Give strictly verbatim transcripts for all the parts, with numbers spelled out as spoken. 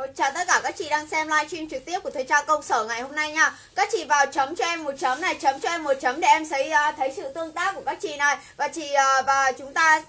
Chào tất cả các chị đang xem livestream trực tiếp của thời trang công sở ngày hôm nay nha. Các chị vào chấm cho em một chấm này, chấm cho em một chấm để em thấy uh, thấy sự tương tác của các chị này. Và chị uh, và chúng ta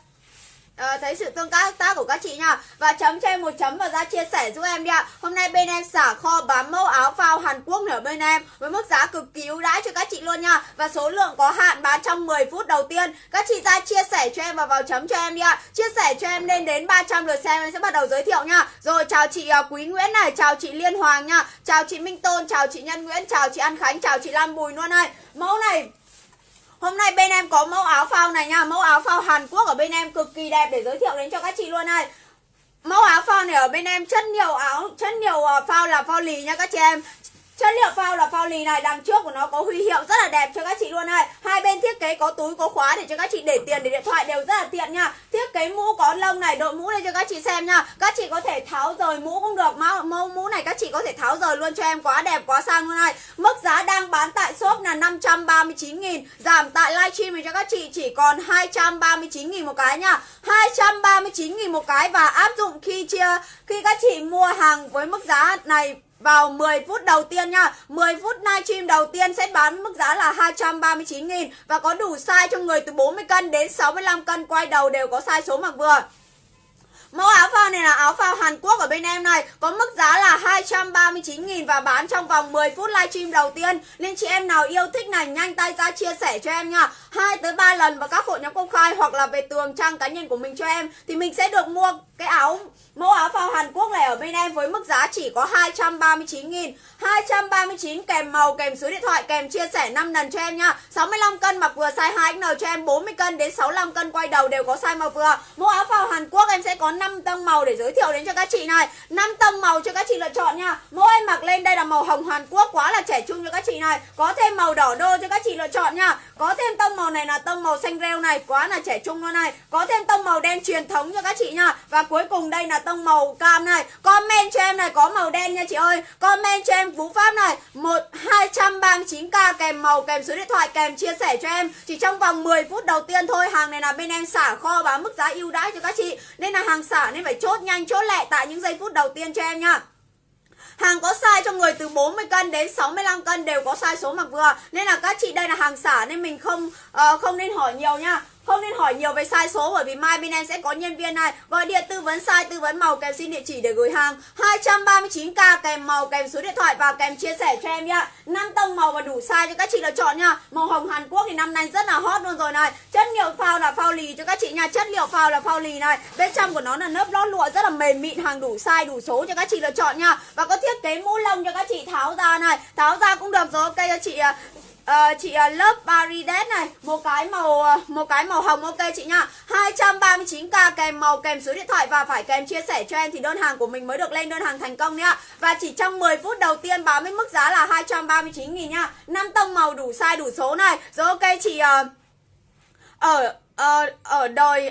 À, thấy sự tương tác tác của các chị nha. Và chấm cho em một chấm và ra chia sẻ giúp em đi ạ. Hôm nay bên em xả kho bán mẫu áo phao Hàn Quốc ở bên em với mức giá cực kỳ ưu đãi cho các chị luôn nha. Và số lượng có hạn, bán trong mười phút đầu tiên. Các chị ra chia sẻ cho em và vào chấm cho em đi ạ. Chia sẻ cho em lên đến ba trăm lượt xem em sẽ bắt đầu giới thiệu nha. Rồi chào chị uh, Quý Nguyễn này, chào chị Liên Hoàng nha, chào chị Minh Tôn, chào chị Nhân Nguyễn, chào chị An Khánh, chào chị Lan Bùi luôn này. Mẫu này hôm nay bên em có mẫu áo phao này nha. Mẫu áo phao Hàn Quốc ở bên em cực kỳ đẹp để giới thiệu đến cho các chị luôn này. Mẫu áo phao này ở bên em chất liệu áo, chất liệu phao là phao lì nha các chị em. Chất liệu phao là phao lì này, đằng trước của nó có huy hiệu rất là đẹp cho các chị luôn này. Hai bên thiết kế có túi có khóa để cho các chị để tiền để điện thoại đều rất là tiện nha. Thiết kế mũ có lông này, đội mũ lên cho các chị xem nha. Các chị có thể tháo rời mũ cũng được. Mẫu mũ này các chị có thể tháo rời luôn cho em, quá đẹp quá sang luôn này. Mức giá đang bán tại shop là năm trăm ba mươi chín nghìn, giảm tại livestream này cho các chị chỉ còn hai trăm ba mươi chín nghìn một cái nha. hai trăm ba mươi chín nghìn một cái và áp dụng khi chia khi các chị mua hàng với mức giá này vào mười phút đầu tiên nha. mười phút livestream đầu tiên sẽ bán mức giá là hai trăm ba mươi chín nghìn và có đủ size cho người từ bốn mươi cân đến sáu mươi lăm cân, quay đầu đều có size số mặc vừa. Mẫu áo phao này là áo phao Hàn Quốc ở bên em này, có mức giá là hai trăm ba mươi chín nghìn và bán trong vòng mười phút livestream đầu tiên. Nên chị em nào yêu thích này nhanh tay ra chia sẻ cho em nha. hai tới ba lần vào các hội nhóm công khai hoặc là về tường trang cá nhân của mình cho em thì mình sẽ được mua cái áo mẫu áo phao Hàn Quốc này ở bên em với mức giá chỉ có hai trăm ba mươi chín nghìn. hai trăm ba mươi chín kèm màu, kèm số điện thoại, kèm chia sẻ năm lần cho em nha. sáu mươi lăm cân mặc vừa size hai X L cho em, bốn mươi cân đến sáu mươi lăm cân quay đầu đều có size mặc vừa. Mẫu áo phao Hàn Quốc em sẽ có năm tông màu để giới thiệu đến cho các chị này. năm tông màu cho các chị lựa chọn nha. Mẫu em mặc lên đây là màu hồng Hàn Quốc, quá là trẻ trung cho các chị này. Có thêm màu đỏ đô cho các chị lựa chọn nha. Có thêm tông màu này là tông màu xanh rêu này, quá là trẻ trung luôn này. Có thêm tông màu đen truyền thống cho các chị nha. Và cuối cùng đây là tông màu cam này. Comment cho em này có màu đen nha chị ơi. Comment cho em Phú Pháp này, một hai trăm ba mươi chín k kèm màu, kèm số điện thoại, kèm chia sẻ cho em chỉ trong vòng mười phút đầu tiên thôi. Hàng này là bên em xả kho bán mức giá ưu đãi cho các chị, nên là hàng xả nên phải chốt nhanh chốt lẹ tại những giây phút đầu tiên cho em nha. Hàng có size cho người từ bốn mươi cân đến sáu mươi lăm cân đều có size số mặc vừa. Nên là các chị đây là hàng xả nên mình không uh, không nên hỏi nhiều nha. Không nên hỏi nhiều về size số bởi vì mai bên em sẽ có nhân viên này gọi điện tư vấn size, tư vấn màu, kèm xin địa chỉ để gửi hàng. hai trăm ba mươi chín k kèm màu, kèm số điện thoại và kèm chia sẻ cho em nha. năm tông màu và đủ size cho các chị lựa chọn nha. Màu hồng Hàn Quốc thì năm nay rất là hot luôn rồi này. Chất liệu phao là phao lì cho các chị nha. Chất liệu phao là phao lì này. Bên trong của nó là lớp lót lụa rất là mềm mịn, hàng đủ size đủ số cho các chị lựa chọn nha. Và có thiết kế mũ lông cho các chị tháo ra này. Tháo ra cũng được rồi, ok cho chị. Uh, chị uh, lớp Barides này, một cái màu uh, một cái màu hồng, ok chị nha. hai trăm ba mươi chín k kèm màu, kèm số điện thoại và phải kèm chia sẻ cho em thì đơn hàng của mình mới được lên đơn hàng thành công nhá. Và chỉ trong mười phút đầu tiên bán với mức giá là hai trăm ba mươi chín nghìn nha. năm tông màu đủ size đủ số này. Rồi ok chị uh, ở uh, ở đời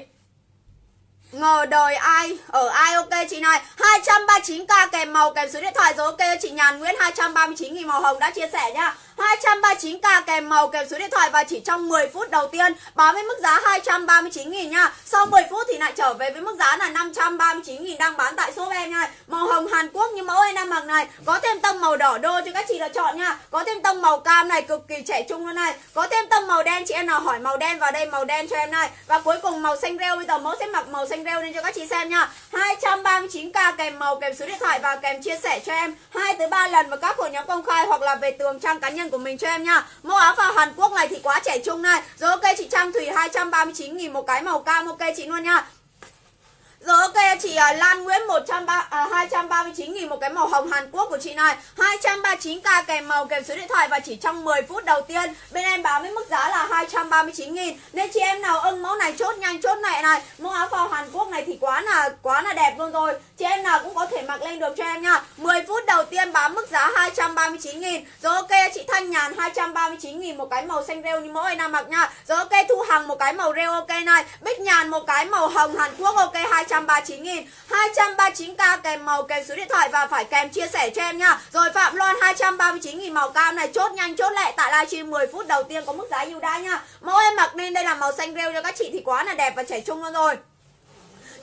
ngờ đời ai ở ai, ok chị này. Hai trăm ba mươi chín k kèm màu, kèm số điện thoại. Rồi ok chị Nhàn Nguyễn, hai trăm ba mươi chín nghìn màu hồng đã chia sẻ nhá. hai trăm ba mươi chín k kèm màu, kèm số điện thoại và chỉ trong mười phút đầu tiên bán với mức giá hai trăm ba mươi chín nghìn nha. Sau mười phút thì lại trở về với mức giá là năm trăm ba mươi chín nghìn đang bán tại shop em nha. Màu hồng Hàn Quốc như mẫu em đang mặc này, có thêm tông màu đỏ đô cho các chị lựa chọn nha. Có thêm tông màu cam này cực kỳ trẻ trung luôn này. Có thêm tông màu đen, chị em nào hỏi màu đen vào đây màu đen cho em này. Và cuối cùng màu xanh rêu, bây giờ mẫu sẽ mặc màu xanh rêu lên cho các chị xem nha. hai trăm ba mươi chín k kèm màu, kèm số điện thoại và kèm chia sẻ cho em hai tới ba lần vào các hội nhóm công khai hoặc là về tường trang cá nhân của mình cho em nha. Mẫu áo phao Hàn Quốc này thì quá trẻ trung này. Rồi ok chị Trang Thủy, hai trăm ba mươi chín nghìn một cái màu cam, ok chị luôn nha. Rồi ok chị uh, Lan Nguyễn một trăm ba mươi, uh, hai trăm ba mươi chín nghìn một cái màu hồng Hàn Quốc của chị này. hai trăm ba mươi chín k kèm màu, kèm số điện thoại và chỉ trong mười phút đầu tiên bên em bán với mức giá là hai trăm ba mươi chín nghìn. Nên chị em nào ưng mẫu này chốt nhanh chốt lẹ này. Mẫu áo phao Hàn Quốc này thì quá là quá là đẹp luôn rồi. Chị em nào cũng có thể mặc lên được cho em nha. mười phút đầu tiên bán mức giá hai trăm ba mươi chín nghìn. Rồi ok chị Thanh Nhàn, hai trăm ba mươi chín nghìn một cái màu xanh rêu như mẫu em đang mặc nha. Rồi ok Thu Hằng một cái màu rêu, ok này. Bích Nhàn một cái màu hồng Hàn Quốc, ok hai trăm ba mươi chín nghìn. hai trăm ba mươi chín k kèm màu, kèm số điện thoại và phải kèm chia sẻ cho em nha. Rồi Phạm Loan hai trăm ba mươi chín nghìn màu cam này, chốt nhanh chốt lẹ tại livestream mười phút đầu tiên có mức giá ưu đãi nha. Mẫu em mặc nên đây là màu xanh rêu cho các chị thì quá là đẹp và trẻ trung luôn rồi.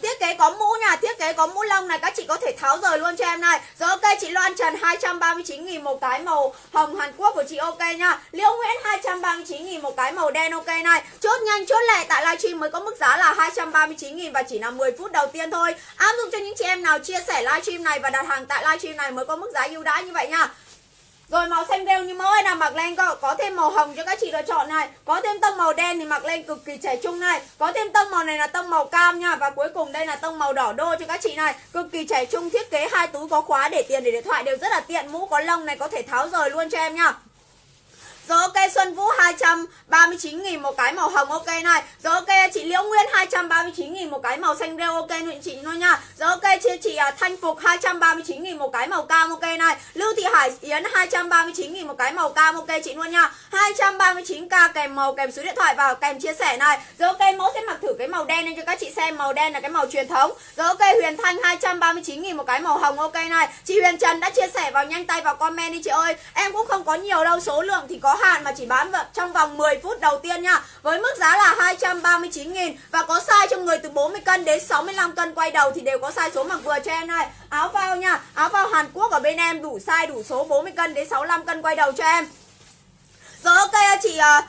Thiết kế có mũ nha, thiết kế có mũ lông này, các chị có thể tháo rời luôn cho em này. Rồi ok, chị Loan Trần hai trăm ba mươi chín nghìn một cái màu hồng Hàn Quốc của chị ok nha. Liễu Nguyễn hai trăm ba mươi chín nghìn một cái màu đen ok này. Chốt nhanh chốt lẹ, tại livestream mới có mức giá là hai trăm ba mươi chín nghìn và chỉ là mười phút đầu tiên thôi. Áp dụng cho những chị em nào chia sẻ livestream này và đặt hàng tại livestream này mới có mức giá ưu đãi như vậy nha. Rồi màu xanh rêu như mẫu nào mặc lên có, có thêm màu hồng cho các chị lựa chọn này. Có thêm tông màu đen thì mặc lên cực kỳ trẻ trung này. Có thêm tông màu này là tông màu cam nha. Và cuối cùng đây là tông màu đỏ đô cho các chị này. Cực kỳ trẻ trung, thiết kế hai túi có khóa để tiền để điện thoại đều rất là tiện. Mũ có lông này có thể tháo rời luôn cho em nha. Rồi ok, Xuân Vũ hai trăm ba mươi chín nghìn một cái màu hồng ok này. Rồi ok, chị Liễu Nguyên hai trăm ba mươi chín nghìn một cái màu xanh rêu ok chị chị luôn nha. Rồi ok, chị, chị Thanh Phục hai trăm ba mươi chín nghìn một cái màu cam ok này. Lưu Thị Hải Yến hai trăm ba mươi chín nghìn một cái màu cam ok chị luôn nha. hai trăm ba mươi chín k kèm màu kèm số điện thoại vào kèm chia sẻ này. Rồi ok, mẫu sẽ mặc thử cái màu đen lên cho các chị xem. Màu đen là cái màu truyền thống. Rồi ok, Huyền Thanh hai trăm ba mươi chín nghìn một cái màu hồng ok này. Chị Huyền Trần đã chia sẻ vào nhanh tay vào comment đi chị ơi. Em cũng không có nhiều đâu, số lượng thì có hạn mà chỉ bán trong vòng mười phút đầu tiên nha. Với mức giá là hai trăm ba mươi chín nghìn và có size cho người từ bốn mươi cân đến sáu mươi lăm cân quay đầu thì đều có size số mặc vừa cho em này. Áo phao nha, áo phao Hàn Quốc ở bên em đủ size đủ số bốn mươi cân đến sáu mươi lăm cân quay đầu cho em. Rồi ok chị uh,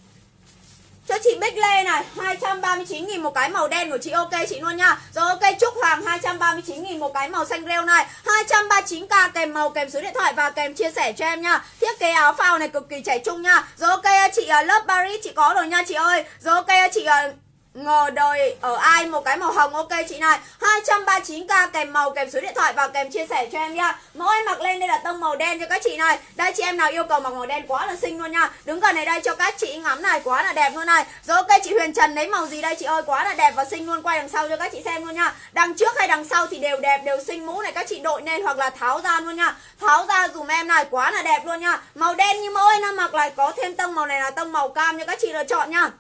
cho chị Bích Lê này hai trăm ba mươi chín nghìn một cái màu đen của chị ok chị luôn nha. Rồi ok, Trúc Hoàng hai trăm ba mươi chín nghìn một cái màu xanh rêu này. hai trăm ba mươi chín k kèm màu kèm số điện thoại và kèm chia sẻ cho em nha. Thiết kế áo phao này cực kỳ trẻ trung nha. Rồi ok, chị uh, Love Paris chị có rồi nha chị ơi. Rồi ok, chị uh, ngờ đời ở ai một cái màu hồng ok chị này. Hai trăm ba mươi chín k kèm màu kèm số điện thoại và kèm chia sẻ cho em nha. Mẫu em mặc lên đây là tông màu đen cho các chị này. Đây chị em nào yêu cầu mặc màu đen quá là xinh luôn nha. Đứng gần này đây cho các chị ngắm này, quá là đẹp luôn này. Rồi ok, chị Huyền Trần lấy màu gì đây chị ơi, quá là đẹp và xinh luôn. Quay đằng sau cho các chị xem luôn nha. Đằng trước hay đằng sau thì đều đẹp, đều xinh. Mũ này các chị đội lên hoặc là tháo ra luôn nha. Tháo ra dùm em này, quá là đẹp luôn nha. Màu đen như mẫu em mặc lại có thêm tông màu này là tông màu cam cho các chị lựa chọn nha.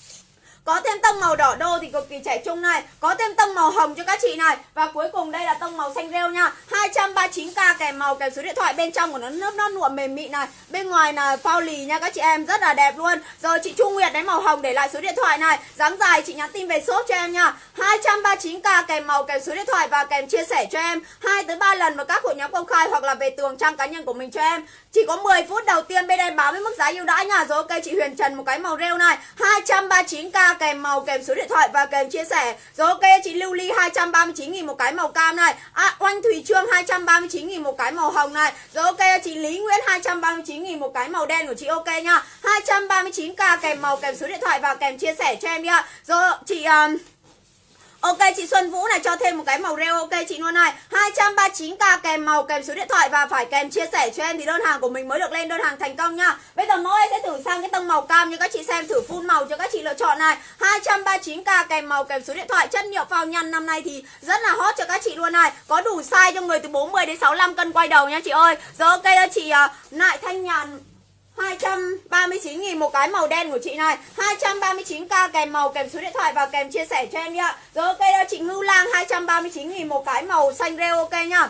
Có thêm tông màu đỏ đô thì cực kỳ trẻ trung này. Có thêm tông màu hồng cho các chị này. Và cuối cùng đây là tông màu xanh rêu nha. Hai trăm ba mươi chín k kèm màu kèm số điện thoại. Bên trong của nó nước nó nụa mềm mịn này. Bên ngoài là phao lì nha các chị em, rất là đẹp luôn. Rồi chị Chu Nguyệt đấy màu hồng để lại số điện thoại này. Dáng dài chị nhắn tin về shop cho em nha. Hai trăm ba mươi chín k kèm màu kèm số điện thoại và kèm chia sẻ cho em hai tới ba lần vào các hội nhóm công khai hoặc là về tường trang cá nhân của mình cho em. Chỉ có mười phút đầu tiên bên em báo với mức giá ưu đãi nha. Rồi ok, chị Huyền Trần một cái màu rêu này. Hai trăm ba mươi chín k kèm màu kèm số điện thoại và kèm chia sẻ. Rồi ok, chị Lưu Ly hai trăm ba mươi chín nghìn một cái màu cam này. À, Oanh Thùy Trương hai trăm ba mươi chín nghìn một cái màu hồng này. Rồi ok, chị Lý Nguyễn hai trăm ba mươi chín nghìn một cái màu đen của chị ok nha. Hai trăm ba mươi chín k kèm màu kèm số điện thoại và kèm chia sẻ cho em nha. Rồi chị um... ok, chị Xuân Vũ này cho thêm một cái màu rêu ok chị luôn này. Hai trăm ba mươi chín k kèm màu kèm số điện thoại và phải kèm chia sẻ cho em thì đơn hàng của mình mới được lên đơn hàng thành công nha. Bây giờ mẫu em sẽ thử sang cái tông màu cam cho các chị xem, thử full màu cho các chị lựa chọn này. Hai trăm ba mươi chín k kèm màu kèm số điện thoại. Chất liệu phao nhăn năm nay thì rất là hot cho các chị luôn này. Có đủ size cho người từ bốn mươi đến sáu mươi lăm cân quay đầu nha chị ơi. Rồi ok, chị uh, Nại Thanh Nhàn hai trăm ba mươi chín nghìn một cái màu đen của chị này. Hai trăm ba mươi chín k kèm màu kèm số điện thoại và kèm chia sẻ cho em nha. Rồi ok, chị Ngưu Lang hai trăm ba mươi chín nghìn một cái màu xanh rêu ok nha.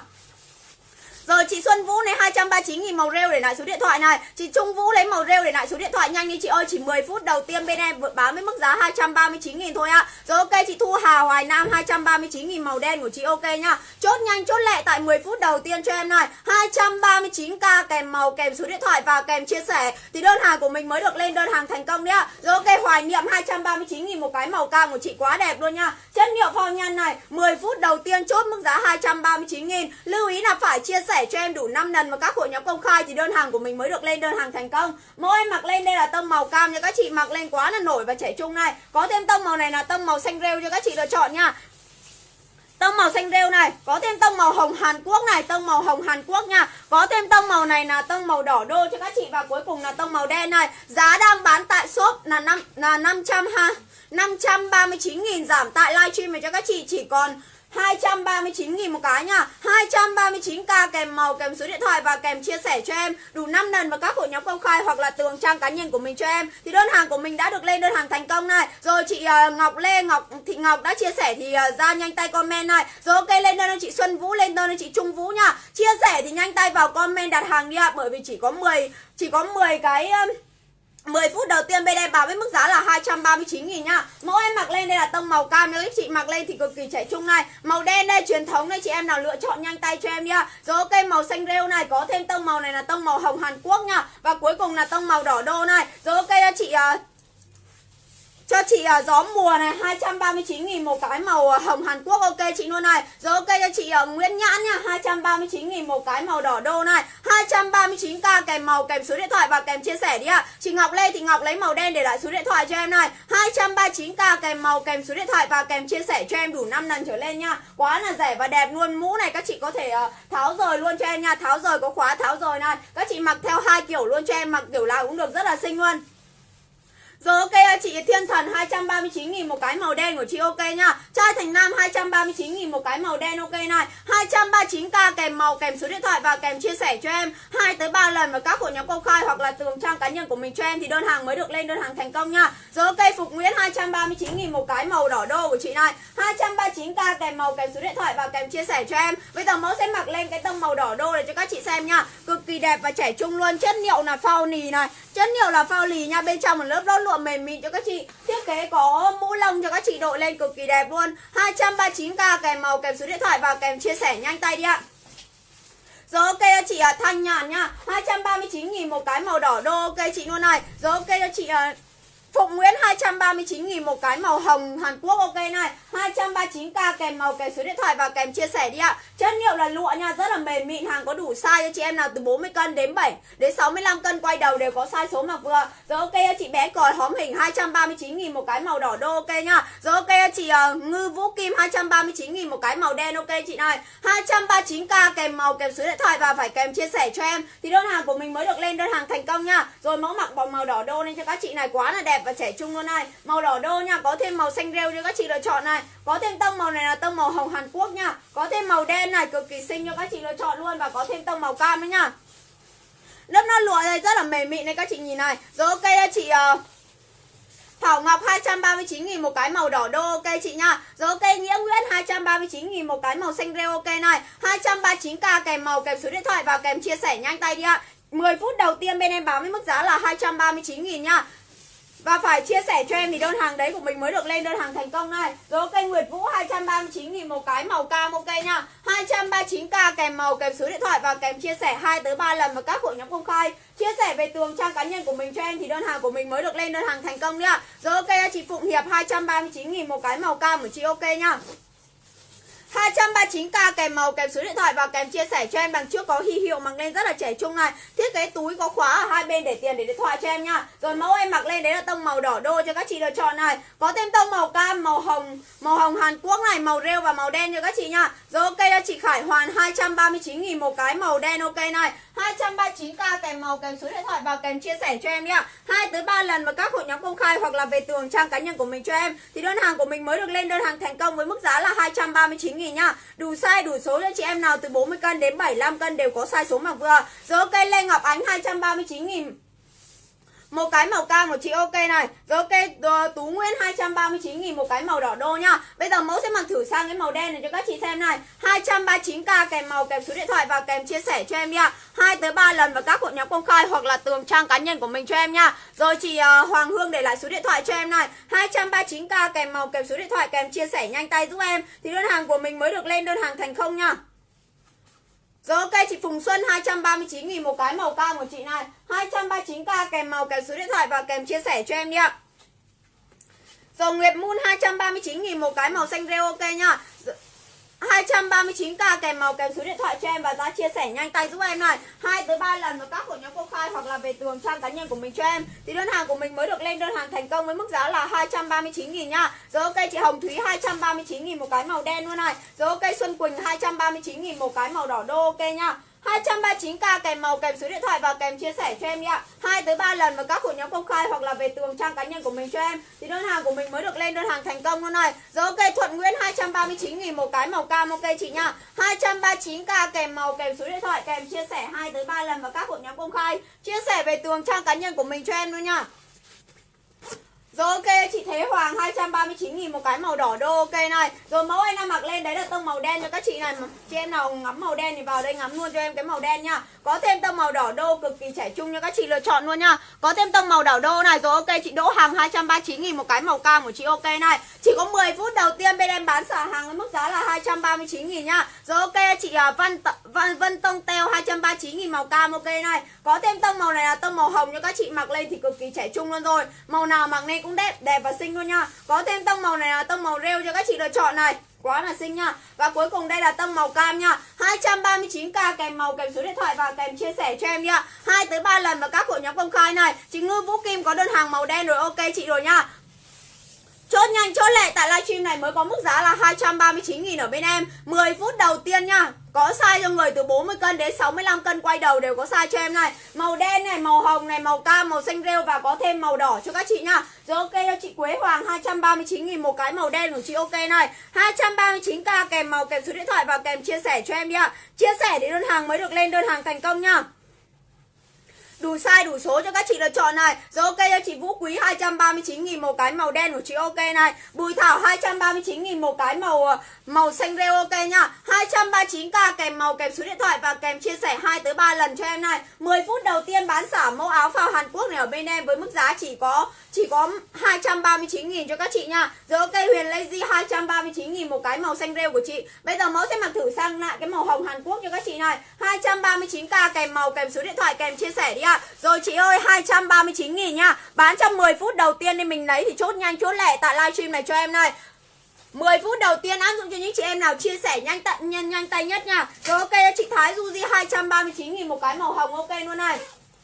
Rồi chị Xuân Vũ này hai trăm ba mươi chín nghìn màu rêu để lại số điện thoại này. Chị Trung Vũ lấy màu rêu để lại số điện thoại nhanh đi chị ơi. Chỉ mười phút đầu tiên bên em bán với mức giá hai trăm ba mươi chín nghìn thôi ạ. Rồi ok, chị Thu Hà Hoài Nam hai trăm ba mươi chín nghìn màu đen của chị ok nha. Chốt nhanh chốt lẹ tại mười phút đầu tiên cho em này. Hai trăm ba mươi chín k kèm màu kèm số điện thoại và kèm chia sẻ thì đơn hàng của mình mới được lên đơn hàng thành công đấy ạ. Rồi ok, Hoài Niệm hai trăm ba mươi chín nghìn một cái màu cam của chị quá đẹp luôn nha. Chất liệu phao nhăn này, mười phút đầu tiên chốt mức giá hai trăm ba mươi chín nghìn. Lưu ý là phải chia sẻ cho em đủ năm lần vào các hội nhóm công khai thì đơn hàng của mình mới được lên đơn hàng thành công. Mẫu em mặc lên đây là tông màu cam cho các chị, mặc lên quá là nổi và trẻ trung này. Có thêm tông màu này là tông màu xanh rêu cho các chị lựa chọn nha. Tông màu xanh rêu này, có thêm tông màu hồng Hàn Quốc này, tông màu hồng Hàn Quốc nha. Có thêm tông màu này là tông màu đỏ đô cho các chị và cuối cùng là tông màu đen này. Giá đang bán tại shop là năm là năm trăm ha, năm trăm ba mươi chín nghìn, giảm tại livestream này cho các chị chỉ còn hai trăm ba mươi chín nghìn một cái nha. Hai trăm ba mươi chín k kèm màu kèm số điện thoại và kèm chia sẻ cho em đủ năm lần vào các hội nhóm công khai hoặc là tường trang cá nhân của mình cho em thì đơn hàng của mình đã được lên đơn hàng thành công này. Rồi chị uh, Ngọc Lê Ngọc Thị Ngọc đã chia sẻ thì uh, ra nhanh tay comment này. Rồi ok, lên đơn cho chị Xuân Vũ, lên đơn cho chị Trung Vũ nha. Chia sẻ thì nhanh tay vào comment đặt hàng đi ạ, bởi vì chỉ có mười chỉ có mười cái uh, mười phút đầu tiên bên em báo với mức giá là hai trăm ba mươi chín nghìn nhá. Mẫu em mặc lên đây là tông màu cam, nếu các chị mặc lên thì cực kỳ trẻ trung này. Màu đen đây truyền thống đây, chị em nào lựa chọn nhanh tay cho em nha. Rồi ok, màu xanh rêu này, có thêm tông màu này là tông màu hồng Hàn Quốc nha. Và cuối cùng là tông màu đỏ đô này. Rồi ok chị uh, cho chị uh, gió mùa này hai trăm ba mươi chín nghìn một cái màu uh, hồng Hàn Quốc, ok chị luôn này. Rồi ok cho chị uh, Nguyễn Nhãn nha, hai trăm ba mươi chín nghìn một cái màu đỏ đô này, hai trăm ba mươi chín k kèm màu kèm số điện thoại và kèm chia sẻ đi ạ. Chị Ngọc Lê thì Ngọc lấy màu đen để lại số điện thoại cho em này, hai trăm ba mươi chín k kèm màu kèm số điện thoại và kèm chia sẻ cho em đủ năm lần trở lên nha. Quá là rẻ và đẹp luôn. Mũ này các chị có thể uh, tháo rời luôn cho em nha, tháo rời có khóa tháo rời này. Các chị mặc theo hai kiểu luôn cho em, mặc kiểu nào cũng được, rất là xinh luôn. Rồi ok chị Thiên Thần hai trăm ba mươi chín nghìn một cái màu đen của chị, ok nha. Trai Thành Nam hai trăm ba mươi chín nghìn một cái màu đen, ok này, hai trăm ba mươi chín k kèm màu kèm số điện thoại và kèm chia sẻ cho em hai tới ba lần vào các hội nhóm công khai hoặc là tường trang cá nhân của mình cho em thì đơn hàng mới được lên đơn hàng thành công nha. Rồi ok, Phục Nguyễn hai trăm ba mươi chín nghìn một cái màu đỏ đô của chị này, hai trăm ba mươi chín k kèm màu kèm số điện thoại và kèm chia sẻ cho em. Bây giờ mẫu sẽ mặc lên cái tông màu đỏ đô này cho các chị xem nha. Cực kỳ đẹp và trẻ trung luôn. Chất liệu là phao nì này, chất liệu là phao lì nha, bên trong một lớp lót lụa mềm mịn cho các chị. Thiết kế có mũ lông cho các chị đội lên cực kỳ đẹp luôn. hai trăm ba mươi chín k kèm màu kèm số điện thoại và kèm chia sẻ nhanh tay đi ạ. Rồi ok cho chị uh, Thanh Nhàn nha, hai trăm ba mươi chín nghìn một cái màu đỏ đô, ok chị luôn này. Rồi ok cho chị uh, Phụng Nguyễn hai trăm ba mươi chín nghìn một cái màu hồng Hàn Quốc, ok này, hai trăm ba mươi chín k kèm màu kèm số điện thoại và kèm chia sẻ đi ạ. Chất liệu là lụa nha, rất là mềm mịn, hàng có đủ size cho chị em nào từ bốn mươi cân đến bảy đến sáu mươi lăm cân quay đầu đều có size số mặc vừa. Rồi ok chị Bé Còi hóm hình hai trăm ba mươi chín nghìn một cái màu đỏ đô, ok nha. Rồi ok chị uh, Ngư Vũ Kim hai trăm ba mươi chín nghìn một cái màu đen, ok chị này, hai trăm ba mươi chín k kèm màu kèm số điện thoại và phải kèm chia sẻ cho em thì đơn hàng của mình mới được lên đơn hàng thành công nha. Rồi mẫu mặc bằng màu đỏ đô nên cho các chị này quá là đẹp và trẻ trung luôn này. Màu đỏ đô nha, có thêm màu xanh rêu cho các chị lựa chọn này, có thêm tông màu này là tông màu hồng Hàn Quốc nha, có thêm màu đen này cực kỳ xinh cho các chị lựa chọn luôn và có thêm tông màu cam nữa nha. Lớp nó lụa này rất là mềm mịn này các chị nhìn này. Rồi ok chị uh, Thảo Ngọc hai trăm ba mươi chín nghìn một cái màu đỏ đô, ok chị nha. Rồi ok Nghĩa Nguyễn hai trăm ba mươi chín nghìn một cái màu xanh rêu, ok này, hai trăm ba mươi chín k kèm màu kèm số điện thoại và kèm chia sẻ nhanh tay đi ạ. mười phút đầu tiên bên em báo với mức giá là hai trăm ba mươi chín nghìn nha. Và phải chia sẻ cho em thì đơn hàng đấy của mình mới được lên đơn hàng thành công này. Rồi ok Nguyệt Vũ hai trăm ba mươi chín nghìn một cái màu cam, ok nha, hai trăm ba mươi chín k kèm màu kèm số điện thoại và kèm chia sẻ hai tới ba lần vào các hội nhóm công khai. Chia sẻ về tường trang cá nhân của mình cho em thì đơn hàng của mình mới được lên đơn hàng thành công nhá. Rồi ok chị Phụng Hiệp hai trăm ba mươi chín nghìn một cái màu cam của chị, ok nha, hai trăm ba mươi chín k kèm màu kèm số điện thoại và kèm chia sẻ cho em. Đằng trước có huy hiệu mặc lên rất là trẻ trung này, thiết kế túi có khóa ở hai bên để tiền để điện thoại cho em nha. Rồi mẫu em mặc lên đấy là tông màu đỏ đô cho các chị lựa chọn này, có thêm tông màu cam, màu hồng, màu hồng Hàn Quốc này, màu rêu và màu đen cho các chị nha. Rồi ok cho chị Khải Hoàn hai trăm ba mươi chín nghìn một cái màu đen, ok này, hai trăm ba mươi chín k kèm màu kèm số điện thoại và kèm chia sẻ cho em nhá. hai tới ba lần vào các hội nhóm công khai hoặc là về tường trang cá nhân của mình cho em thì đơn hàng của mình mới được lên đơn hàng thành công với mức giá là hai trăm ba mươi chín nghìn nhá. Đủ size đủ số cho chị em nào từ bốn mươi cân đến bảy mươi lăm cân đều có size số mặc vừa. Rồi ok Lê Ngọc Ánh hai trăm ba mươi chín nghìn một cái màu cam của chị, ok này. Rồi ok Tú Nguyễn hai trăm ba mươi chín nghìn một cái màu đỏ đô nha. Bây giờ mẫu sẽ mặc thử sang cái màu đen này cho các chị xem này, hai trăm ba mươi chín k kèm màu kèm số điện thoại và kèm chia sẻ cho em nha. hai tới ba lần vào các hội nhóm công khai hoặc là tường trang cá nhân của mình cho em nha. Rồi chị uh, Hoàng Hương để lại số điện thoại cho em này, hai trăm ba mươi chín k kèm màu kèm số điện thoại kèm chia sẻ nhanh tay giúp em thì đơn hàng của mình mới được lên đơn hàng thành công nha. Rồi ok chị Phùng Xuân hai trăm ba mươi chín nghìn một cái màu cam của chị này, hai trăm ba mươi chín k kèm màu kèm số điện thoại và kèm chia sẻ cho em đi ạ. Rồi Nguyệt Moon hai trăm ba mươi chín nghìn một cái màu xanh rêu, ok nha, hai trăm ba mươi chín k kèm màu kèm số điện thoại cho em và giá chia sẻ nhanh tay giúp em này, hai tới ba lần vào các hội nhóm công khai hoặc là về tường trang cá nhân của mình cho em thì đơn hàng của mình mới được lên đơn hàng thành công với mức giá là hai trăm ba mươi chín nghìn nha. Rồi ok chị Hồng Thúy hai trăm ba mươi chín nghìn một cái màu đen luôn này. Rồi ok Xuân Quỳnh hai trăm ba mươi chín nghìn một cái màu đỏ đô, ok nha, hai trăm ba mươi chín k kèm màu kèm số điện thoại và kèm chia sẻ cho em nha. hai tới ba lần vào các hội nhóm công khai hoặc là về tường trang cá nhân của mình cho em thì đơn hàng của mình mới được lên đơn hàng thành công luôn này. Rồi ok Thuận Nguyễn hai trăm ba mươi chín nghìn một cái màu cam, ok chị nha, hai trăm ba mươi chín k kèm màu kèm số điện thoại kèm chia sẻ hai tới ba lần vào các hội nhóm công khai, chia sẻ về tường trang cá nhân của mình cho em luôn nha. Rồi ok chị Thế Hoàng hai trăm ba mươi chín nghìn một cái màu đỏ đô ok này. Rồi mẫu em đang mặc lên đấy là tông màu đen cho các chị này. Chị em nào ngắm màu đen thì vào đây ngắm luôn cho em cái màu đen nha. Có thêm tông màu đỏ đô cực kỳ trẻ trung cho các chị lựa chọn luôn nha. Có thêm tông màu đỏ đô này. Rồi ok chị Đỗ Hằng hai trăm ba mươi chín nghìn một cái màu cam của chị ok này. Chỉ có mười phút đầu tiên bên em bán xả hàng với mức giá là hai trăm ba mươi chín nghìn nha. Rồi ok chị Văn Văn Vân Tông Teo hai trăm ba mươi chín nghìn màu cam ok này. Có thêm tông màu này là tông màu hồng cho các chị mặc lên thì cực kỳ trẻ trung luôn rồi. Màu nào mặc lên cũng đẹp, đẹp và xinh luôn nha. Có thêm tông màu này là tông màu rêu cho các chị lựa chọn này. Quá là xinh nha. Và cuối cùng đây là tông màu cam nha. hai trăm ba mươi chín k kèm màu, kèm số điện thoại và kèm chia sẻ cho em đi ạ. hai tới ba lần vào các hội nhóm công khai này. Chị Ngư Vũ Kim có đơn hàng màu đen rồi ok chị rồi nha. Chốt nhanh chốt lẹ tại livestream này mới có mức giá là hai trăm ba mươi chín nghìn ở bên em. mười phút đầu tiên nha. Có size cho người từ bốn mươi cân đến sáu mươi lăm cân quay đầu đều có size cho em này. Màu đen này, màu hồng này, màu cam, màu xanh rêu và có thêm màu đỏ cho các chị nha. Rồi ok cho chị Quế Hoàng hai trăm ba mươi chín nghìn một cái màu đen của chị ok này. hai trăm ba mươi chín k kèm màu, kèm số điện thoại và kèm chia sẻ cho em đi ạ. Chia sẻ thì đơn hàng mới được lên đơn hàng thành công nha. Đủ size đủ số cho các chị lựa chọn này. Rồi ok cho chị Vũ Quý hai trăm ba mươi chín nghìn một cái màu đen của chị ok này. Bùi Thảo hai trăm ba mươi chín nghìn một cái màu màu xanh rêu ok nha. hai trăm ba mươi chín k kèm màu, kèm số điện thoại và kèm chia sẻ hai tới ba lần cho em này. mười phút đầu tiên bán xả mẫu áo phao Hàn Quốc này ở bên em với mức giá chỉ có chỉ có hai trăm ba mươi chín nghìn cho các chị nha. Rồi ok Huyền Lazy hai trăm ba mươi chín nghìn một cái màu xanh rêu của chị. Bây giờ mẫu sẽ mặc thử sang lại cái màu hồng Hàn Quốc cho các chị này. hai trăm ba mươi chín k kèm màu, kèm số điện thoại, kèm chia sẻ đi ạ. Rồi chị ơi hai trăm ba mươi chín nghìn nha. Bán trong mười phút đầu tiên nên mình lấy thì chốt nhanh chốt lẹ tại livestream này cho em này. mười phút đầu tiên áp dụng cho những chị em nào chia sẻ nhanh tận nhanh nhanh tay nhất nha. Rồi ok chị Thái Duzi hai trăm ba mươi chín nghìn một cái màu hồng ok luôn này.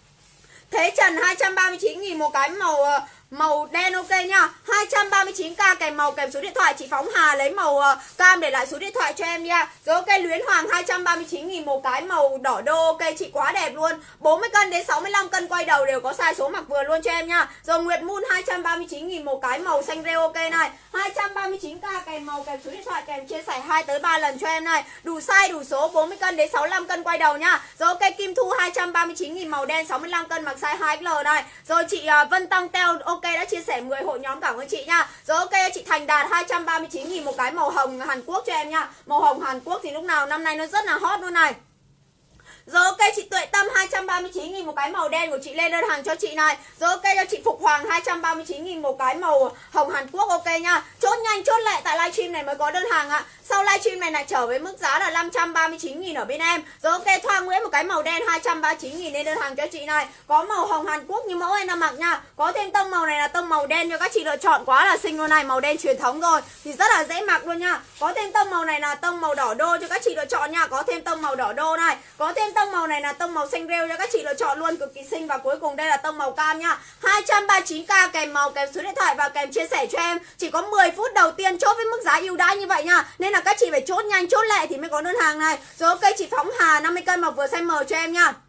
Thế Trần hai trăm ba mươi chín nghìn một cái màu màu đen ok nha. hai trăm ba mươi chín k kèm màu, kèm số điện thoại. Chị Phóng Hà lấy màu uh, cam để lại số điện thoại cho em nha. Rồi ok Luyến Hoàng hai trăm ba mươi chín nghìn một cái màu đỏ đô ok chị quá đẹp luôn. bốn mươi cân đến sáu mươi lăm cân quay đầu đều có size số mặc vừa luôn cho em nha. Rồi Nguyệt Moon hai trăm ba mươi chín nghìn một cái màu xanh rêu ok này. hai trăm ba mươi chín k kèm màu, kèm số điện thoại, kèm chia sẻ hai tới ba lần cho em này. Đủ size đủ số bốn mươi cân đến sáu mươi lăm cân quay đầu nha. Rồi ok Kim Thu hai trăm ba mươi chín nghìn màu đen sáu mươi lăm cân mặc size hai X L này. Rồi chị uh, Vân Tông Teo ok đã chia sẻ mười hội nhóm, cảm ơn chị nha. Rồi ok chị Thành Đạt hai trăm ba mươi chín nghìn một cái màu hồng Hàn Quốc cho em nha. Màu hồng Hàn Quốc thì lúc nào năm nay nó rất là hot luôn này. Rồi ok chị Tuệ Tâm hai trăm ba mươi chín nghìn một cái màu đen của chị lên đơn hàng cho chị này. Rồi ok cho chị Phục Hoàng hai trăm ba mươi chín nghìn một cái màu hồng Hàn Quốc ok nha. Chốt nhanh chốt lẹ tại livestream này mới có đơn hàng ạ. À. Sau livestream này lại trở với mức giá là năm trăm ba mươi chín nghìn ở bên em. Rồi ok Thoa Nguyễn một cái màu đen hai trăm ba mươi chín nghìn lên đơn hàng cho chị này. Có màu hồng Hàn Quốc như mẫu em đang mặc nha. Có thêm tông màu này là tông màu đen cho các chị lựa chọn quá là xinh luôn này. Màu đen truyền thống rồi thì rất là dễ mặc luôn nha. Có thêm tông màu này là tông màu đỏ đô cho các chị lựa chọn nha. Có thêm tông màu đỏ đô này. Có thêm tông màu này là tông màu xanh rêu cho các chị lựa chọn luôn, cực kỳ xinh. Và cuối cùng đây là tông màu cam nha. hai trăm ba mươi chín k kèm màu, kèm số điện thoại và kèm chia sẻ cho em. Chỉ có mười phút đầu tiên chốt với mức giá ưu đãi như vậy nha. Nên là các chị phải chốt nhanh chốt lẹ thì mới có đơn hàng này. Rồi ok chị Phóng Hà năm mươi cân mặc vừa size M cho em nha.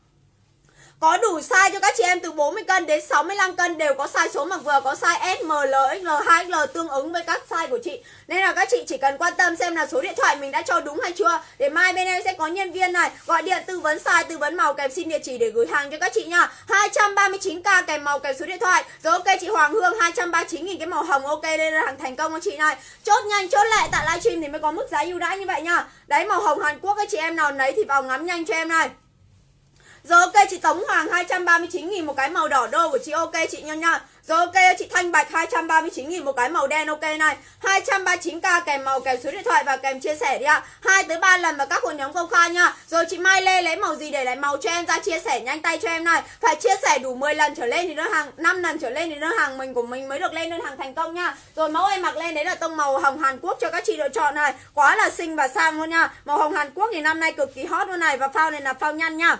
Có đủ size cho các chị em từ bốn mươi cân đến sáu mươi lăm cân đều có size số mặc vừa, có size S, M, L, X L, hai X L tương ứng với các size của chị. Nên là các chị chỉ cần quan tâm xem là số điện thoại mình đã cho đúng hay chưa. Để mai bên em sẽ có nhân viên này gọi điện tư vấn size, tư vấn màu, kèm xin địa chỉ để gửi hàng cho các chị nha. hai trăm ba mươi chín k kèm màu, kèm số điện thoại. Rồi ok chị Hoàng Hương hai trăm ba mươi chín nghìn cái màu hồng ok lên hàng thành công cho chị này. Chốt nhanh chốt lẹ tại livestream thì mới có mức giá ưu đãi như vậy nha. Đấy màu hồng Hàn Quốc các chị em nào lấy thì vào ngắm nhanh cho em này. Rồi ok chị Tống Hoàng hai trăm ba mươi chín nghìn một cái màu đỏ đô của chị ok chị nhân nha. Rồi ok chị Thanh Bạch hai trăm ba mươi chín nghìn một cái màu đen ok này. hai trăm ba mươi chín k kèm màu, kèm số điện thoại và kèm chia sẻ đi ạ. hai tới ba lần vào các hội nhóm công khai nha. Rồi chị Mai Lê lấy màu gì để lại màu cho em ra chia sẻ nhanh tay cho em này. Phải chia sẻ đủ mười lần trở lên thì đơn hàng, năm lần trở lên thì đơn hàng mình của mình mới được lên đơn hàng thành công nha. Rồi mẫu em mặc lên đấy là tông màu hồng Hàn Quốc cho các chị lựa chọn này. Quá là xinh và sang luôn nha. Màu hồng Hàn Quốc thì năm nay cực kỳ hot luôn này. Và phao này là phao nhăn nha.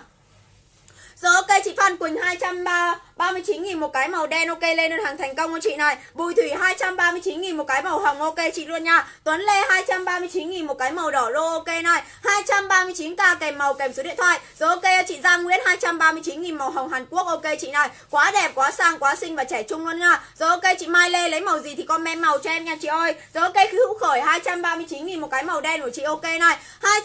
Rồi ok chị Phan Quỳnh hai trăm ba mươi chín nghìn một cái màu đen ok lên đơn hàng thành công cho chị này. Bùi Thủy hai trăm ba mươi chín nghìn một cái màu hồng ok chị luôn nha. Tuấn Lê hai trăm ba mươi chín nghìn một cái màu đỏ đô ok này. hai trăm ba mươi chín k kèm màu, kèm số điện thoại. Rồi ok chị Giang Nguyễn hai trăm ba mươi chín nghìn màu hồng Hàn Quốc ok chị này. Quá đẹp, quá sang, quá xinh và trẻ trung luôn nha. Rồi ok chị Mai Lê lấy màu gì thì comment màu cho em nha chị ơi. Rồi ok Hữu Khởi hai trăm ba mươi chín nghìn một cái màu đen của chị ok này.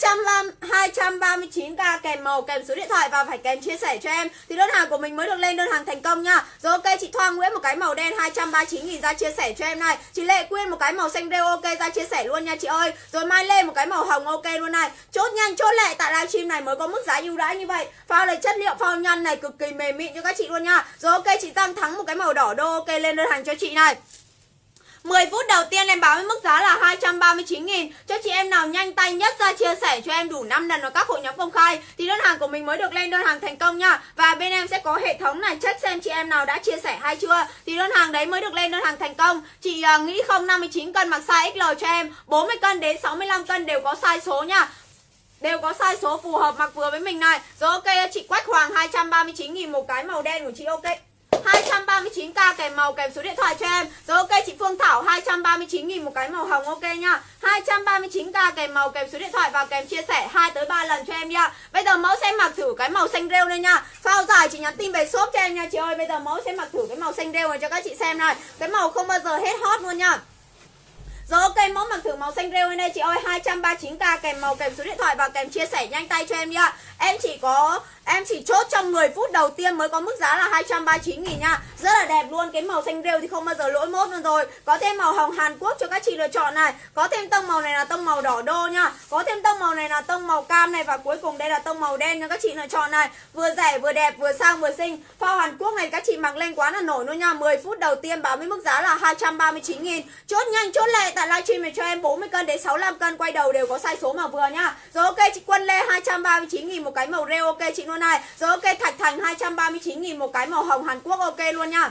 hai trăm ba mươi chín k kèm màu, kèm số điện thoại và phải kèm chia sẻ cho em thì đơn hàng của mình mới được lên đơn hàng thành công. công nha. Rồi ok, chị Thoa Nguyễn một cái màu đen hai trăm ba mươi chín nghìn ra chia sẻ cho em này. Chị Lệ Quyên một cái màu xanh rêu ok ra chia sẻ luôn nha chị ơi. Rồi Mai Lê một cái màu hồng ok luôn này. Chốt nhanh chốt lẹ tại livestream này mới có mức giá ưu đãi như vậy. Phao này chất liệu phao nhăn này cực kỳ mềm mịn cho các chị luôn nha. Rồi ok, chị Giang Thắng một cái màu đỏ đô ok lên đơn hàng cho chị này. mười phút đầu tiên em báo với mức giá là hai trăm ba mươi chín nghìn. Cho chị em nào nhanh tay nhất ra chia sẻ cho em đủ năm lần vào các hội nhóm công khai thì đơn hàng của mình mới được lên đơn hàng thành công nha. Và bên em sẽ có hệ thống này check xem chị em nào đã chia sẻ hay chưa thì đơn hàng đấy mới được lên đơn hàng thành công. Chị uh, nghĩ không năm mươi chín cân mặc size ích lờ cho em, bốn mươi cân đến sáu mươi lăm cân đều có size số nha. Đều có size số phù hợp mặc vừa với mình này. Rồi ok, chị Quách Hoàng hai trăm ba mươi chín nghìn một cái màu đen của chị ok. hai trăm ba mươi chín k kèm màu kèm số điện thoại cho em. Rồi ok, chị Phương Thảo hai trăm ba mươi chín nghìn một cái màu hồng ok nha. hai trăm ba mươi chín k kèm màu kèm số điện thoại và kèm chia sẻ hai tới ba lần cho em nha. Bây giờ mẫu sẽ mặc thử cái màu xanh rêu này nha. Phao dài chị nhắn tin về shop cho em nha chị ơi. Bây giờ mẫu sẽ mặc thử cái màu xanh rêu này cho các chị xem này. Cái màu không bao giờ hết hot luôn nha. Rồi ok, mẫu mặc thử màu xanh rêu đây chị ơi, hai trăm ba mươi chín k kèm màu kèm số điện thoại và kèm chia sẻ nhanh tay cho em nha. Em chỉ có em chỉ chốt trong mười phút đầu tiên mới có mức giá là hai trăm ba mươi chín nghìn nha. Rất là đẹp luôn, cái màu xanh rêu thì không bao giờ lỗi mốt luôn rồi. Có thêm màu hồng Hàn Quốc cho các chị lựa chọn này. Có thêm tông màu này là tông màu đỏ đô nha. Có thêm tông màu này là tông màu cam này. Và cuối cùng đây là tông màu đen cho các chị lựa chọn này. Vừa rẻ vừa đẹp vừa sang vừa xinh. Phao Hàn Quốc này các chị mặc lên quá là nổi luôn nha. Mười phút đầu tiên báo với mức giá là hai trăm ba mươi chín nghìn. Chốt nhanh chốt lẹ tại livestream này cho em, bốn mươi cân đến sáu mươi lăm cân quay đầu đều có size số mà vừa nha. Rồi ok, chị Quân Lê hai trăm ba mươi chín nghìn một cái màu rêu ok chị luôn này. Rồi ok, Thạch Thành hai trăm ba mươi chín nghìn một cái màu hồng Hàn Quốc ok luôn nha.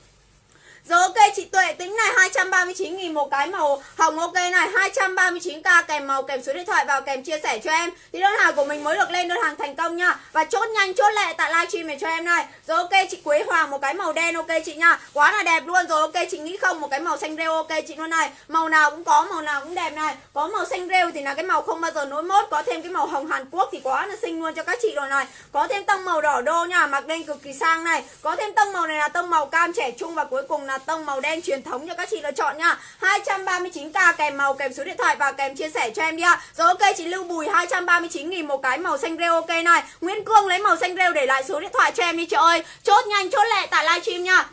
Rồi ok, chị Tuệ Tính này hai trăm ba mươi chín nghìn một cái màu hồng ok này, hai trăm ba mươi chín k kèm màu kèm số điện thoại vào kèm chia sẻ cho em thì đơn hàng của mình mới được lên đơn hàng thành công nha. Và chốt nhanh chốt lẹ tại livestream này cho em này. Rồi ok, chị Quế Hoàng một cái màu đen ok chị nha. Quá là đẹp luôn. Rồi ok, chị Nghĩ Không một cái màu xanh rêu ok chị luôn này. Màu nào cũng có, màu nào cũng đẹp này. Có màu xanh rêu thì là cái màu không bao giờ nối mốt. Có thêm cái màu hồng Hàn Quốc thì quá là xinh luôn cho các chị rồi này. Có thêm tông màu đỏ đô nha, mặc lên cực kỳ sang này. Có thêm tông màu này là tông màu cam trẻ trung và cuối cùng là tông màu đen truyền thống cho các chị lựa chọn nha. hai trăm ba mươi chín k kèm màu kèm số điện thoại và kèm chia sẻ cho em đi ạ. Rồi ok, chị Lưu Bùi hai trăm ba mươi chín nghìn một cái màu xanh rêu ok này. Nguyễn Cương lấy màu xanh rêu để lại số điện thoại cho em đi chị ơi. Chốt nhanh chốt lẹ tại livestream nha.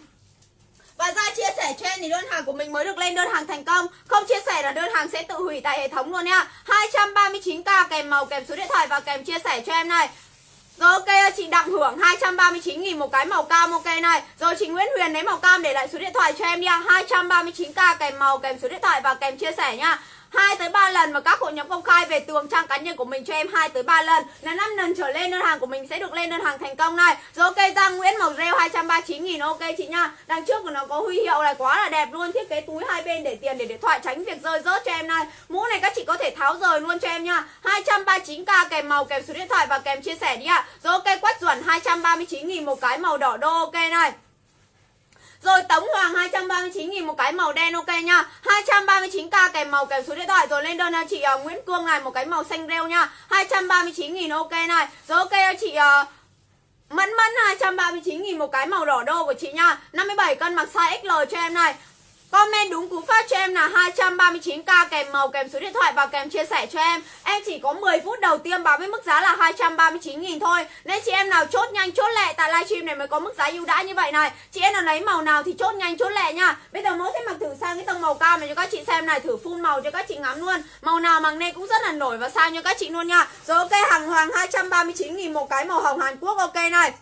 Và ra chia sẻ cho em thì đơn hàng của mình mới được lên đơn hàng thành công. Không chia sẻ là đơn hàng sẽ tự hủy tại hệ thống luôn nha. hai trăm ba mươi chín k kèm màu kèm số điện thoại và kèm chia sẻ cho em này. Rồi ok, chị Đặng Hưởng hai trăm ba mươi chín nghìn một cái màu cam ok này. Rồi chị Nguyễn Huyền lấy màu cam để lại số điện thoại cho em đi ạ. hai trăm ba mươi chín k kèm màu kèm số điện thoại và kèm chia sẻ nha. hai tới ba lần mà các hội nhóm công khai về tường trang cá nhân của mình cho em hai tới ba lần. Là năm lần trở lên đơn hàng của mình sẽ được lên đơn hàng thành công này. Rồi ok, Giang Nguyễn màu rêu hai trăm ba mươi chín nghìn ok chị nha. Đằng trước của nó có huy hiệu này quá là đẹp luôn. Thiết kế túi hai bên để tiền để điện thoại tránh việc rơi rớt cho em này. Mũ này các chị có thể tháo rời luôn cho em nha. hai trăm ba mươi chín k kèm màu kèm số điện thoại và kèm chia sẻ đi ạ. Rồi ok, Quách Duẩn hai trăm ba mươi chín nghìn một cái màu đỏ đô ok này. Rồi Tống Hoàng hai trăm ba mươi chín nghìn một cái màu đen ok nha. hai trăm ba mươi chín k kèm màu kèm số điện thoại. Rồi lên đơn chị uh, Nguyễn Cương này một cái màu xanh rêu nha. hai trăm ba mươi chín nghìn ok này. Rồi ok chị uh, Mẫn Mẫn hai trăm ba mươi chín nghìn một cái màu đỏ đô của chị nha. năm mươi bảy cân mặc size ích lờ cho em này. Comment đúng cú pháp cho em là hai trăm ba mươi chín k kèm màu kèm số điện thoại và kèm chia sẻ cho em. Em chỉ có mười phút đầu tiên báo với mức giá là hai trăm ba mươi chín nghìn thôi. Nên chị em nào chốt nhanh chốt lẹ tại livestream này mới có mức giá ưu đãi như vậy này. Chị em nào lấy màu nào thì chốt nhanh chốt lẹ nha. Bây giờ mẫu sẽ mặc thử sang cái tông màu cam này cho các chị xem này, thử full màu cho các chị ngắm luôn. Màu nào mặc nên cũng rất là nổi và sang cho các chị luôn nha. Rồi ok, Hằng Hoàng hai trăm ba mươi chín nghìn một cái màu hồng Hàn Quốc ok này.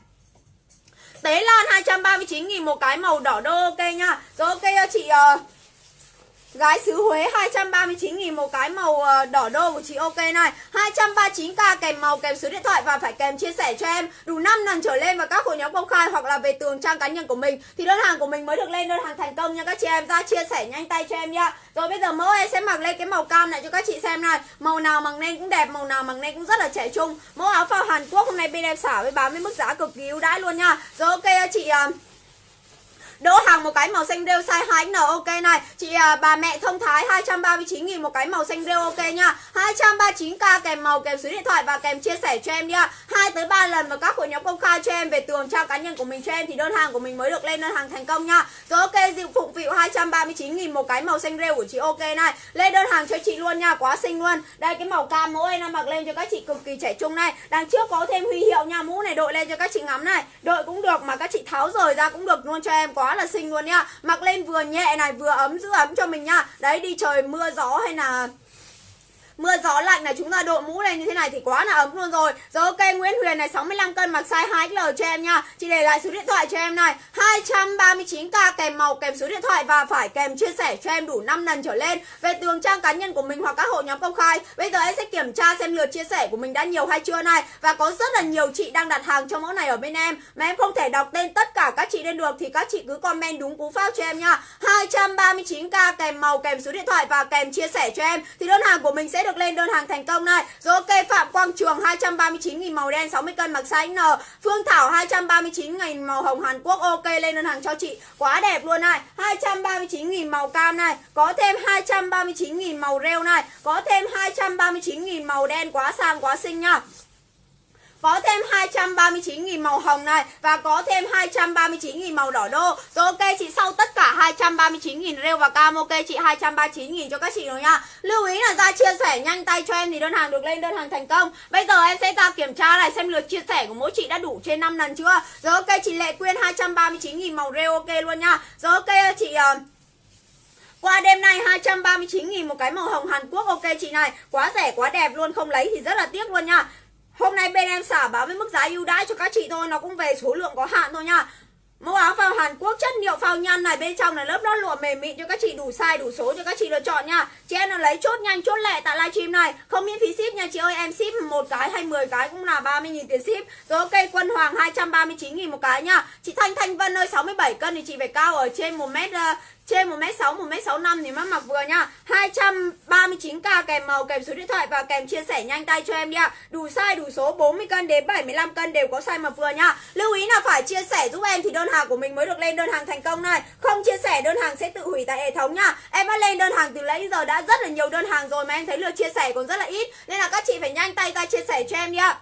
Tế Lan hai trăm ba mươi chín nghìn một cái màu đỏ đô ok nha. Rồi ok chị uh, Gái xứ Huế hai trăm ba mươi chín nghìn một cái màu uh, đỏ đô của chị ok này. hai trăm ba mươi chín k kèm màu kèm số điện thoại và phải kèm chia sẻ cho em đủ năm lần trở lên vào các hội nhóm công khai hoặc là về tường trang cá nhân của mình thì đơn hàng của mình mới được lên đơn hàng thành công nha các chị em. Ra chia sẻ nhanh tay cho em nha. Rồi bây giờ mẫu em sẽ mặc lên cái màu cam này cho các chị xem này. Màu nào mặc lên cũng đẹp, màu nào mặc lên cũng rất là trẻ trung. Mẫu áo phao Hàn Quốc hôm nay bên em xả với bán với mức giá cực kỳ ưu đãi luôn nha. Rồi ok chị uh, Đỗ Hằng một cái màu xanh rêu size hai ích en ok này. Chị à, bà mẹ Thông Thái hai trăm ba mươi chín nghìn một cái màu xanh rêu ok nha. hai trăm ba mươi chín k kèm màu kèm số điện thoại và kèm chia sẻ cho em nha. hai tới ba lần vào các hội nhóm công khai cho em về tường trang cá nhân của mình cho em thì đơn hàng của mình mới được lên đơn hàng thành công nha. Rồi ok, Diệu Phụng Phịu hai trăm ba mươi chín nghìn một cái màu xanh rêu của chị ok này. Lên đơn hàng cho chị luôn nha, quá xinh luôn. Đây cái màu cam mẫu em đang mặc lên cho các chị cực kỳ trẻ trung này. Đằng trước có thêm huy hiệu nha, mũ này đội lên cho các chị ngắm này. Đội cũng được mà các chị tháo rời ra cũng được luôn cho em, quá là xinh luôn nha. Mặc lên vừa nhẹ này, vừa ấm, giữ ấm cho mình nha. Đấy, đi trời mưa gió hay là mưa gió lạnh là chúng ta đội mũ lên như thế này thì quá là ấm luôn rồi. Rồi ok, Nguyễn Huyền này sáu mươi lăm cân mặc size hai ích lờ cho em nha. Chị để lại số điện thoại cho em này, hai trăm ba mươi chín k kèm màu kèm số điện thoại và phải kèm chia sẻ cho em đủ năm lần trở lên về tường trang cá nhân của mình hoặc các hội nhóm công khai. Bây giờ em sẽ kiểm tra xem lượt chia sẻ của mình đã nhiều hay chưa này. Và có rất là nhiều chị đang đặt hàng cho mẫu này ở bên em mà em không thể đọc tên tất cả các chị lên được thì các chị cứ comment đúng cú pháp cho em nha. hai trăm ba mươi chín k kèm màu kèm số điện thoại và kèm chia sẻ cho em thì đơn hàng của mình sẽ được lên đơn hàng thành công này. Rồi ok, Phạm Quang Trường hai trăm ba mươi chín nghìn màu đen sáu mươi cân mặc size ích en. Phương Thảo hai trăm ba mươi chín nghìn màu hồng Hàn Quốc ok, lên đơn hàng cho chị, quá đẹp luôn này. hai trăm ba mươi chín nghìn màu cam này, có thêm hai trăm ba mươi chín nghìn màu rêu này, có thêm hai trăm ba mươi chín nghìn màu đen, quá sang quá xinh nha. Có thêm hai trăm ba mươi chín nghìn màu hồng này và có thêm hai trăm ba mươi chín nghìn màu đỏ đô. Rồi ok chị, sau tất cả hai trăm ba mươi chín nghìn rêu và cam ok chị, hai trăm ba mươi chín nghìn cho các chị rồi nha. Lưu ý là ra chia sẻ nhanh tay cho em thì đơn hàng được lên đơn hàng thành công. Bây giờ em sẽ ra kiểm tra này xem lượt chia sẻ của mỗi chị đã đủ trên năm lần chưa. Rồi ok, chị Lệ Quyên hai trăm ba mươi chín nghìn màu rêu ok luôn nha. Rồi ok chị uh, qua đêm nay hai trăm ba mươi chín nghìn một cái màu hồng Hàn Quốc ok chị này, quá rẻ quá đẹp luôn, không lấy thì rất là tiếc luôn nha. Hôm nay bên em xả báo với mức giá ưu đãi cho các chị thôi, nó cũng về số lượng có hạn thôi nha. Mẫu áo phao Hàn Quốc chất liệu phao nhăn này, bên trong là lớp lót lụa mềm mịn cho các chị, đủ size đủ số cho các chị lựa chọn nha. Chị em nào lấy chốt nhanh chốt lẹ tại livestream này, không miễn phí ship nha chị ơi, em ship một cái hay mười cái cũng là ba mươi nghìn tiền ship. Rồi ok, Quân Hoàng hai trăm ba mươi chín nghìn một cái nha. Chị Thanh Thanh Vân ơi, sáu mươi bảy cân thì chị phải cao ở trên một mét uh, trên một mét sáu, một mét sáu mươi lăm thì mới mặc vừa nha. hai trăm ba mươi chín k kèm màu kèm số điện thoại và kèm chia sẻ nhanh tay cho em đi ạ. Đủ size đủ số, bốn mươi cân đến bảy mươi lăm cân đều có size mặc vừa nha. Lưu ý là phải chia sẻ giúp em thì đơn hàng của mình mới được lên đơn hàng thành công này. Không chia sẻ đơn hàng sẽ tự hủy tại hệ thống nha. Em đã lên đơn hàng từ nãy giờ đã rất là nhiều đơn hàng rồi mà em thấy lượt chia sẻ còn rất là ít, nên là các chị phải nhanh tay ra chia sẻ cho em đi ạ.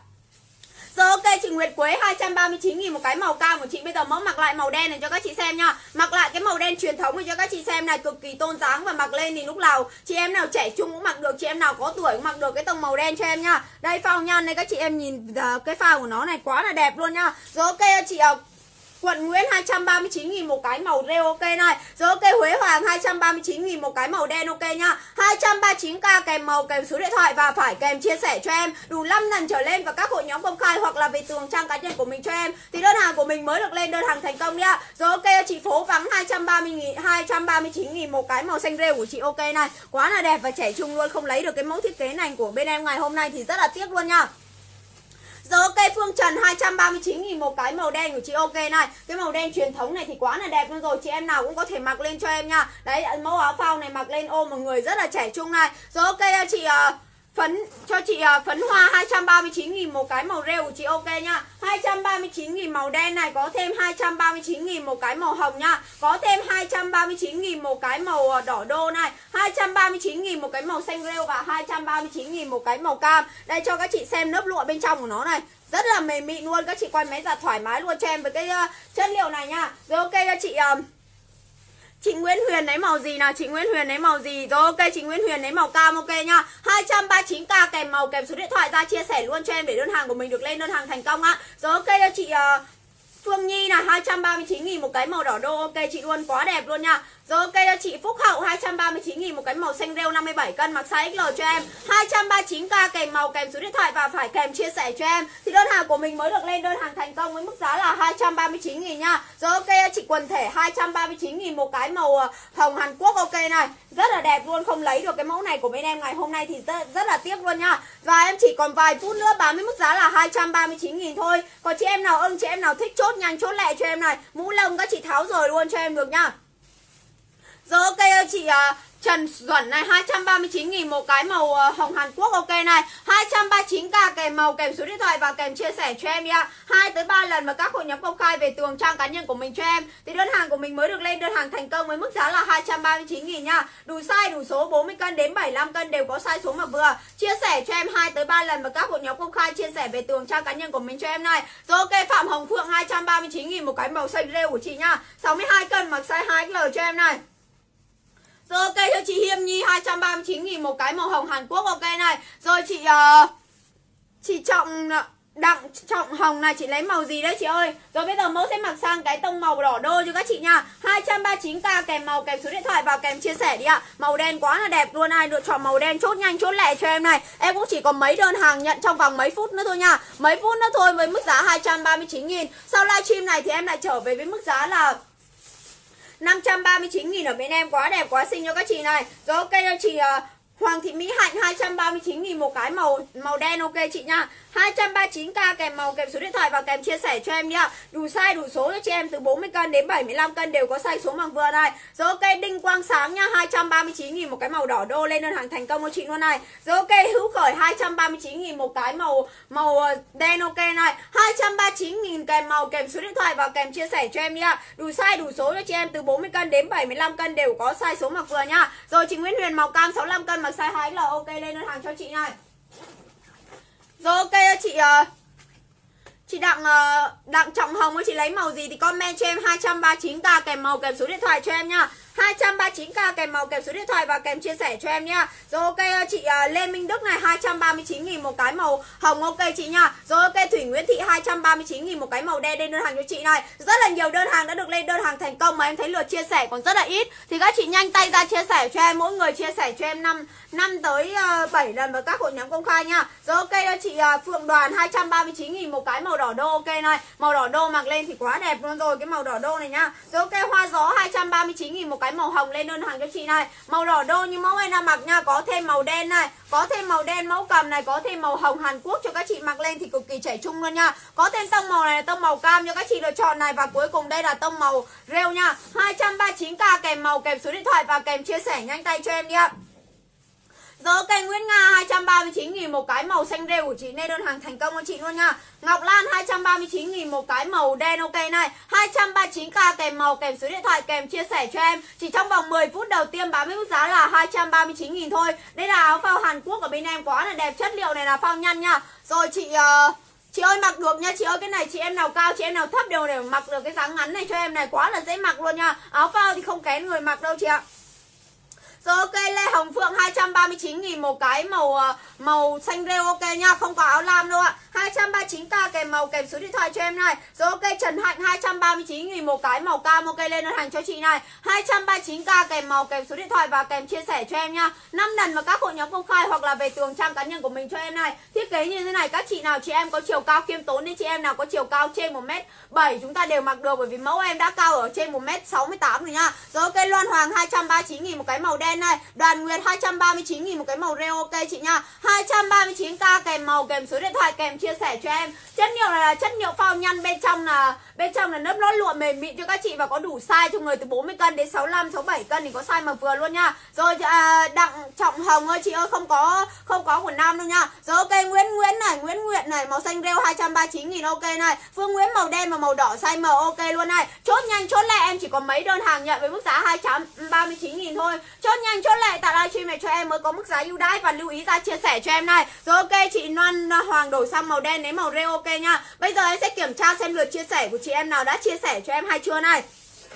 Rồi ok, chị Nguyệt Quế hai trăm ba mươi chín nghìn một cái màu cam của chị. Bây giờ mẫu mặc lại màu đen này cho các chị xem nha. Mặc lại cái màu đen truyền thống này cho các chị xem này, cực kỳ tôn dáng và mặc lên thì lúc nào chị em nào trẻ trung cũng mặc được, chị em nào có tuổi cũng mặc được cái tông màu đen cho em nha. Đây phao nhăn đây các chị em nhìn uh, cái phao của nó này quá là đẹp luôn nha. Rồi ok chị uh, Quận Nguyễn hai trăm ba mươi chín nghìn một cái màu rêu ok này. Rồi ok, Huế Hoàng hai trăm ba mươi chín nghìn một cái màu đen ok nha. hai trăm ba mươi chín k kèm màu kèm số điện thoại và phải kèm chia sẻ cho em đủ năm lần trở lên vào các hội nhóm công khai hoặc là về tường trang cá nhân của mình cho em thì đơn hàng của mình mới được lên đơn hàng thành công nha. Rồi ok, chị Phố Vắng hai trăm ba mươi nghìn, hai trăm ba mươi chín nghìn một cái màu xanh rêu của chị ok này, quá là đẹp và trẻ trung luôn, không lấy được cái mẫu thiết kế này của bên em ngày hôm nay thì rất là tiếc luôn nha. Rồi ok, Phương Trần hai trăm ba mươi chín nghìn một cái màu đen của chị ok này. Cái màu đen truyền thống này thì quá là đẹp luôn rồi, chị em nào cũng có thể mặc lên cho em nha. Đấy, mẫu áo phao này mặc lên ôm một người rất là trẻ trung này. Rồi ok chị uh, phấn cho chị uh, Phấn Hoa hai trăm ba mươi chín nghìn một cái màu rêu của chị ok nha. hai trăm ba mươi chín nghìn màu đen này, có thêm hai trăm ba mươi chín nghìn một cái màu hồng nha. Có thêm hai trăm ba mươi chín nghìn một cái màu đỏ đô này, hai trăm ba mươi chín nghìn một cái màu xanh rêu và hai trăm ba mươi chín nghìn một cái màu cam. Đây cho các chị xem lớp lụa bên trong của nó này, rất là mềm mịn luôn, các chị quay máy giặt thoải mái luôn cho em với cái uh, chất liệu này nha. Rồi ok cho chị uh, Chị Nguyễn Huyền lấy màu gì nào? Chị Nguyễn Huyền lấy màu gì? Rồi ok, chị Nguyễn Huyền lấy màu cam ok nha. hai trăm ba mươi chín k kèm màu kèm số điện thoại ra chia sẻ luôn cho em để đơn hàng của mình được lên đơn hàng thành công á. Rồi ok cho chị uh, Phương Nhi là hai trăm ba mươi chín nghìn một cái màu đỏ đô ok chị luôn, quá đẹp luôn nha. Rồi ok cho chị Phúc Hậu hai trăm ba mươi chín nghìn một cái màu xanh rêu năm mươi bảy cân mặc size ích lờ cho em, hai trăm ba mươi chín k kèm màu kèm số điện thoại và phải kèm chia sẻ cho em thì đơn hàng của mình mới được lên đơn hàng thành công với mức giá là hai trăm ba mươi chín nghìn nha. Rồi ok cho chị Quần Thể hai trăm ba mươi chín nghìn một cái màu hồng Hàn Quốc ok này, rất là đẹp luôn, không lấy được cái mẫu này của bên em ngày hôm nay thì rất, rất là tiếc luôn nha. Và em chỉ còn vài phút nữa bán với mức giá là hai trăm ba mươi chín nghìn thôi. Còn chị em nào ưng, chị em nào thích chốt nhanh chốt lẹ cho em này, mũ lông các chị tháo rời luôn cho em được nha. Rồi ok chị uh, Trần Duẩn này hai trăm ba mươi chín nghìn một cái màu hồng Hàn Quốc ok này. hai trăm ba mươi chín k kèm màu kèm số điện thoại và kèm chia sẻ cho em đi ạ. hai tới ba lần mà các hội nhóm công khai về tường trang cá nhân của mình cho em. Thì đơn hàng của mình mới được lên đơn hàng thành công với mức giá là hai trăm ba mươi chín nghìn nha. Đủ size đủ số bốn mươi cân đến bảy mươi lăm cân đều có size số mà vừa. Chia sẻ cho em hai tới ba lần mà các hội nhóm công khai chia sẻ về tường trang cá nhân của mình cho em này. Rồi ok, Phạm Hồng Phượng hai trăm ba mươi chín nghìn một cái màu xanh rêu của chị nha. sáu mươi hai cân mặc size hai X L cho em này. Rồi ok cho chị Hiêm Nhi hai trăm ba mươi chín nghìn một cái màu hồng Hàn Quốc ok này. Rồi chị uh, chị Trọng Đặng Trọng Hồng này, chị lấy màu gì đấy chị ơi? Rồi bây giờ mẫu sẽ mặc sang cái tông màu đỏ đô cho các chị nha. hai trăm ba mươi chín k kèm màu kèm số điện thoại và kèm chia sẻ đi ạ. Màu đen quá là đẹp luôn, ai lựa chọn màu đen chốt nhanh chốt lẹ cho em này. Em cũng chỉ có mấy đơn hàng nhận trong vòng mấy phút nữa thôi nha. Mấy phút nữa thôi với mức giá hai trăm ba mươi chín nghìn. Sau livestream này thì em lại trở về với mức giá là năm trăm ba mươi chín nghìn ở bên em, quá đẹp quá xinh cho các chị này. Rồi ok cho chị uh, Hoàng Thị Mỹ Hạnh hai trăm ba mươi chín nghìn một cái màu màu đen ok chị nha. hai trăm ba mươi chín k kèm màu kèm số điện thoại và kèm chia sẻ cho em đi ạ. Đủ size đủ số cho chị em từ bốn mươi cân đến bảy mươi lăm cân đều có size số bằng vừa này. Rồi ok, Đinh Quang Sáng nha, hai trăm ba mươi chín nghìn một cái màu đỏ đô lên đơn hàng thành công cho chị luôn này. Rồi ok, Hữu Khởi hai trăm ba mươi chín nghìn một cái màu màu đen ok này. hai trăm ba mươi chín nghìn kèm màu kèm số điện thoại và kèm chia sẻ cho em đi ạ. Đủ size đủ số cho chị em từ bốn mươi cân đến bảy mươi lăm cân đều có size số mặc vừa nha. Rồi chị Nguyễn Huyền màu cam sáu mươi lăm cân mặc size hai X L ok lên đơn hàng cho chị này. Rồi ok chị uh, chị Đặng uh, Đặng Trọng Hồng ơi, chị lấy màu gì thì comment cho em hai trăm ba mươi chín k kèm màu kèm số điện thoại cho em nha. hai trăm ba mươi chín k kèm màu kèm số điện thoại và kèm chia sẻ cho em nha. Rồi ok chị uh, Lê Minh Đức này hai trăm ba mươi chín nghìn một cái màu hồng ok chị nha. Rồi ok Thủy Nguyễn Thị hai trăm ba mươi chín nghìn một cái màu đen lên đơn hàng cho chị này. Rất là nhiều đơn hàng đã được lên đơn hàng thành công mà em thấy lượt chia sẻ còn rất là ít. Thì các chị nhanh tay ra chia sẻ cho em, mỗi người chia sẻ cho em năm năm tới bảy lần vào các hội nhóm công khai nha. Rồi ok cho chị uh, Phượng Đoàn hai trăm ba mươi chín nghìn một cái màu đỏ đô ok này. Màu đỏ đô mặc lên thì quá đẹp luôn rồi, cái màu đỏ đô này nha. Rồi ok Hoa Gió hai trăm ba mươi chín nghìn một cái màu hồng lên đơn hàng cho chị này. Màu đỏ đô như mẫu em đang mặc nha, có thêm màu đen này, có thêm màu đen mẫu cầm này, có thêm màu hồng Hàn Quốc cho các chị mặc lên thì cực kỳ trẻ trung luôn nha. Có thêm tông màu này là tông màu cam cho các chị lựa chọn này, và cuối cùng đây là tông màu rêu nha. hai trăm ba mươi chín k kèm màu kèm số điện thoại và kèm chia sẻ nhanh tay cho em đi ạ. Rồi ok Nguyễn Nga hai trăm ba mươi chín nghìn một cái màu xanh rêu của chị nên đơn hàng thành công cho chị luôn nha. Ngọc Lan hai trăm ba mươi chín nghìn một cái màu đen ok này. hai trăm ba mươi chín k kèm màu kèm số điện thoại kèm chia sẻ cho em. Chỉ trong vòng mười phút đầu tiên bán với mức giá là hai trăm ba mươi chín nghìn thôi. Đây là áo phao Hàn Quốc ở bên em, quá là đẹp, chất liệu này là phao nhăn nha. Rồi chị uh, chị ơi mặc được nha chị ơi, cái này chị em nào cao chị em nào thấp đều để mặc được cái dáng ngắn này cho em này, quá là dễ mặc luôn nha. Áo phao thì không kén người mặc đâu chị ạ. Rồi ok Lê Hồng Phượng hai trăm ba mươi chín nghìn một cái màu màu xanh rêu ok nha, không có áo lam đâu ạ. hai trăm ba mươi chín k kèm màu kèm số điện thoại cho em này. Rồi ok Trần Hạnh hai trăm ba mươi chín nghìn một cái màu cam ok lên đơn hàng cho chị này. hai trăm ba mươi chín k kèm màu kèm số điện thoại và kèm chia sẻ cho em nha. năm lần vào các hội nhóm công khai hoặc là về tường trang cá nhân của mình cho em này. Thiết kế như thế này, các chị nào chị em có chiều cao khiêm tốn đến chị em nào có chiều cao trên một mét bảy chúng ta đều mặc được, bởi vì mẫu em đã cao ở trên một mét sáu mươi tám rồi nha. Rồi ok Loan Hoàng hai trăm ba mươi chín nghìn một cái màu đen này. Đoàn Nguyệt hai trăm ba mươi chín nghìn một cái màu rêu ok chị nha. hai trăm ba mươi chín k kèm màu kèm số điện thoại kèm chia sẻ cho em. Chất liệu này là chất liệu phao nhăn, bên trong là bên trong là lớp lót lụa mềm mịn cho các chị và có đủ size cho người từ bốn mươi cân đến sáu mươi lăm sáu mươi bảy cân thì có size mà vừa luôn nha. Rồi à, Đặng Trọng Hồng ơi chị ơi, không có không có của nam đâu nha. Rồi ok Nguyễn Nguyễn này, Nguyễn Nguyệt này màu xanh rêu hai trăm ba mươi chín nghìn ok này. Phương Nguyễn màu đen và màu đỏ size M ok luôn này. Chốt nhanh chốt lẹ, em chỉ có mấy đơn hàng nhận với mức giá hai trăm ba mươi chín nghìn thôi. Chốt nhanh chốt lẹ tại livestream này cho em mới có mức giá ưu đãi và lưu ý ra chia sẻ cho em này. Rồi ok chị Loan Hoàng đổi sang màu đen đến màu rêu ok nha. Bây giờ em sẽ kiểm tra xem lượt chia sẻ của chị em nào đã chia sẻ cho em hay chưa này.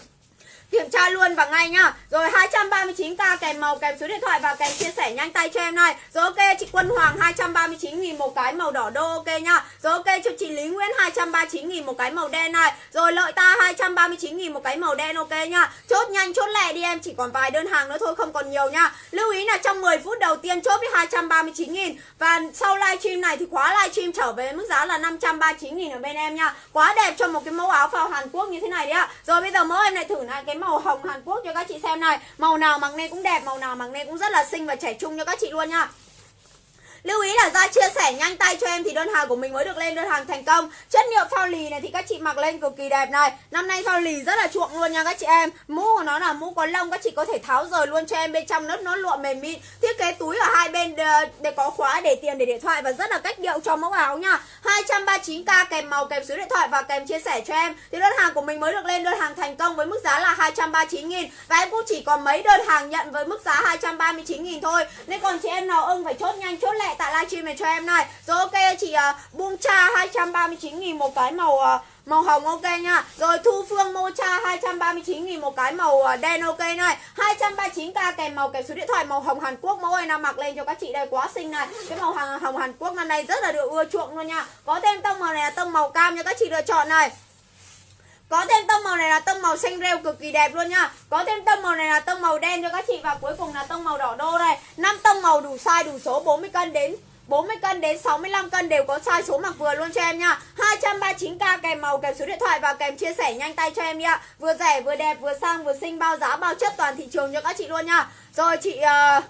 Kiểm tra luôn và ngay nhá. Rồi hai trăm ba mươi chín k kèm màu kèm số điện thoại và kèm chia sẻ nhanh tay cho em này. Rồi ok chị Quân Hoàng hai trăm ba mươi chín nghìn một cái màu đỏ đô ok nhá. Rồi ok cho chị Lý Nguyễn hai trăm ba mươi chín nghìn một cái màu đen này. Rồi Lợi Ta hai trăm ba mươi chín nghìn một cái màu đen ok nhá. Chốt nhanh chốt lẹ đi em, chỉ còn vài đơn hàng nữa thôi, không còn nhiều nha. Lưu ý là trong mười phút đầu tiên chốt với hai trăm ba mươi chín nghìn. Và sau livestream này thì khóa livestream trở về mức giá là năm trăm ba mươi chín nghìn ở bên em nha. Quá đẹp cho một cái mẫu áo phao Hàn Quốc như thế này đấy ạ. Rồi bây giờ mẫu em lại thử lại cái màu hồng Hàn Quốc cho các chị xem này. Màu nào mặc nên cũng đẹp, màu nào mặc nên cũng rất là xinh và trẻ trung cho các chị luôn nha. Lưu ý là do chia sẻ nhanh tay cho em thì đơn hàng của mình mới được lên đơn hàng thành công. Chất liệu phao lì này thì các chị mặc lên cực kỳ đẹp này. Năm nay phao lì rất là chuộng luôn nha các chị em. Mũ của nó là mũ có lông, các chị có thể tháo rời luôn cho em, bên trong nó nó lụa mềm mịn. Thiết kế túi ở hai bên để có khóa để tiền, để điện thoại và rất là cách điệu cho mẫu áo nha. Hai trăm ba mươi chín k kèm màu, kèm số điện thoại và kèm chia sẻ cho em. Thì đơn hàng của mình mới được lên đơn hàng thành công với mức giá là hai trăm ba mươi chín nghìn. Và em cũng chỉ có mấy đơn hàng nhận với mức giá hai trăm ba mươi chín nghìn thôi. Nên còn chị em nào ưng phải chốt nhanh chốt lẹ tại livestream này cho em này. Rồi ok chị uh, Buông Cha hai trăm ba mươi chín nghìn một cái màu uh, màu hồng ok nha. Rồi Thu Phương Mocha hai trăm ba mươi chín nghìn một cái màu đen ok này. hai trăm ba mươi chín k kèm màu, kèm số điện thoại màu hồng Hàn Quốc. Mẫu này nào mặc lên cho các chị đây quá xinh này. Cái màu hồng Hàn Quốc năm nay rất là được ưa chuộng luôn nha. Có thêm tông màu này là tông màu cam cho các chị lựa chọn này. Có thêm tông màu này là tông màu xanh rêu cực kỳ đẹp luôn nha. Có thêm tông màu này là tông màu đen cho các chị. Và cuối cùng là tông màu đỏ đô này. năm tông màu đủ size đủ số, bốn mươi cân đến bốn mươi cân đến sáu mươi lăm cân đều có size số mặc vừa luôn cho em nha. hai trăm ba mươi chín k kèm màu, kèm số điện thoại và kèm chia sẻ nhanh tay cho em đi ạ. Vừa rẻ vừa đẹp vừa sang vừa xinh, bao giá bao chất toàn thị trường cho các chị luôn nha. Rồi chị uh...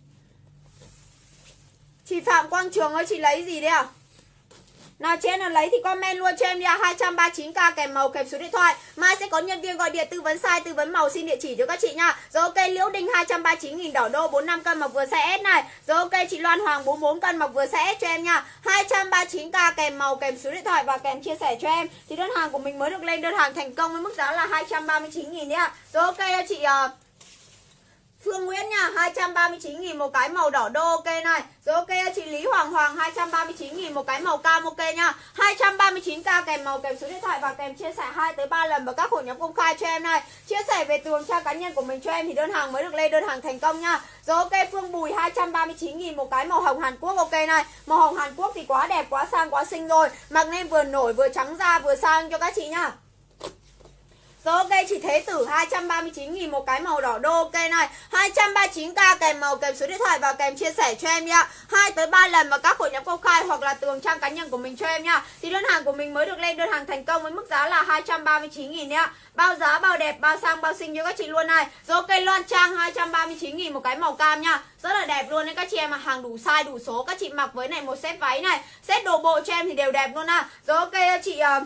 chị Phạm Quang Trường ơi, chị lấy gì đấy ạ? À? Nào trên nào lấy thì comment luôn cho em đi ạ. hai trăm ba mươi chín k kèm màu, kèm số điện thoại. Mai sẽ có nhân viên gọi điện tư vấn size, tư vấn màu, xin địa chỉ cho các chị nha. Rồi ok Liễu Đinh hai trăm ba mươi chín nghìn đỏ đô, bốn mươi lăm cân mặc vừa size S này. Rồi ok chị Loan Hoàng bốn mươi bốn cân mặc vừa size S cho em nha. hai trăm ba mươi chín k kèm màu, kèm số điện thoại và kèm chia sẻ cho em. Thì đơn hàng của mình mới được lên đơn hàng thành công với mức giá là hai trăm ba mươi chín nghìn đấy ạ. Rồi ok chị uh, Phương Nguyễn nha, hai trăm ba mươi chín nghìn một cái màu đỏ đô ok này. Rồi ok chị Lý Hoàng Hoàng hai trăm ba mươi chín nghìn một cái màu cam ok nha. hai trăm ba mươi chín k kèm màu, kèm số điện thoại và kèm chia sẻ hai tới ba lần vào các hội nhóm công khai cho em này. Chia sẻ về tường trang cá nhân của mình cho em thì đơn hàng mới được lên đơn hàng thành công nha. Rồi ok Phương Bùi hai trăm ba mươi chín nghìn một cái màu hồng Hàn Quốc ok này. Màu hồng Hàn Quốc thì quá đẹp, quá sang, quá xinh rồi. Mặc nên vừa nổi vừa trắng da vừa sang cho các chị nha. Rồi ok chị Thế Tử hai trăm ba mươi chín nghìn một cái màu đỏ đô ok này. hai trăm ba mươi chín k kèm màu, kèm số điện thoại và kèm chia sẻ cho em nha. hai tới ba lần vào các hội nhóm công khai hoặc là tường trang cá nhân của mình cho em nha. Thì đơn hàng của mình mới được lên đơn hàng thành công với mức giá là hai trăm ba mươi chín nghìn nha. Bao giá bao đẹp, bao sang bao xinh cho các chị luôn này. Rồi ok Loan Trang hai trăm ba mươi chín nghìn một cái màu cam nha. Rất là đẹp luôn đấy các chị em, mà hàng đủ size đủ số. Các chị mặc với này một set váy này, set đồ bộ cho em thì đều đẹp luôn à. Rồi ok chị uh...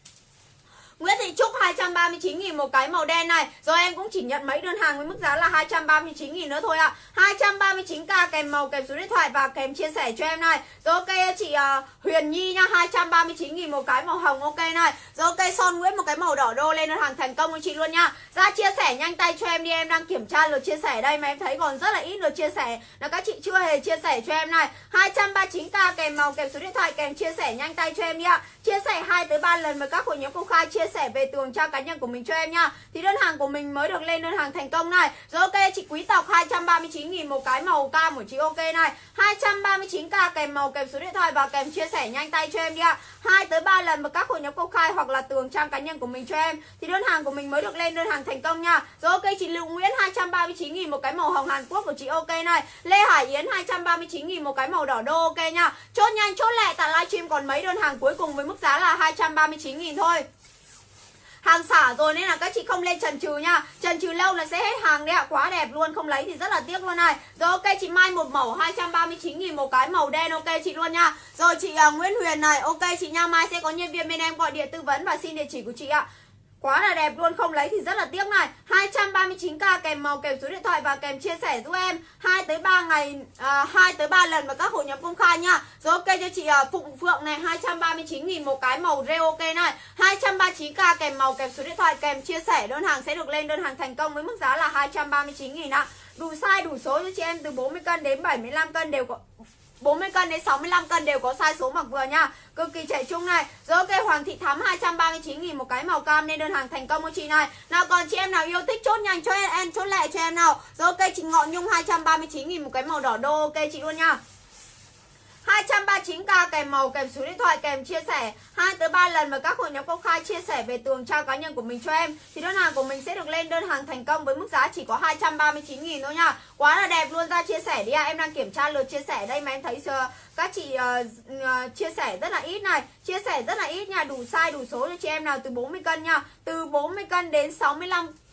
Nguyễn Thị Trúc hai trăm ba mươi chín nghìn một cái màu đen này. Rồi em cũng chỉ nhận mấy đơn hàng với mức giá là hai trăm ba mươi chín nghìn nữa thôi ạ. À. hai trăm ba mươi chín k kèm màu, kèm số điện thoại và kèm chia sẻ cho em này. Rồi ok chị uh, Huyền Nhi nha, hai trăm ba mươi chín nghìn một cái màu hồng ok này. Rồi ok Son Nguyễn một cái màu đỏ đô lên đơn hàng thành công với chị luôn nha. Ra chia sẻ nhanh tay cho em đi, em đang kiểm tra lượt chia sẻ đây mà em thấy còn rất là ít lượt chia sẻ là các chị chưa hề chia sẻ cho em này. hai trăm ba mươi chín k kèm màu, kèm số điện thoại, kèm chia sẻ nhanh tay cho em đi ạ. À. Chia sẻ hai tới ba lần với các hội nhóm công khai, chia sẻ về tường trang cá nhân của mình cho em nha. Thì đơn hàng của mình mới được lên đơn hàng thành công này. Rồi ok chị Quý Tộc hai trăm ba mươi chín nghìn một cái màu cam của chị ok này. hai trăm ba mươi chín k kèm màu, kèm số điện thoại và kèm chia sẻ nhanh tay cho em đi ạ. hai tới ba lần vào các hội nhóm công khai hoặc là tường trang cá nhân của mình cho em. Thì đơn hàng của mình mới được lên đơn hàng thành công nha. Rồi ok chị Lưu Nguyễn hai trăm ba mươi chín nghìn một cái màu hồng Hàn Quốc của chị ok này. Lê Hải Yến hai trăm ba mươi chín nghìn một cái màu đỏ đô ok nha. Chốt nhanh chốt lẹ tại livestream còn mấy đơn hàng cuối cùng với mức giá là hai trăm ba mươi chín nghìn thôi. Hàng xả rồi nên là các chị không lên chần chừ nha. Chần chừ lâu là sẽ hết hàng đấy ạ. Quá đẹp luôn, không lấy thì rất là tiếc luôn này. Rồi ok chị Mai một mẫu hai trăm ba mươi chín nghìn một cái màu đen ok chị luôn nha. Rồi chị uh, Nguyễn Huyền này ok chị nha. Mai sẽ có nhân viên bên em gọi điện tư vấn và xin địa chỉ của chị ạ. Quá là đẹp luôn, không lấy thì rất là tiếc này. hai trăm ba mươi chín k kèm màu, kèm số điện thoại và kèm chia sẻ giúp em hai tới ba ngày à, hai tới ba lần vào các hội nhóm công khai nha. Rồi ok cho chị uh, Phụng Phượng này hai trăm ba mươi chín nghìn một cái màu rêu ok này. hai trăm ba mươi chín k kèm màu, kèm số điện thoại, kèm chia sẻ, đơn hàng sẽ được lên đơn hàng thành công với mức giá là hai trăm ba mươi chín nghìn ạ. Đủ size đủ số cho chị em từ bốn mươi cân đến bảy mươi lăm cân đều có, bốn mươi cân đến sáu mươi lăm cân đều có size số mặc vừa nha. Cực kỳ trẻ trung này. Rồi ok Hoàng Thị Thắm hai trăm ba mươi chín nghìn một cái màu cam nên đơn hàng thành công của chị này. Nào còn chị em nào yêu thích chốt nhanh cho em, em chốt lẹ cho em nào. Rồi ok chị Ngọ Nhung hai trăm ba mươi chín nghìn một cái màu đỏ đô ok chị luôn nha. hai trăm ba mươi chín k kèm màu, kèm số điện thoại, kèm chia sẻ hai tới ba lần vào các hội nhóm công khai, chia sẻ về tường trang cá nhân của mình cho em. Thì đơn hàng của mình sẽ được lên đơn hàng thành công với mức giá chỉ có hai trăm ba mươi chín nghìn thôi nha. Quá là đẹp luôn, ra chia sẻ đi ạ. À. Em đang kiểm tra lượt chia sẻ đây mà em thấy uh, các chị uh, uh, chia sẻ rất là ít này. Chia sẻ rất là ít nha, đủ size đủ số cho chị em nào từ bốn mươi cân nha. Từ bốn mươi cân đến sáu mươi lăm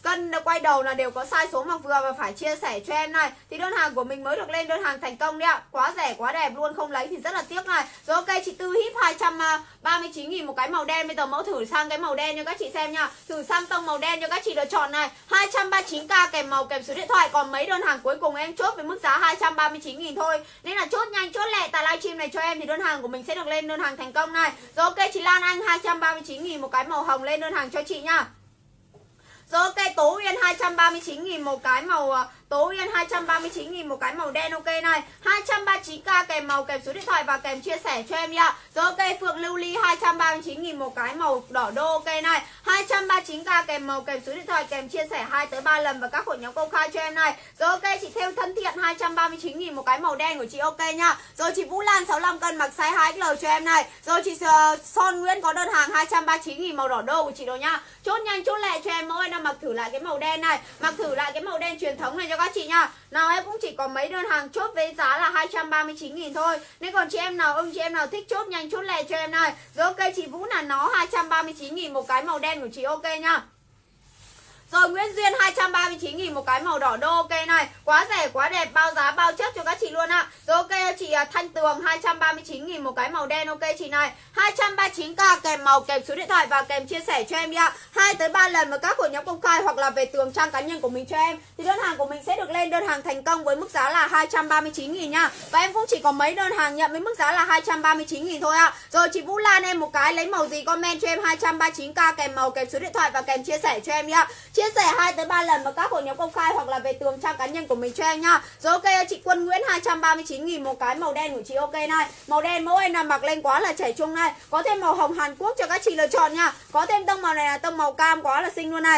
cân quay đầu là đều có size số mặc vừa và phải chia sẻ cho em này. Thì đơn hàng của mình mới được lên đơn hàng thành công đấy ạ. Quá rẻ quá đẹp luôn, không lấy thì rất là tiếc này. Rồi ok, chị Tư híp hai trăm ba mươi chín nghìn một cái màu đen. Bây giờ mẫu thử sang cái màu đen cho các chị xem nha. Thử sang tông màu đen cho các chị lựa chọn này. hai trăm ba mươi chín k kèm màu kèm số điện thoại. Còn mấy đơn hàng cuối cùng em chốt với mức giá hai trăm ba mươi chín nghìn thôi. Nên là chốt nhanh chốt lẹ tại livestream này cho em thì đơn hàng của mình sẽ được lên đơn hàng thành công này. Rồi ok, chị Lan Anh hai trăm ba mươi chín nghìn một cái màu hồng lên đơn hàng cho chị nha. Rồi ok, Tố Uyên hai trăm ba mươi chín nghìn một cái màu Tố Uyên hai trăm ba mươi chín nghìn một cái màu đen ok này. hai trăm ba mươi chín k kèm màu kèm số điện thoại và kèm chia sẻ cho em đi ạ. Rồi ok, Phượng Lưu Ly hai trăm ba mươi chín nghìn một cái màu đỏ đô ok này. hai trăm ba mươi chín k kèm màu kèm số điện thoại kèm chia sẻ hai tới ba lần và các hội nhóm công khai cho em này. Rồi ok, chị Theo Thân Thiện hai trăm ba mươi chín nghìn một cái màu đen của chị ok nha. Rồi chị Vũ Lan sáu mươi lăm cân mặc size hai X L cho em này. Rồi chị uh, Son Nguyễn có đơn hàng hai trăm ba mươi chín nghìn màu đỏ đô của chị đâu nha. Chốt nhanh chốt lẹ cho em, mỗi em mặc thử lại cái màu đen này, mặc thử lại cái màu đen truyền thống này cho các chị nha. Nào em cũng chỉ có mấy đơn hàng chốt với giá là hai trăm ba mươi chín nghìn thôi. Nên còn chị em nào ưng, chị em nào thích chốt nhanh chốt lẹ cho em này. Rồi ok, chị Vũ là nó hai trăm ba mươi chín nghìn một cái màu đen của chị ok nha. Rồi Nguyễn Duyên hai trăm ba mươi chín nghìn một cái màu đỏ đô ok này. Quá rẻ quá đẹp, bao giá bao chất cho các chị luôn ạ. Rồi ok, chị Thanh Tường hai trăm ba mươi chín nghìn một cái màu đen ok chị này. hai trăm ba mươi chín k kèm màu kèm số điện thoại và kèm chia sẻ cho em đi ạ. hai tới ba lần vào các hội nhóm công khai hoặc là về tường trang cá nhân của mình cho em thì đơn hàng của mình sẽ được lên đơn hàng thành công với mức giá là hai trăm ba mươi chín nghìn nha. Và em cũng chỉ có mấy đơn hàng nhận với mức giá là hai trăm ba mươi chín nghìn thôi ạ. Rồi chị Vũ Lan em một cái lấy màu gì comment cho em hai trăm ba mươi chín k kèm màu kèm số điện thoại và kèm chia sẻ cho em đi ạ. Chia sẻ hai tới ba lần vào các hội nhóm công khai hoặc là về tường trang cá nhân của mình cho em nha. Rồi ok, chị Quân Nguyễn hai trăm ba mươi chín nghìn một cái màu đen của chị ok này. Màu đen mẫu em làm mặc lên quá là trẻ trung này. Có thêm màu hồng Hàn Quốc cho các chị lựa chọn nha. Có thêm tông màu này là tông màu cam quá là xinh luôn này.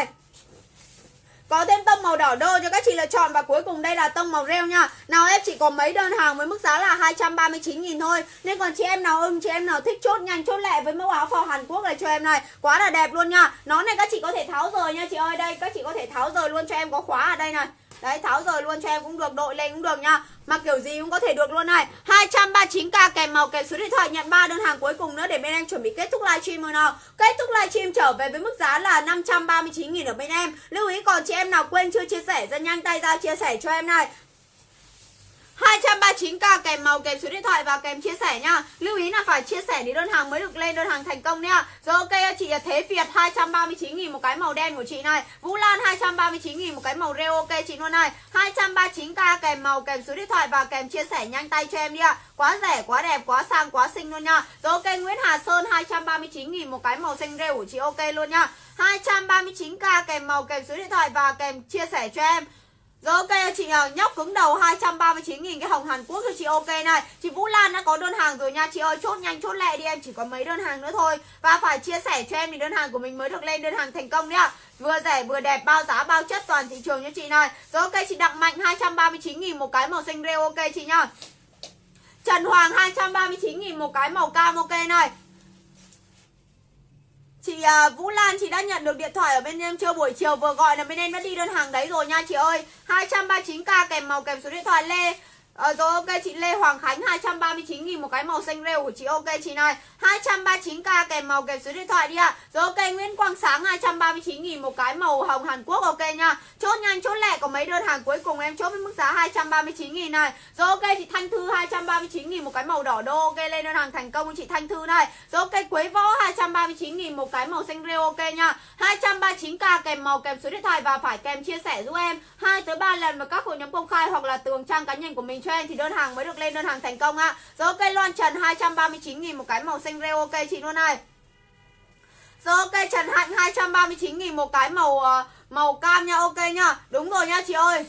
Có thêm tông màu đỏ đô cho các chị lựa chọn. Và cuối cùng đây là tông màu rêu nha. Nào em chỉ có mấy đơn hàng với mức giá là hai trăm ba mươi chín nghìn thôi. Nên còn chị em nào ưng, chị em nào thích chốt nhanh chốt lẹ với mẫu áo phao Hàn Quốc này cho em này. Quá là đẹp luôn nha. Nó này các chị có thể tháo rời nha chị ơi. Đây các chị có thể tháo rời luôn cho em, có khóa ở đây này. Đấy, tháo rời luôn cho em cũng được, đội lên cũng được nha. Mặc kiểu gì cũng có thể được luôn này. hai trăm ba mươi chín k kèm màu kèm số điện thoại, nhận ba đơn hàng cuối cùng nữa để bên em chuẩn bị kết thúc livestream rồi nào. Kết thúc livestream trở về với mức giá là năm trăm ba mươi chín nghìn ở bên em. Lưu ý còn chị em nào quên chưa chia sẻ, ra nhanh tay ra chia sẻ cho em này. hai trăm ba mươi chín k kèm màu kèm số điện thoại và kèm chia sẻ nha. Lưu ý là phải chia sẻ thì đơn hàng mới được lên đơn hàng thành công nha. Rồi ok, chị Thế Việt hai trăm ba mươi chín nghìn một cái màu đen của chị này. Vũ Lan hai trăm ba mươi chín nghìn một cái màu rêu ok chị luôn này. hai trăm ba mươi chín k kèm màu kèm số điện thoại và kèm chia sẻ nhanh tay cho em đi ạ. Quá rẻ, quá đẹp, quá sang, quá xinh luôn nha. Rồi ok, Nguyễn Hà Sơn hai trăm ba mươi chín nghìn một cái màu xanh rêu của chị ok luôn nha. hai trăm ba mươi chín k kèm màu kèm số điện thoại và kèm chia sẻ cho em. Rồi ok, chị nhóc cứng đầu hai trăm ba mươi chín nghìn cái hồng Hàn Quốc cho chị ok này. Chị Vũ Lan đã có đơn hàng rồi nha chị ơi. Chốt nhanh chốt lẹ đi em, chỉ có mấy đơn hàng nữa thôi. Và phải chia sẻ cho em thì đơn hàng của mình mới được lên đơn hàng thành công nhá. Vừa rẻ vừa đẹp, bao giá bao chất toàn thị trường cho chị này. Rồi ok, chị Đặng Mạnh hai trăm ba mươi chín nghìn một cái màu xanh rêu ok chị nhá. Trần Hoàng hai trăm ba mươi chín nghìn một cái màu cam ok này. Chị uh, Vũ Lan chị đã nhận được điện thoại ở bên em chưa? Buổi chiều vừa gọi là bên em đã đi đơn hàng đấy rồi nha chị ơi. hai trăm ba mươi chín k kèm màu kèm số điện thoại Lê. Ờ, rồi ok, chị Lê Hoàng Khánh hai trăm ba mươi chín nghìn một cái màu xanh rêu của chị ok chị này. hai trăm ba mươi chín k kèm màu kèm số điện thoại đi ạ. Rồi ok, Nguyễn Quang Sáng hai trăm ba mươi chín nghìn một cái màu hồng Hàn Quốc ok nha. Chốt nhanh chốt lẹ, có mấy đơn hàng cuối cùng em chốt với mức giá hai trăm ba mươi chín nghìn này. Rồi ok, chị Thanh Thư hai trăm ba mươi chín nghìn một cái màu đỏ đô ok, lên đơn hàng thành công của chị Thanh Thư này. Rồi ok, Quế Võ hai trăm ba mươi chín nghìn một cái màu xanh rêu ok nha. hai trăm ba mươi chín k kèm màu kèm số điện thoại và phải kèm chia sẻ giúp em hai tới ba lần vào các hội nhóm công khai hoặc là tường trang cá nhân của mình cho em thì đơn hàng mới được lên đơn hàng thành công ạ. Rồi ok, Loan Trần hai trăm ba mươi chín nghìn một cái màu xanh rêu ok chị luôn này. Rồi ok, Trần Hạnh hai trăm ba mươi chín nghìn một cái màu uh, màu cam nha ok nha. Đúng rồi nha chị ơi.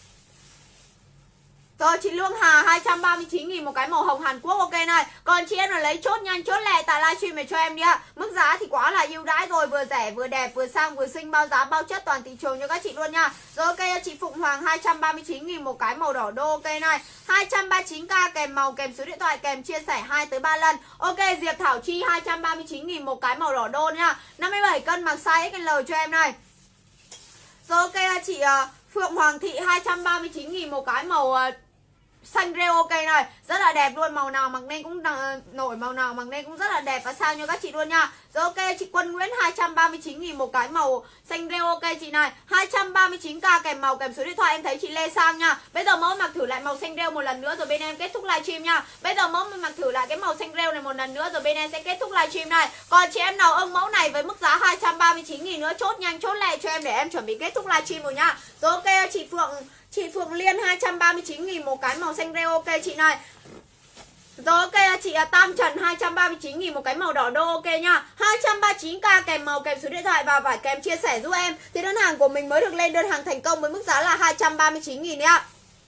Rồi chị Lương Hà hai trăm ba mươi chín nghìn một cái màu hồng Hàn Quốc ok này. Còn chị em là lấy chốt nhanh chốt lẹ tại livestream này cho em đi ạ. Mức giá thì quá là ưu đãi rồi, vừa rẻ vừa đẹp vừa sang vừa xinh, bao giá bao chất toàn thị trường cho các chị luôn nha. Rồi ok, chị Phụng Hoàng hai trăm ba mươi chín nghìn một cái màu đỏ đô ok này. hai trăm ba mươi chín k kèm màu kèm số điện thoại kèm chia sẻ hai tới ba lần. Ok, Diệp Thảo Chi hai trăm ba mươi chín nghìn một cái màu đỏ đô nha. năm mươi bảy cân mặc size ích lờ cho em này. Rồi ok, chị uh, Phượng Hoàng Thị hai trăm ba mươi chín nghìn một cái màu uh, xanh rêu ok này, rất là đẹp luôn, màu nào mặc nên cũng nổi, màu nào mặc nên cũng rất là đẹp và sang cho các chị luôn nha. Rồi ok, chị Quân Nguyễn hai trăm ba mươi chín nghìn một cái màu xanh rêu ok chị này, hai trăm ba mươi chín k kèm màu kèm số điện thoại. Em thấy chị Lê sang nha. Bây giờ mẫu mặc thử lại màu xanh rêu một lần nữa rồi bên em kết thúc livestream nha. Bây giờ mẫu mặc thử lại cái màu xanh rêu này một lần nữa rồi bên em sẽ kết thúc livestream này. Còn chị em nào ưng mẫu này với mức giá hai trăm ba mươi chín nghìn nữa chốt nhanh chốt lẹ cho em để em chuẩn bị kết thúc livestream rồi nha. Rồi ok, chị Phượng Chị Phượng Liên hai trăm ba mươi chín nghìn một cái màu xanh rêu ok chị này. Rồi ok, chị Tam Trần hai trăm ba mươi chín nghìn một cái màu đỏ đô ok nha. hai trăm ba mươi chín k kèm màu kèm số điện thoại và phải kèm chia sẻ giúp em. Thì đơn hàng của mình mới được lên đơn hàng thành công với mức giá là hai trăm ba mươi chín nghìn ạ.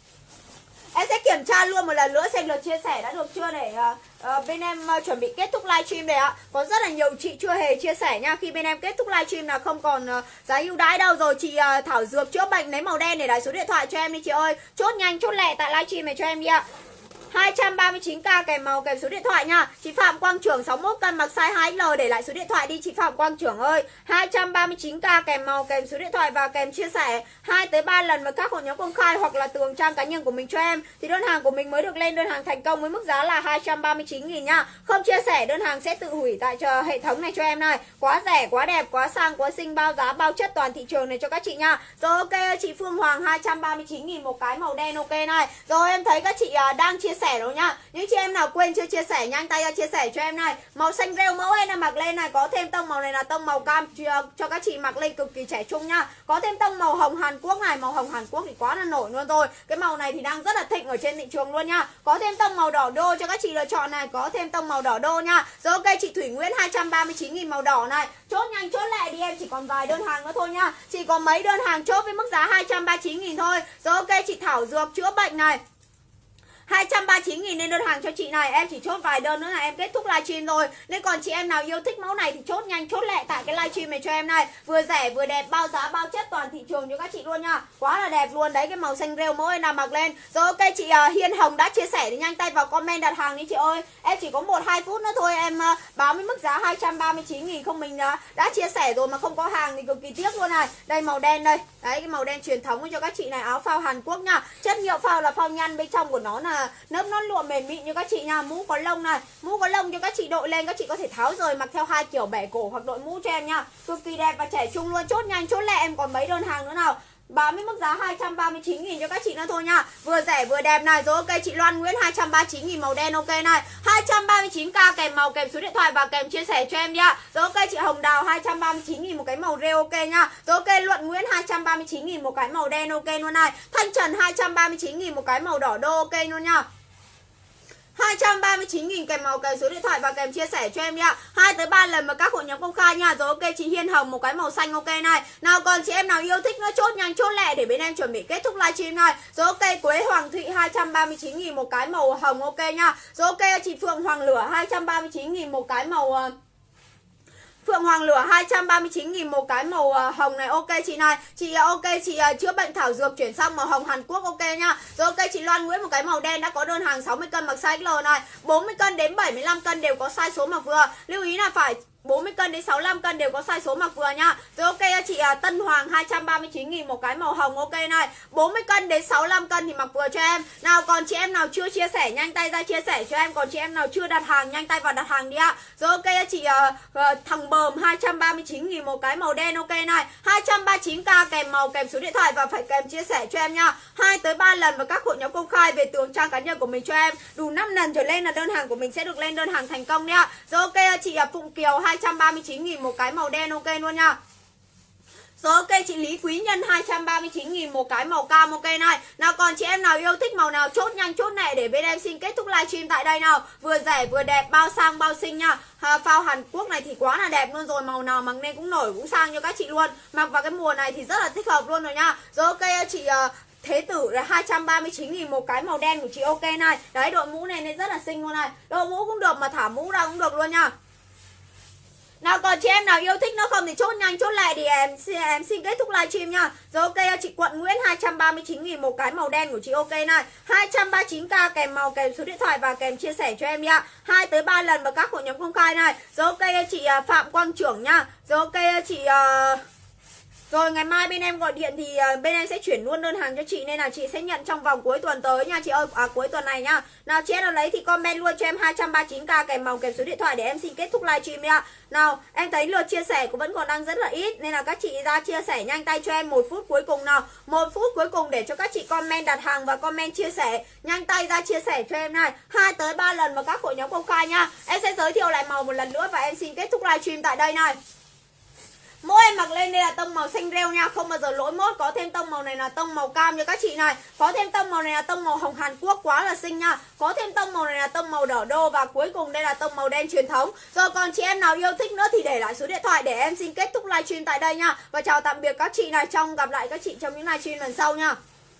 Em sẽ kiểm tra luôn một lần nữa xem lượt chia sẻ đã được chưa để uh, uh, bên em uh, chuẩn bị kết thúc livestream này ạ. Có rất là nhiều chị chưa hề chia sẻ nha. Khi bên em kết thúc livestream là không còn uh, giá ưu đãi đâu. Rồi chị uh, Thảo Dược chữa bệnh lấy màu đen để lại số điện thoại cho em đi chị ơi. Chốt nhanh chốt lẹ tại livestream này cho em đi ạ. hai trăm ba mươi chín k kèm màu kèm số điện thoại nha. Chị Phạm Quang Trưởng sáu mươi mốt cân mặc size hai X L để lại số điện thoại đi chị Phạm Quang Trưởng ơi. hai trăm ba mươi chín k kèm màu kèm số điện thoại và kèm chia sẻ hai tới ba lần với các hội nhóm công khai hoặc là tường trang cá nhân của mình cho em. Thì đơn hàng của mình mới được lên đơn hàng thành công với mức giá là hai trăm ba mươi chín nghìn nha. Không chia sẻ đơn hàng sẽ tự hủy tại chờ hệ thống này cho em này. Quá rẻ, quá đẹp, quá sang, quá xinh, bao giá, bao chất toàn thị trường này cho các chị nha. Rồi ok, chị Phương Hoàng hai trăm ba mươi chín nghìn một cái màu đen ok này. Rồi em thấy các chị đang chia sẻ rồi nha. Những chị em nào quên chưa chia sẻ nhanh tay ra chia sẻ cho em này. Màu xanh rêu mẫu em là mặc lên này, có thêm tông màu này là tông màu cam cho các chị mặc lên cực kỳ trẻ trung nha. Có thêm tông màu hồng Hàn Quốc này, màu hồng Hàn Quốc thì quá là nổi luôn rồi. Cái màu này thì đang rất là thịnh ở trên thị trường luôn nha. Có thêm tông màu đỏ đô cho các chị lựa chọn này, có thêm tông màu đỏ đô nha. Rồi ok, chị Thủy Nguyễn hai trăm ba mươi chín nghìn màu đỏ này. Chốt nhanh chốt lẹ đi em, chỉ còn vài đơn hàng nữa thôi nha. Chỉ có mấy đơn hàng chốt với mức giá hai trăm ba mươi chín nghìn thôi. Rồi ok, chị Thảo Dược chữa bệnh này, hai trăm ba mươi chín nghìn lên đơn hàng cho chị này. Em chỉ chốt vài đơn nữa là em kết thúc livestream rồi. Nên còn chị em nào yêu thích mẫu này thì chốt nhanh chốt lẹ tại cái livestream này cho em này. Vừa rẻ vừa đẹp, bao giá bao chất toàn thị trường cho các chị luôn nha. Quá là đẹp luôn. Đấy, cái màu xanh rêu mẫu em nào mặc lên. Rồi ok, chị uh, Hiên Hồng đã chia sẻ thì nhanh tay vào comment đặt hàng đi chị ơi. Em chỉ có một hai phút nữa thôi em uh, báo với mức giá hai trăm ba mươi chín nghìn. Không, mình uh, đã chia sẻ rồi mà không có hàng thì cực kỳ tiếc luôn này. Đây màu đen đây. Đấy, cái màu đen truyền thống cho các chị này, áo phao Hàn Quốc nha. Chất liệu phao là phao nhăn, bên trong của nó là nớp non lụa mềm mịn như các chị nha. Mũ có lông này, mũ có lông cho các chị đội lên, các chị có thể tháo rời mặc theo hai kiểu bẻ cổ hoặc đội mũ cho em nha. Cực kỳ đẹp và trẻ trung luôn. Chốt nhanh chốt lẹ, em còn mấy đơn hàng nữa nào. Bán với mức giá hai trăm ba mươi chín nghìn cho các chị nữa thôi nha. Vừa rẻ vừa đẹp này. Rồi ok, chị Loan Nguyễn hai trăm ba mươi chín nghìn màu đen ok này. hai trăm ba mươi chín k kèm màu kèm số điện thoại và kèm chia sẻ cho em đi ạ. Rồi ok, chị Hồng Đào hai trăm ba mươi chín nghìn một cái màu rêu ok nha. Rồi ok, Luận Nguyễn hai trăm ba mươi chín nghìn một cái màu đen ok luôn này. Thanh Trần hai trăm ba mươi chín nghìn một cái màu đỏ đô ok luôn nha. hai trăm ba mươi chín nghìn kèm màu kèm số điện thoại và kèm chia sẻ cho em nha. hai tới ba lần vào các hội nhóm công khai nha. Rồi ok, chị Hiên Hồng một cái màu xanh ok này. Nào còn chị em nào yêu thích nữa chốt nhanh chốt lẹ để bên em chuẩn bị kết thúc livestream này. Rồi ok, Quế Hoàng Thụy hai trăm ba mươi chín nghìn một cái màu hồng ok nha. Rồi ok, chị Phượng Hoàng Lửa hai trăm ba mươi chín nghìn một cái màu uh... Phượng Hoàng Lửa hai trăm ba mươi chín nghìn một cái màu uh, hồng này ok chị này. Chị uh, ok, chị uh, chữa bệnh Thảo Dược chuyển sang màu hồng Hàn Quốc ok nha. Rồi ok, chị Loan Nguyễn một cái màu đen đã có đơn hàng sáu mươi cân mặc size L này. bốn mươi cân đến bảy mươi lăm cân đều có size số mặc vừa. Lưu ý là phải bốn mươi cân đến sáu mươi lăm cân đều có size số mặc vừa nha. Rồi ok, chị uh, Tân Hoàng hai trăm ba mươi chín nghìn một cái màu hồng ok này. bốn mươi cân đến sáu mươi lăm cân thì mặc vừa cho em. Nào còn chị em nào chưa chia sẻ nhanh tay ra chia sẻ cho em. Còn chị em nào chưa đặt hàng nhanh tay vào đặt hàng đi ạ. Rồi ok, chị uh, uh, Thằng Bờm hai trăm ba mươi chín nghìn một cái màu đen ok này. hai trăm ba mươi chín k kèm màu kèm số điện thoại và phải kèm chia sẻ cho em nha. hai tới ba lần vào các hội nhóm công khai về tường trang cá nhân của mình cho em. Đủ năm lần trở lên là đơn hàng của mình sẽ được lên đơn hàng thành công đấy ạ. Rồi ok, chị uh, Phụng Kiều hai trăm ba mươi chín nghìn một cái màu đen ok luôn nha. Rồi ok, chị Lý Quý Nhân hai trăm ba mươi chín nghìn một cái màu cam ok này. Nào còn chị em nào yêu thích màu nào chốt nhanh chốt này để bên em xin kết thúc livestream tại đây nào. Vừa rẻ vừa đẹp, bao sang bao xinh nha. À, phao Hàn Quốc này thì quá là đẹp luôn rồi. Màu nào mặc nên cũng nổi cũng sang cho các chị luôn. Mặc vào cái mùa này thì rất là thích hợp luôn rồi nha. Rồi ok, chị uh, Thế Tử là hai trăm ba mươi chín nghìn một cái màu đen của chị ok này. Đấy, đội mũ này nên rất là xinh luôn này. Đội mũ cũng được mà thả mũ ra cũng được luôn nha. Nào còn chị em nào yêu thích nữa không thì chốt nhanh chốt lẹ thì em em xin kết thúc livestream nha. Rồi ok, chị Quận Nguyễn hai trăm ba mươi chín nghìn một cái màu đen của chị ok này. hai trăm ba mươi chín k kèm màu kèm số điện thoại và kèm chia sẻ cho em đi ạ. hai tới ba lần vào các hội nhóm công khai này. Rồi ok, chị Phạm Quang Trưởng nha. Rồi ok, chị uh... Rồi ngày mai bên em gọi điện thì uh, bên em sẽ chuyển luôn đơn hàng cho chị, nên là chị sẽ nhận trong vòng cuối tuần tới nha chị ơi, à cuối tuần này nha. Nào chị nào lấy thì comment luôn cho em hai trăm ba mươi chín k kèm màu kèm số điện thoại để em xin kết thúc livestream nha. Nào, em thấy lượt chia sẻ cũng vẫn còn đang rất là ít, nên là các chị ra chia sẻ nhanh tay cho em một phút cuối cùng nào. Một phút cuối cùng để cho các chị comment đặt hàng và comment chia sẻ. Nhanh tay ra chia sẻ cho em này, hai tới ba lần vào các hội nhóm công khai nha. Em sẽ giới thiệu lại màu một lần nữa và em xin kết thúc livestream tại đây này. Mỗi em mặc lên đây là tông màu xanh rêu nha, không bao giờ lỗi mốt. Có thêm tông màu này là tông màu cam cho các chị này. Có thêm tông màu này là tông màu hồng Hàn Quốc quá là xinh nha. Có thêm tông màu này là tông màu đỏ đô. Và cuối cùng đây là tông màu đen truyền thống. Rồi còn chị em nào yêu thích nữa thì để lại số điện thoại để em xin kết thúc livestream tại đây nha. Và chào tạm biệt các chị này, trong gặp lại các chị trong những livestream lần sau nha.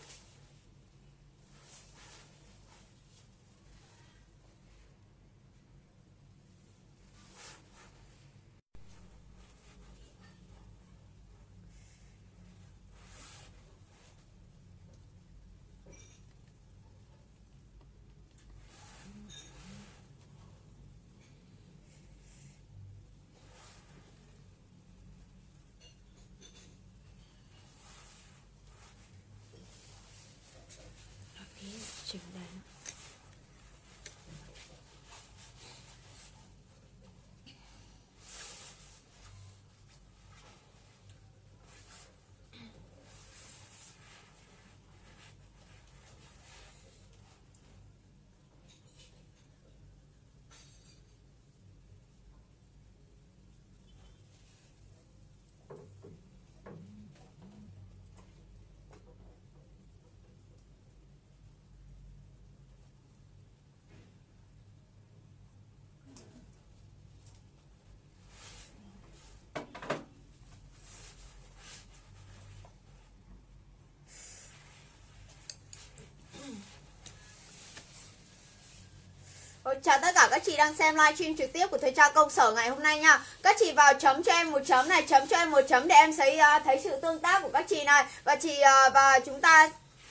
Ôi, chào tất cả các chị đang xem livestream trực tiếp của Thời Trang Công Sở ngày hôm nay nha. Các chị vào chấm cho em một chấm này, chấm cho em một chấm để em thấy uh, thấy sự tương tác của các chị này. Và chị uh, và chúng ta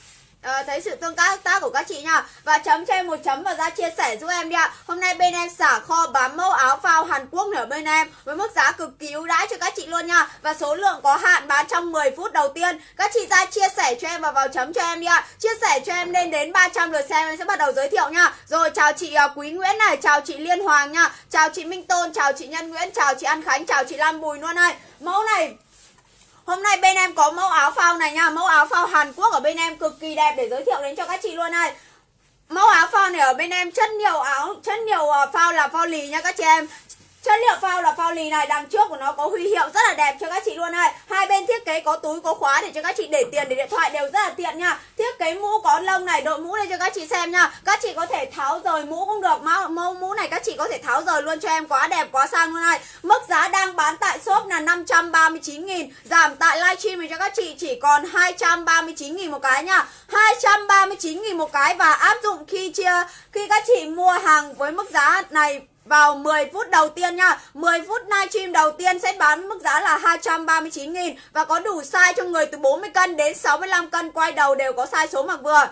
À, thấy sự tương tác tác của các chị nha. Và chấm cho em một chấm và ra chia sẻ giúp em đi ạ. Hôm nay bên em xả kho bán mẫu áo phao Hàn Quốc ở bên em với mức giá cực kỳ ưu đãi cho các chị luôn nha. Và số lượng có hạn, bán trong mười phút đầu tiên. Các chị ra chia sẻ cho em và vào chấm cho em đi ạ. Chia sẻ cho em lên đến ba trăm lượt xem em sẽ bắt đầu giới thiệu nha. Rồi chào chị uh, Quý Nguyễn này, chào chị Liên Hoàng nha, chào chị Minh Tôn, chào chị Nhân Nguyễn, chào chị An Khánh, chào chị Lam Bùi luôn này. Mẫu này hôm nay bên em có mẫu áo phao này nha, mẫu áo phao Hàn Quốc ở bên em cực kỳ đẹp để giới thiệu đến cho các chị luôn này. Mẫu áo phao này ở bên em chất nhiều áo, chất nhiều phao là phao lì nha các chị em. Chất liệu phao là phao lì này, đằng trước của nó có huy hiệu rất là đẹp cho các chị luôn này. Hai bên thiết kế có túi có khóa để cho các chị để tiền để điện thoại đều rất là tiện nha. Thiết kế mũ có lông này, đội mũ đây cho các chị xem nha. Các chị có thể tháo rời mũ cũng được, mẫu mũ này các chị có thể tháo rời luôn cho em, quá đẹp quá sang luôn này. Mức giá đang bán tại shop là năm trăm ba mươi chín nghìn, giảm tại livestream này cho các chị chỉ còn hai trăm ba mươi chín nghìn một cái nha. hai trăm ba mươi chín nghìn một cái và áp dụng khi chia khi các chị mua hàng với mức giá này vào mười phút đầu tiên nha. mười phút livestream đầu tiên sẽ bán mức giá là hai trăm ba mươi chín nghìn và có đủ size cho người từ bốn mươi cân đến sáu mươi lăm cân, quay đầu đều có size số mặc vừa.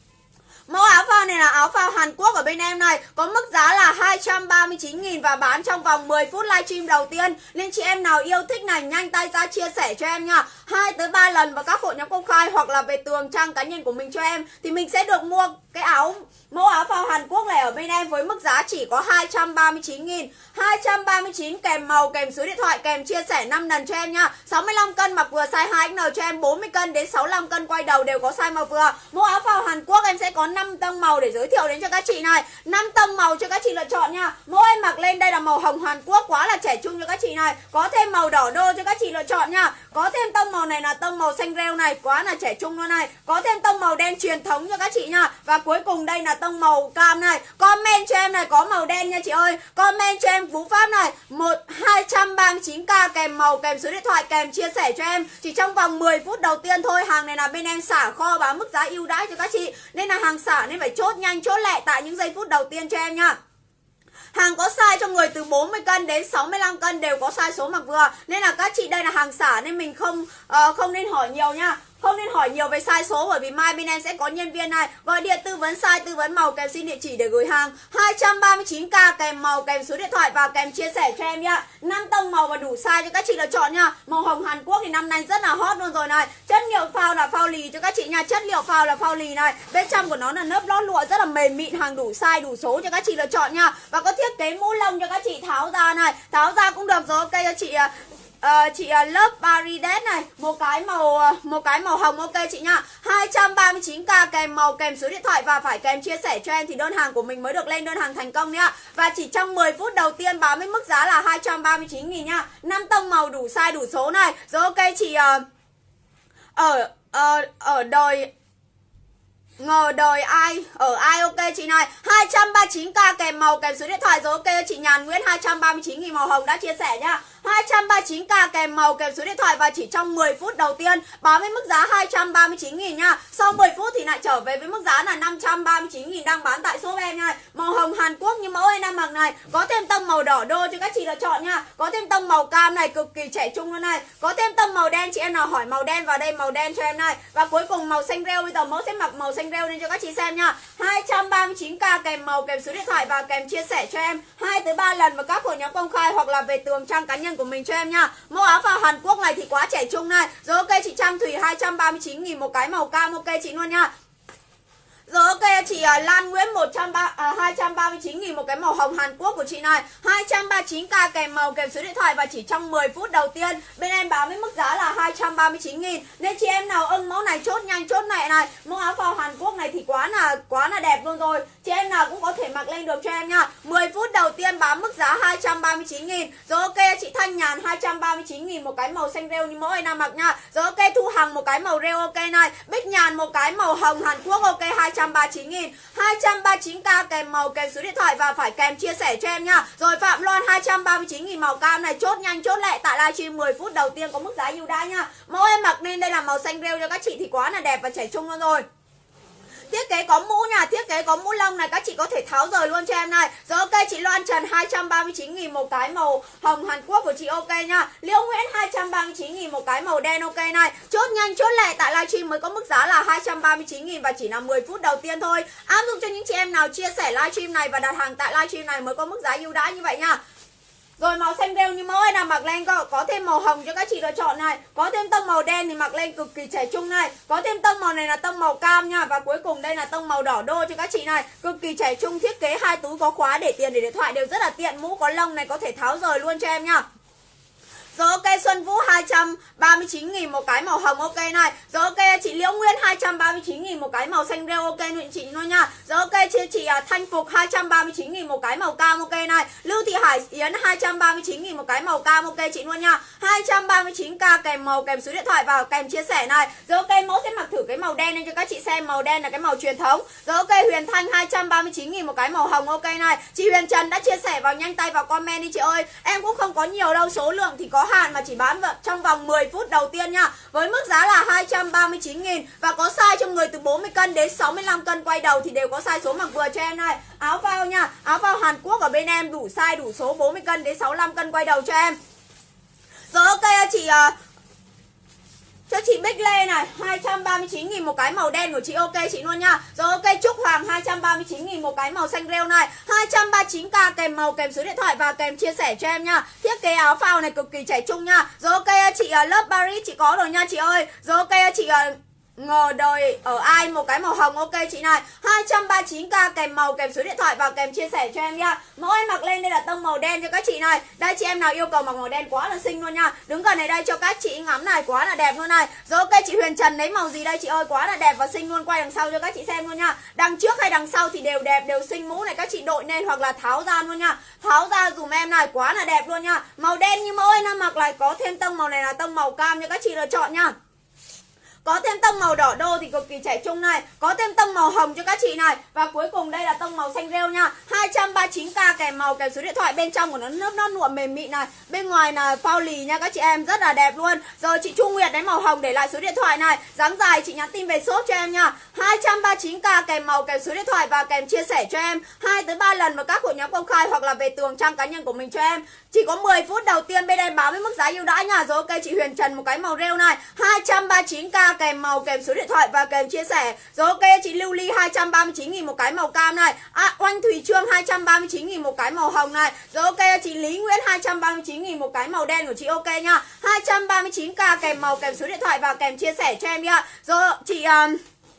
Mẫu áo phao này là áo phao Hàn Quốc ở bên em này, có mức giá là hai trăm ba mươi chín nghìn và bán trong vòng mười phút livestream đầu tiên. Nên chị em nào yêu thích này nhanh tay ra chia sẻ cho em nha. hai tới ba lần vào các hội nhóm công khai hoặc là về tường trang cá nhân của mình cho em thì mình sẽ được mua cái áo mẫu áo phao Hàn Quốc này ở bên em với mức giá chỉ có hai trăm ba mươi chín nghìn. hai trăm ba mươi chín kèm màu, kèm số điện thoại, kèm chia sẻ năm lần cho em nha. sáu mươi lăm cân mặc vừa size hai X L cho em, bốn mươi cân đến sáu mươi lăm cân quay đầu đều có size màu vừa. Mẫu áo phao Hàn Quốc em sẽ có năm tông màu để giới thiệu đến cho các chị này. năm tông màu cho các chị lựa chọn nha. Mẫu em mặc lên đây là màu hồng Hàn Quốc quá là trẻ trung cho các chị này. Có thêm màu đỏ đô cho các chị lựa chọn nha. Có thêm tông màu này là tông màu xanh rêu này, quá là trẻ trung luôn này. Có thêm tông màu đen truyền thống cho các chị nha. Và cuối cùng đây là tông màu cam này. Comment cho em này có màu đen nha chị ơi. Comment cho em cú pháp này một hai trăm ba mươi chín k kèm màu, kèm số điện thoại, kèm chia sẻ cho em. Chỉ trong vòng mười phút đầu tiên thôi. Hàng này là bên em xả kho bán mức giá ưu đãi cho các chị. Nên là hàng xả nên phải chốt nhanh chốt lẹ tại những giây phút đầu tiên cho em nha. Hàng có size cho người từ bốn mươi cân đến sáu mươi lăm cân đều có size số mặc vừa. Nên là các chị đây là hàng xả nên mình không uh, không nên hỏi nhiều nha. Không Không nên hỏi nhiều về size số, bởi vì mai bên em sẽ có nhân viên này gọi điện tư vấn size, tư vấn màu kèm xin địa chỉ để gửi hàng. Hai trăm ba mươi chín k kèm màu, kèm số điện thoại và kèm chia sẻ cho em nhá. Năm tông màu và đủ size cho các chị lựa chọn nha. Màu hồng Hàn Quốc thì năm nay rất là hot luôn rồi này. Chất liệu phao là phao lì cho các chị nha. Chất liệu phao là phao lì này. Bên trong của nó là lớp lót lụa rất là mềm mịn, hàng đủ size đủ số cho các chị lựa chọn nha. Và có thiết kế mũ lông cho các chị tháo ra này. Tháo ra cũng được rồi, ok cho chị. Uh, chị uh, lớp Barides này, một cái màu uh, một cái màu hồng, ok chị nha. Hai trăm ba mươi chín k kèm màu, kèm số điện thoại và phải kèm chia sẻ cho em thì đơn hàng của mình mới được lên đơn hàng thành công nhá. Và chỉ trong mười phút đầu tiên báo với mức giá là hai trăm ba mươi chín nghìn nha. Năm tông màu đủ size đủ số này. Rồi ok chị. uh, ở uh, ở đời ngờ đời ai ở ai, ok chị này. Hai trăm ba mươi chín k kèm màu, kèm số điện thoại. Rồi ok chị Nhàn Nguyễn, hai trăm ba mươi chín nghìn màu hồng đã chia sẻ nhá. Hai trăm ba mươi chín k kèm màu, kèm số điện thoại và chỉ trong mười phút đầu tiên báo với mức giá hai trăm ba mươi chín nghìn nha. Sau mười phút thì lại trở về với mức giá là năm trăm ba mươi chín nghìn đang bán tại shop em nha. Màu hồng Hàn Quốc như mẫu em đang mặc này, có thêm tông màu đỏ đô cho các chị lựa chọn nha. Có thêm tông màu cam này, cực kỳ trẻ trung luôn này. Có thêm tông màu đen, chị em nào hỏi màu đen vào đây màu đen cho em này. Và cuối cùng màu xanh rêu, bây giờ mẫu sẽ mặc màu xanh rêu lên cho các chị xem nha. Hai trăm ba mươi chín k kèm màu, kèm số điện thoại và kèm chia sẻ cho em hai tới ba lần vào các hội nhóm công khai hoặc là về tường trang cá nhân của mình cho em nha. Mẫu áo phao Hàn Quốc này thì quá trẻ trung này. Rồi ok chị Trang Thủy, hai trăm ba mươi chín nghìn một cái màu cam, ok chị luôn nha. Rồi ok chị uh, Lan Nguyễn một trăm ba mươi, uh, hai trăm ba mươi chín nghìn một cái màu hồng Hàn Quốc của chị này. Hai trăm ba mươi chín k kèm màu, kèm số điện thoại và chỉ trong mười phút đầu tiên bên em báo với mức giá là hai trăm ba mươi chín nghìn. Nên chị em nào ưng mẫu này chốt nhanh chốt này này. Mẫu áo phao Hàn Quốc này thì quá là quá là đẹp luôn rồi. Chị em nào cũng có thể mặc lên được cho em nha. mười phút đầu tiên báo mức giá hai trăm ba mươi chín nghìn. Rồi ok chị Thanh Nhàn, hai trăm ba mươi chín nghìn một cái màu xanh rêu như mẫu em đang mặc nha. Rồi ok Thu Hằng một cái màu rêu, ok này. Bích Nhàn một cái màu hồng Hàn Quốc, ok hai trăm ba mươi chín nghìn. Hai trăm ba mươi chín k kèm màu, kèm số điện thoại và phải kèm chia sẻ cho em nha. Rồi Phạm Loan hai trăm ba mươi chín nghìn màu cam này, chốt nhanh chốt lẹ tại livestream mười phút đầu tiên có mức giá ưu đãi nha. Mẫu em mặc nên đây là màu xanh rêu cho các chị thì quá là đẹp và trẻ trung luôn rồi. Thiết kế có mũ nha, thiết kế có mũ lông này, các chị có thể tháo rời luôn cho em này. Rồi ok chị Loan Trần, hai trăm ba mươi chín nghìn một cái màu hồng Hàn Quốc của chị, ok nha. Liễu Nguyễn hai trăm ba mươi chín nghìn một cái màu đen, ok này. Chốt nhanh chốt lẹ tại livestream mới có mức giá là hai trăm ba mươi chín nghìn và chỉ là mười phút đầu tiên thôi. Áp dụng cho những chị em nào chia sẻ livestream này và đặt hàng tại livestream này mới có mức giá ưu đãi như vậy nha. Rồi màu xanh rêu như mẫu ấy là mặc lên có, có thêm màu hồng cho các chị lựa chọn này. Có thêm tông màu đen thì mặc lên cực kỳ trẻ trung này. Có thêm tông màu này là tông màu cam nha. Và cuối cùng đây là tông màu đỏ đô cho các chị này. Cực kỳ trẻ trung, thiết kế hai túi có khóa để tiền để điện thoại đều rất là tiện. Mũ có lông này có thể tháo rời luôn cho em nha. Rồi ok Xuân Vũ hai trăm ba mươi chín nghìn một cái màu hồng, ok này. Rồi ok chị Liễu Nguyên hai trăm ba mươi chín nghìn một cái màu xanh rêu, ok chị luôn nha. Rồi ok chị, chị Thanh Phục hai trăm ba mươi chín nghìn một cái màu cam, ok này. Lưu Thị Hải Yến hai trăm ba mươi chín nghìn một cái màu cam, ok chị luôn nha. Hai trăm ba mươi chín k kèm màu, kèm số điện thoại vào kèm chia sẻ này. Rồi ok mẫu sẽ mặc thử cái màu đen lên cho các chị xem. Màu đen là cái màu truyền thống. Rồi ok Huyền Thanh hai trăm ba mươi chín nghìn một cái màu hồng, ok này. Chị Huyền Trần đã chia sẻ vào nhanh tay vào comment đi chị ơi. Em cũng không có nhiều đâu, số lượng thì có hạn mà chỉ bán trong vòng mười phút đầu tiên nha. Với mức giá là hai trăm ba mươi chín nghìn và có size cho người từ bốn mươi cân đến sáu mươi lăm cân quay đầu thì đều có size số mặc vừa cho em này. Áo phao nha, áo phao Hàn Quốc ở bên em đủ size đủ số bốn mươi cân đến sáu mươi lăm cân quay đầu cho em. Rồi ok chị uh, cho chị Bích Lê này, hai trăm ba mươi chín nghìn một cái màu đen của chị, ok chị luôn nha. Rồi ok Trúc Hoàng hai trăm ba mươi chín nghìn một cái màu xanh rêu này. Hai trăm ba mươi chín k kèm màu, kèm số điện thoại và kèm chia sẻ cho em nha. Thiết kế áo phao này cực kỳ trẻ trung nha. Rồi ok chị uh, lớp Paris chị có rồi nha chị ơi. Rồi ok chị uh, ngờ đời ở ai một cái màu hồng, ok chị này. Hai trăm ba mươi chín k kèm màu, kèm số điện thoại và kèm chia sẻ cho em nha. Mẫu em mặc lên đây là tông màu đen cho các chị này. Đây chị em nào yêu cầu mặc màu đen quá là xinh luôn nha. Đứng gần này đây cho các chị ngắm này, quá là đẹp luôn này. Rồi ok chị Huyền Trần lấy màu gì đây chị ơi, quá là đẹp và xinh luôn. Quay đằng sau cho các chị xem luôn nha. Đằng trước hay đằng sau thì đều đẹp, đều xinh. Mũ này các chị đội lên hoặc là tháo ra luôn nha. Tháo ra dùm em này, quá là đẹp luôn nha. Màu đen như mẫu em mặc lại, có thêm tông màu này là tông màu cam cho các chị lựa chọn nha. Có thêm tông màu đỏ đô thì cực kỳ trẻ trung này. Có thêm tông màu hồng cho các chị này. Và cuối cùng đây là tông màu xanh rêu nha. Hai trăm ba mươi chín k kèm màu, kèm số điện thoại. Bên trong của nó nước nó nụa mềm mịn này. Bên ngoài là phao lì nha các chị em, rất là đẹp luôn. Rồi chị Chu Nguyệt đấy màu hồng để lại số điện thoại này. Dáng dài chị nhắn tin về shop cho em nha. Hai trăm ba mươi chín k kèm màu, kèm số điện thoại và kèm chia sẻ cho em hai tới ba lần vào các hội nhóm công khai hoặc là về tường trang cá nhân của mình cho em. Chỉ có mười phút đầu tiên bên em báo với mức giá ưu đãi nha. Rồi ok chị Huyền Trần một cái màu rêu này. Hai trăm ba mươi chín k k kèm màu kèm số điện thoại và kèm chia sẻ. Rồi ok chị Lưu Ly hai trăm ba mươi chín nghìn một cái màu cam này. À, Oanh Thùy Trương hai trăm ba mươi chín nghìn một cái màu hồng này. Rồi ok chị Lý Nguyễn hai trăm ba mươi chín nghìn một cái màu đen của chị ok nha. hai trăm ba mươi chín k kèm màu kèm số điện thoại và kèm chia sẻ cho em nha. Rồi chị um,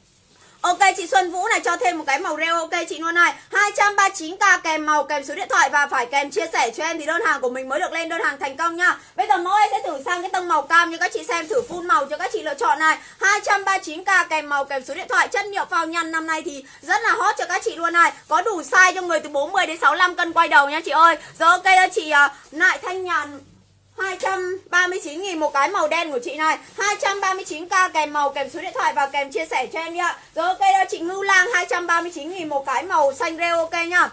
ok chị Xuân Vũ này cho thêm một cái màu rêu ok chị luôn này. hai trăm ba mươi chín k kèm màu kèm số điện thoại và phải kèm chia sẻ cho em thì đơn hàng của mình mới được lên đơn hàng thành công nha. Bây giờ mẫu em sẽ thử sang cái tông màu cam cho các chị xem, thử phun màu cho các chị lựa chọn này. hai trăm ba mươi chín k kèm màu kèm số điện thoại, chất liệu phao nhăn năm nay thì rất là hot cho các chị luôn này. Có đủ size cho người từ bốn mươi đến sáu mươi lăm cân quay đầu nha chị ơi. Rồi ok chị uh, Nại Thanh Nhàn hai trăm ba mươi chín nghìn một cái màu đen của chị này. hai trăm ba mươi chín k kèm màu kèm số điện thoại và kèm chia sẻ cho em nha. Rồi ok chị Ngưu Lang hai trăm ba mươi chín nghìn một cái màu xanh rêu ok nhá.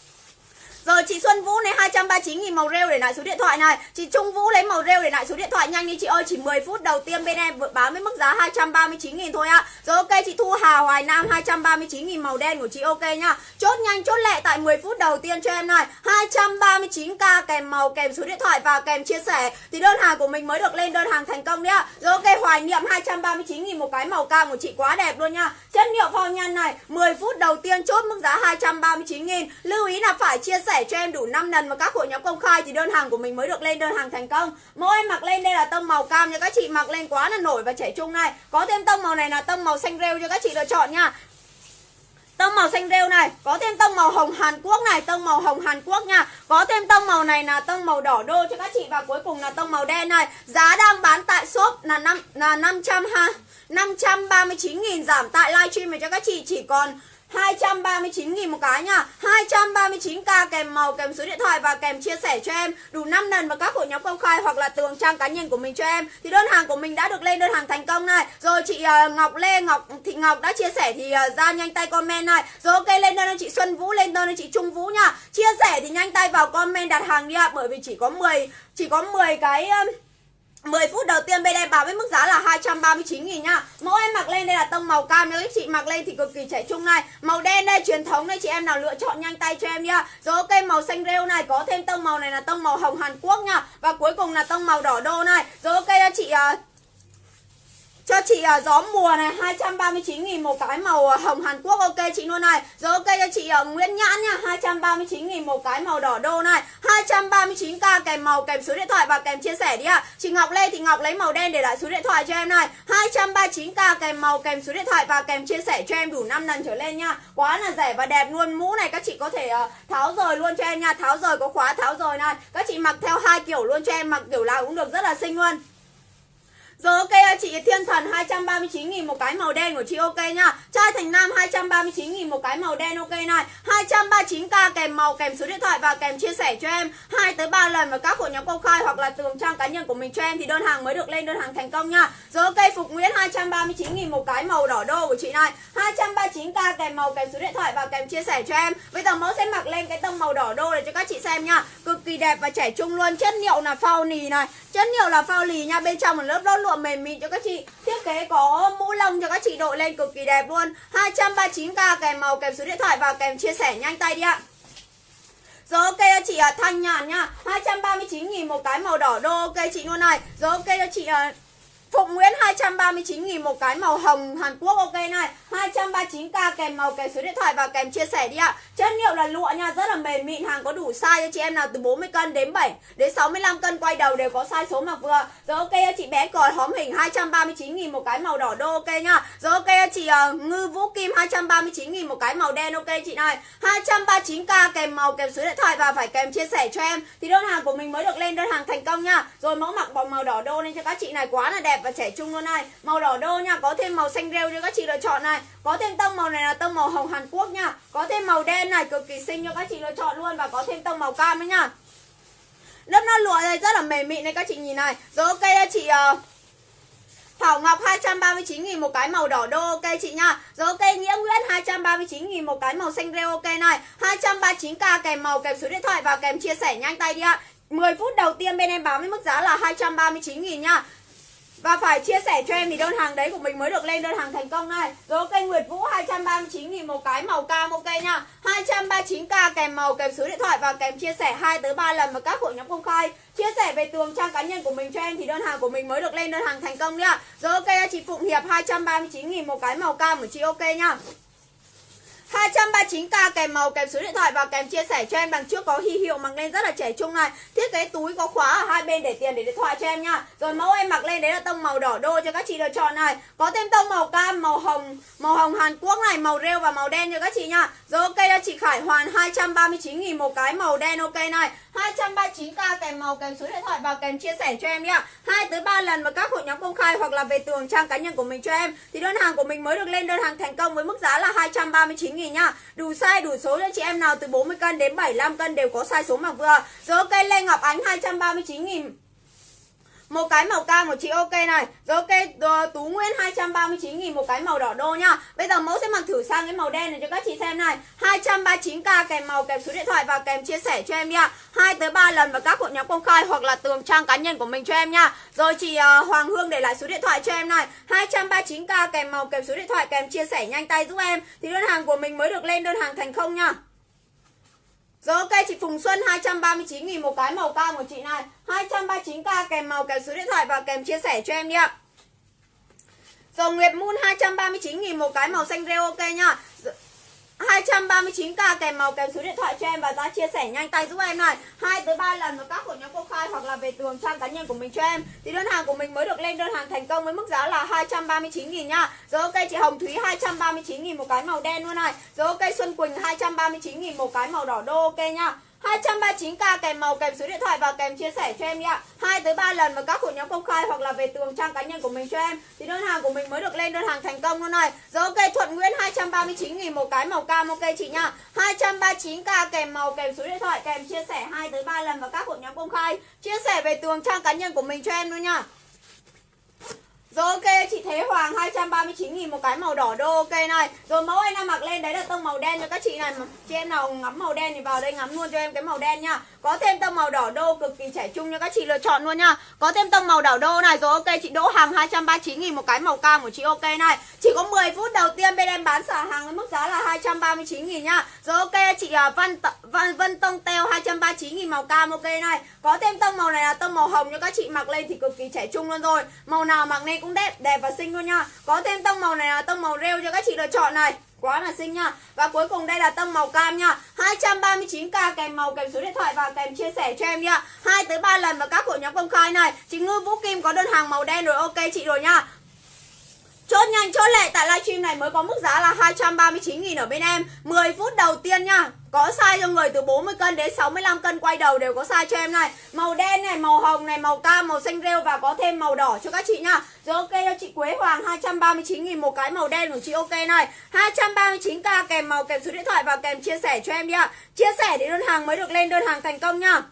Rồi chị Xuân Vũ này hai trăm ba mươi chín nghìn màu rêu để lại số điện thoại này. Chị Trung Vũ lấy màu rêu để lại số điện thoại nhanh đi chị ơi. Chỉ mười phút đầu tiên bên em bán với mức giá hai trăm ba mươi chín nghìn thôi ạ. Rồi ok chị Thu Hà Hoài Nam hai trăm ba mươi chín nghìn màu đen của chị ok nhá. Chốt nhanh chốt lẹ tại mười phút đầu tiên cho em này. hai trăm ba mươi chín k kèm màu kèm số điện thoại và kèm chia sẻ thì đơn hàng của mình mới được lên đơn hàng thành công nhá. Rồi ok Hoài Niệm hai trăm ba mươi chín nghìn một cái màu cam của chị quá đẹp luôn nha. Chất liệu phao nhăn này, mười phút đầu tiên chốt mức giá hai trăm ba mươi chín nghìn. Lưu ý là phải chia sẻ cho em đủ năm lần vào các hội nhóm công khai thì đơn hàng của mình mới được lên đơn hàng thành công. Mẫu em mặc lên đây là tông màu cam cho các chị mặc lên quá là nổi và trẻ trung này. Có thêm tông màu này là tông màu xanh rêu cho các chị lựa chọn nha. Tông màu xanh rêu này, có thêm tông màu hồng Hàn Quốc này, tông màu hồng Hàn Quốc nha. Có thêm tông màu này là tông màu đỏ đô cho các chị và cuối cùng là tông màu đen này. Giá đang bán tại shop là năm là năm trăm ha. năm trăm ba mươi chín nghìn, giảm tại livestream này cho các chị chỉ còn hai trăm ba mươi chín nghìn một cái nha. hai trăm ba mươi chín k kèm màu kèm số điện thoại và kèm chia sẻ cho em đủ năm lần vào các hội nhóm công khai hoặc là tường trang cá nhân của mình cho em thì đơn hàng của mình đã được lên đơn hàng thành công này. Rồi chị uh, Ngọc Lê Ngọc Thị Ngọc đã chia sẻ thì uh, ra nhanh tay comment này. Rồi ok lên đơn cho chị Xuân Vũ, lên đơn cho chị Trung Vũ nha. Chia sẻ thì nhanh tay vào comment đặt hàng đi ạ, bởi vì chỉ có mười chỉ có mười cái uh, mười phút đầu tiên bên em báo với mức giá là hai trăm ba mươi chín nghìn nhá. Mẫu em mặc lên đây là tông màu cam, nếu chị mặc lên thì cực kỳ trẻ trung này. Màu đen đây truyền thống đây, chị em nào lựa chọn nhanh tay cho em nha. Rồi ok màu xanh rêu này, có thêm tông màu này là tông màu hồng Hàn Quốc nha. Và cuối cùng là tông màu đỏ đô này. Rồi ok chị uh, cho chị uh, gió mùa này hai trăm ba mươi chín nghìn một cái màu uh, hồng Hàn Quốc ok chị luôn này. Rồi ok cho chị uh, Nguyễn Nhãn nha, hai trăm ba mươi chín nghìn một cái màu đỏ đô này. hai trăm ba mươi chín k kèm màu kèm số điện thoại và kèm chia sẻ đi ạ. Chị Ngọc Lê thì Ngọc lấy màu đen để lại số điện thoại cho em này. hai trăm ba mươi chín k kèm màu kèm số điện thoại và kèm chia sẻ cho em đủ năm lần trở lên nha. Quá là rẻ và đẹp luôn. Mũ này các chị có thể uh, tháo rời luôn cho em nha. Tháo rời có khóa tháo rời này. Các chị mặc theo hai kiểu luôn cho em, mặc kiểu nào cũng được, rất là xinh luôn. Rồi ok chị Thiên Thần hai trăm ba mươi chín nghìn một cái màu đen của chị ok nha. Trai Thành Nam hai trăm ba mươi chín nghìn một cái màu đen ok này. hai trăm ba mươi chín k kèm màu kèm số điện thoại và kèm chia sẻ cho em hai tới ba lần vào các hội nhóm công khai hoặc là tường trang cá nhân của mình cho em thì đơn hàng mới được lên đơn hàng thành công nha. Rồi ok Phục Nguyễn hai trăm ba mươi chín nghìn một cái màu đỏ đô của chị này. hai trăm ba mươi chín k kèm màu kèm số điện thoại và kèm chia sẻ cho em. Bây giờ mẫu sẽ mặc lên cái tông màu đỏ đô này cho các chị xem nha. Cực kỳ đẹp và trẻ trung luôn. Chất liệu là phao nì này. Chất liệu là phao lì nha, bên trong một lớp lót lụa mềm mịn cho các chị. Thiết kế có mũ lông cho các chị đội lên cực kỳ đẹp luôn. hai trăm ba mươi chín k kèm màu kèm số điện thoại và kèm chia sẻ nhanh tay đi ạ. Rồi ok cho chị uh, Thanh Nhàn nha, hai trăm ba mươi chín nghìn một cái màu đỏ đô ok chị luôn này. Rồi ok cho chị uh, Phụng Nguyễn hai trăm ba mươi chín nghìn một cái màu hồng Hàn Quốc ok này. hai trăm ba mươi chín k kèm màu kèm số điện thoại và kèm chia sẻ đi ạ. Chất liệu là lụa nha, rất là mềm mịn, hàng có đủ size cho chị em nào từ bốn mươi cân đến bảy đến sáu mươi lăm cân quay đầu đều có size số mặc vừa. Rồi ok chị bé còi hóm hình hai trăm ba mươi chín nghìn một cái màu đỏ đô ok nha. Rồi ok chị uh, Ngư Vũ Kim hai trăm ba mươi chín nghìn một cái màu đen ok chị này. hai trăm ba mươi chín k kèm màu kèm số điện thoại và phải kèm chia sẻ cho em thì đơn hàng của mình mới được lên đơn hàng thành công nha. Rồi mẫu mặc bằng màu đỏ đô nên cho các chị này quá là đẹp và trẻ trung luôn này. Màu đỏ đô nha, có thêm màu xanh rêu cho các chị lựa chọn này. Có thêm tông màu này là tông màu hồng Hàn Quốc nha. Có thêm màu đen này cực kỳ xinh cho các chị lựa chọn luôn. Và có thêm tông màu cam nữa nha. Lớp non lụa này rất là mềm mịn này các chị nhìn này. Rồi ok chị uh, Thảo Ngọc hai trăm ba mươi chín nghìn một cái màu đỏ đô ok chị nha. Rồi ok Nghĩa Nguyễn hai trăm ba mươi chín nghìn một cái màu xanh rêu ok này. hai trăm ba mươi chín k kèm màu kèm số điện thoại và kèm chia sẻ nhanh tay đi ạ. mười phút đầu tiên bên em báo với mức giá là hai trăm ba mươi chín nghìn nha. Và phải chia sẻ cho em thì đơn hàng đấy của mình mới được lên đơn hàng thành công này. Rồi ok, Nguyệt Vũ hai trăm ba mươi chín nghìn một cái màu cam, ok nha. hai trăm ba mươi chín k kèm màu, kèm số điện thoại và kèm chia sẻ hai tới ba lần vào các hội nhóm công khai. Chia sẻ về tường trang cá nhân của mình cho em thì đơn hàng của mình mới được lên đơn hàng thành công nhá. Rồi ok, chị Phụng Hiệp hai trăm ba mươi chín nghìn một cái màu cam của chị, ok nha. hai trăm ba mươi chín k kèm màu, kèm số điện thoại và kèm chia sẻ cho em. Đằng trước có huy hiệu mặc lên rất là trẻ trung này. Thiết kế túi có khóa ở hai bên để tiền để điện thoại cho em nha. Rồi mẫu em mặc lên đấy là tông màu đỏ đô cho các chị lựa chọn này. Có thêm tông màu cam, màu hồng, màu hồng Hàn Quốc này, màu rêu và màu đen cho các chị nha. Rồi ok cho chị Khải Hoàn hai trăm ba mươi chín nghìn một cái màu đen, ok này. hai trăm ba mươi chín k kèm màu, kèm số điện thoại và kèm chia sẻ cho em nhá. hai tới ba lần vào các hội nhóm công khai hoặc là về tường trang cá nhân của mình cho em thì đơn hàng của mình mới được lên đơn hàng thành công với mức giá là hai trăm ba mươi chín nghìn nhá. Đủ size đủ số cho chị em nào từ bốn mươi cân đến bảy mươi lăm cân đều có size số mặc vừa. Rồi ok, Lê Ngọc Ánh hai trăm ba mươi chín nghìn một cái màu cam của chị, ok này. Rồi ok, Tú Nguyễn hai trăm ba mươi chín nghìn một cái màu đỏ đô nha. Bây giờ mẫu sẽ mặc thử sang cái màu đen này cho các chị xem này. hai trăm ba mươi chín k kèm màu, kèm số điện thoại và kèm chia sẻ cho em nha. hai tới ba lần vào các hội nhóm công khai hoặc là tường trang cá nhân của mình cho em nha. Rồi chị uh, Hoàng Hương để lại số điện thoại cho em này. hai trăm ba mươi chín k kèm màu, kèm số điện thoại, kèm chia sẻ nhanh tay giúp em thì đơn hàng của mình mới được lên đơn hàng thành công nha. Rồi ok, chị Phùng Xuân hai trăm ba mươi chín nghìn một cái màu cam của chị này. hai trăm ba mươi chín k kèm màu, kèm số điện thoại và kèm chia sẻ cho em đi ạ. Rồi Nguyệt Moon hai trăm ba mươi chín nghìn một cái màu xanh rêu, ok nha. hai trăm ba mươi chín k kèm màu, kèm số điện thoại cho em và giá chia sẻ nhanh tay giúp em này. hai tới ba lần vào các hội nhóm công khai hoặc là về tường trang cá nhân của mình cho em thì đơn hàng của mình mới được lên đơn hàng thành công với mức giá là hai trăm ba mươi chín nghìn nha. Rồi ok, chị Hồng Thúy hai trăm ba mươi chín nghìn một cái màu đen luôn này. Rồi ok, Xuân Quỳnh hai trăm ba mươi chín nghìn một cái màu đỏ đô, ok nha. hai trăm ba mươi chín k kèm màu, kèm số điện thoại và kèm chia sẻ cho em đi ạ. hai tới ba lần vào các hội nhóm công khai hoặc là về tường trang cá nhân của mình cho em thì đơn hàng của mình mới được lên đơn hàng thành công luôn này. Rồi ok, Thuận Nguyễn hai trăm ba mươi chín nghìn một cái màu cam, ok chị nha. hai trăm ba mươi chín k kèm màu, kèm số điện thoại, kèm chia sẻ hai tới ba lần vào các hội nhóm công khai, chia sẻ về tường trang cá nhân của mình cho em luôn nha. Rồi ok, chị Thế Hoàng hai trăm ba mươi chín nghìn một cái màu đỏ đô, ok này. Rồi mẫu em đang mặc lên đấy là tông màu đen cho các chị này. Chị em nào ngắm màu đen thì vào đây ngắm luôn cho em cái màu đen nha. Có thêm tông màu đỏ đô cực kỳ trẻ trung cho các chị lựa chọn luôn nha. Có thêm tông màu đỏ đô này. Rồi ok, chị Đỗ Hằng hai trăm ba mươi chín nghìn một cái màu cam của chị, ok này. Chỉ có mười phút đầu tiên bên em bán xả hàng với mức giá là hai trăm ba mươi chín nghìn nha. Rồi ok, chị Văn Văn Vân Tông Teo hai trăm ba mươi chín nghìn màu cam, ok này. Có thêm tông màu này là tông màu hồng cho các chị mặc lên thì cực kỳ trẻ trung luôn rồi. Màu nào mặc lên cũng đẹp, đẹp và xinh luôn nha. Có thêm tông màu này là tông màu rêu cho các chị lựa chọn này. Quá là xinh nha. Và cuối cùng đây là tông màu cam nha. hai trăm ba mươi chín k kèm màu, kèm số điện thoại và kèm chia sẻ cho em nha. hai tới ba lần vào các hội nhóm công khai này. Chị Ngư Vũ Kim có đơn hàng màu đen rồi, ok chị rồi nha. Chốt nhanh chốt lẹ tại livestream này mới có mức giá là hai trăm ba mươi chín nghìn ở bên em. mười phút đầu tiên nha. Có size cho người từ bốn mươi cân đến sáu mươi lăm cân quay đầu đều có size cho em này. Màu đen này, màu hồng này, màu cam, màu xanh rêu và có thêm màu đỏ cho các chị nha. Rồi ok cho chị Quế Hoàng hai trăm ba mươi chín nghìn một cái màu đen của chị, ok này. hai trăm ba mươi chín k kèm màu, kèm số điện thoại và kèm chia sẻ cho em đi ạ. Chia sẻ để đơn hàng mới được lên đơn hàng thành công nha.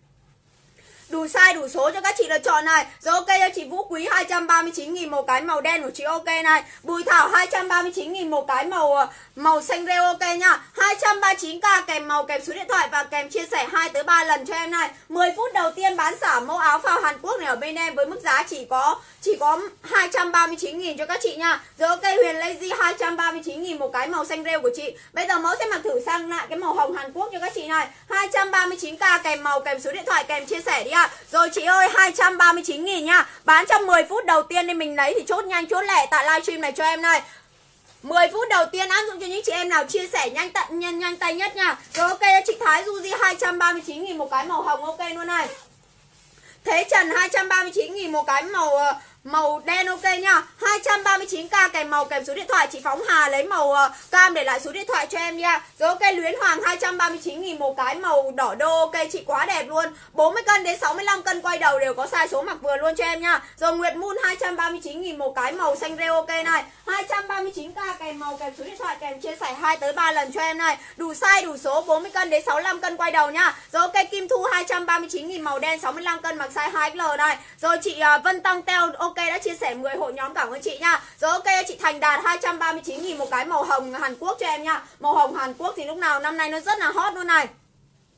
Đủ size đủ số cho các chị lựa chọn này. Rồi ok cho chị Vũ Quý hai trăm ba mươi chín nghìn một cái màu đen của chị, ok này. Bùi Thảo hai trăm ba mươi chín nghìn một cái màu màu xanh rêu, ok nha. hai trăm ba mươi chín k kèm màu, kèm số điện thoại và kèm chia sẻ hai tới ba lần cho em này. mười phút đầu tiên bán xả mẫu áo phao Hàn Quốc này ở bên em với mức giá chỉ có chỉ có hai trăm ba mươi chín nghìn cho các chị nha. Rồi ok, Huyền Lazy hai trăm ba mươi chín nghìn một cái màu xanh rêu của chị. Bây giờ mẫu sẽ mặc thử sang lại cái màu hồng Hàn Quốc cho các chị này. hai trăm ba mươi chín k kèm màu, kèm số điện thoại, kèm chia sẻ đi ạ. Rồi chị ơi, hai trăm ba mươi chín nghìn nha. Bán trong mười phút đầu tiên nên mình lấy thì chốt nhanh chốt lẹ tại livestream này cho em này. mười phút đầu tiên áp dụng cho những chị em nào chia sẻ nhanh tay, nhanh, nhanh tay nhất nha. Rồi ok chị Thái Duzi hai trăm ba mươi chín nghìn một cái màu hồng, ok luôn này. Thế Trần hai trăm ba mươi chín nghìn một cái màu màu đen, ok nha. hai trăm ba mươi chín k kèm màu, kèm số điện thoại. Chị Phóng Hà lấy màu uh, cam để lại số điện thoại cho em nha. Rồi ok, Luyến Hoàng hai trăm ba mươi chín nghìn một cái màu đỏ đô, ok chị, quá đẹp luôn. bốn mươi cân đến sáu mươi lăm cân quay đầu đều có size số mặc vừa luôn cho em nha. Rồi Nguyệt Moon hai trăm ba mươi chín nghìn một cái màu xanh rêu, ok này. hai trăm ba mươi chín k kèm màu, kèm số điện thoại, kèm chia sẻ hai tới ba lần cho em này. Đủ size đủ số, bốn mươi cân đến sáu mươi lăm cân quay đầu nha. Rồi ok, Kim Thu hai trăm ba mươi chín nghìn màu đen sáu mươi lăm cân mặc size hai X L này. Rồi chị uh, Vân Tông Teo, ok đã chia sẻ mười hội nhóm, cảm ơn chị nha. Rồi ok chị Thành Đạt hai trăm ba mươi chín nghìn một cái màu hồng Hàn Quốc cho em nha. Màu hồng Hàn Quốc thì lúc nào năm nay nó rất là hot luôn này.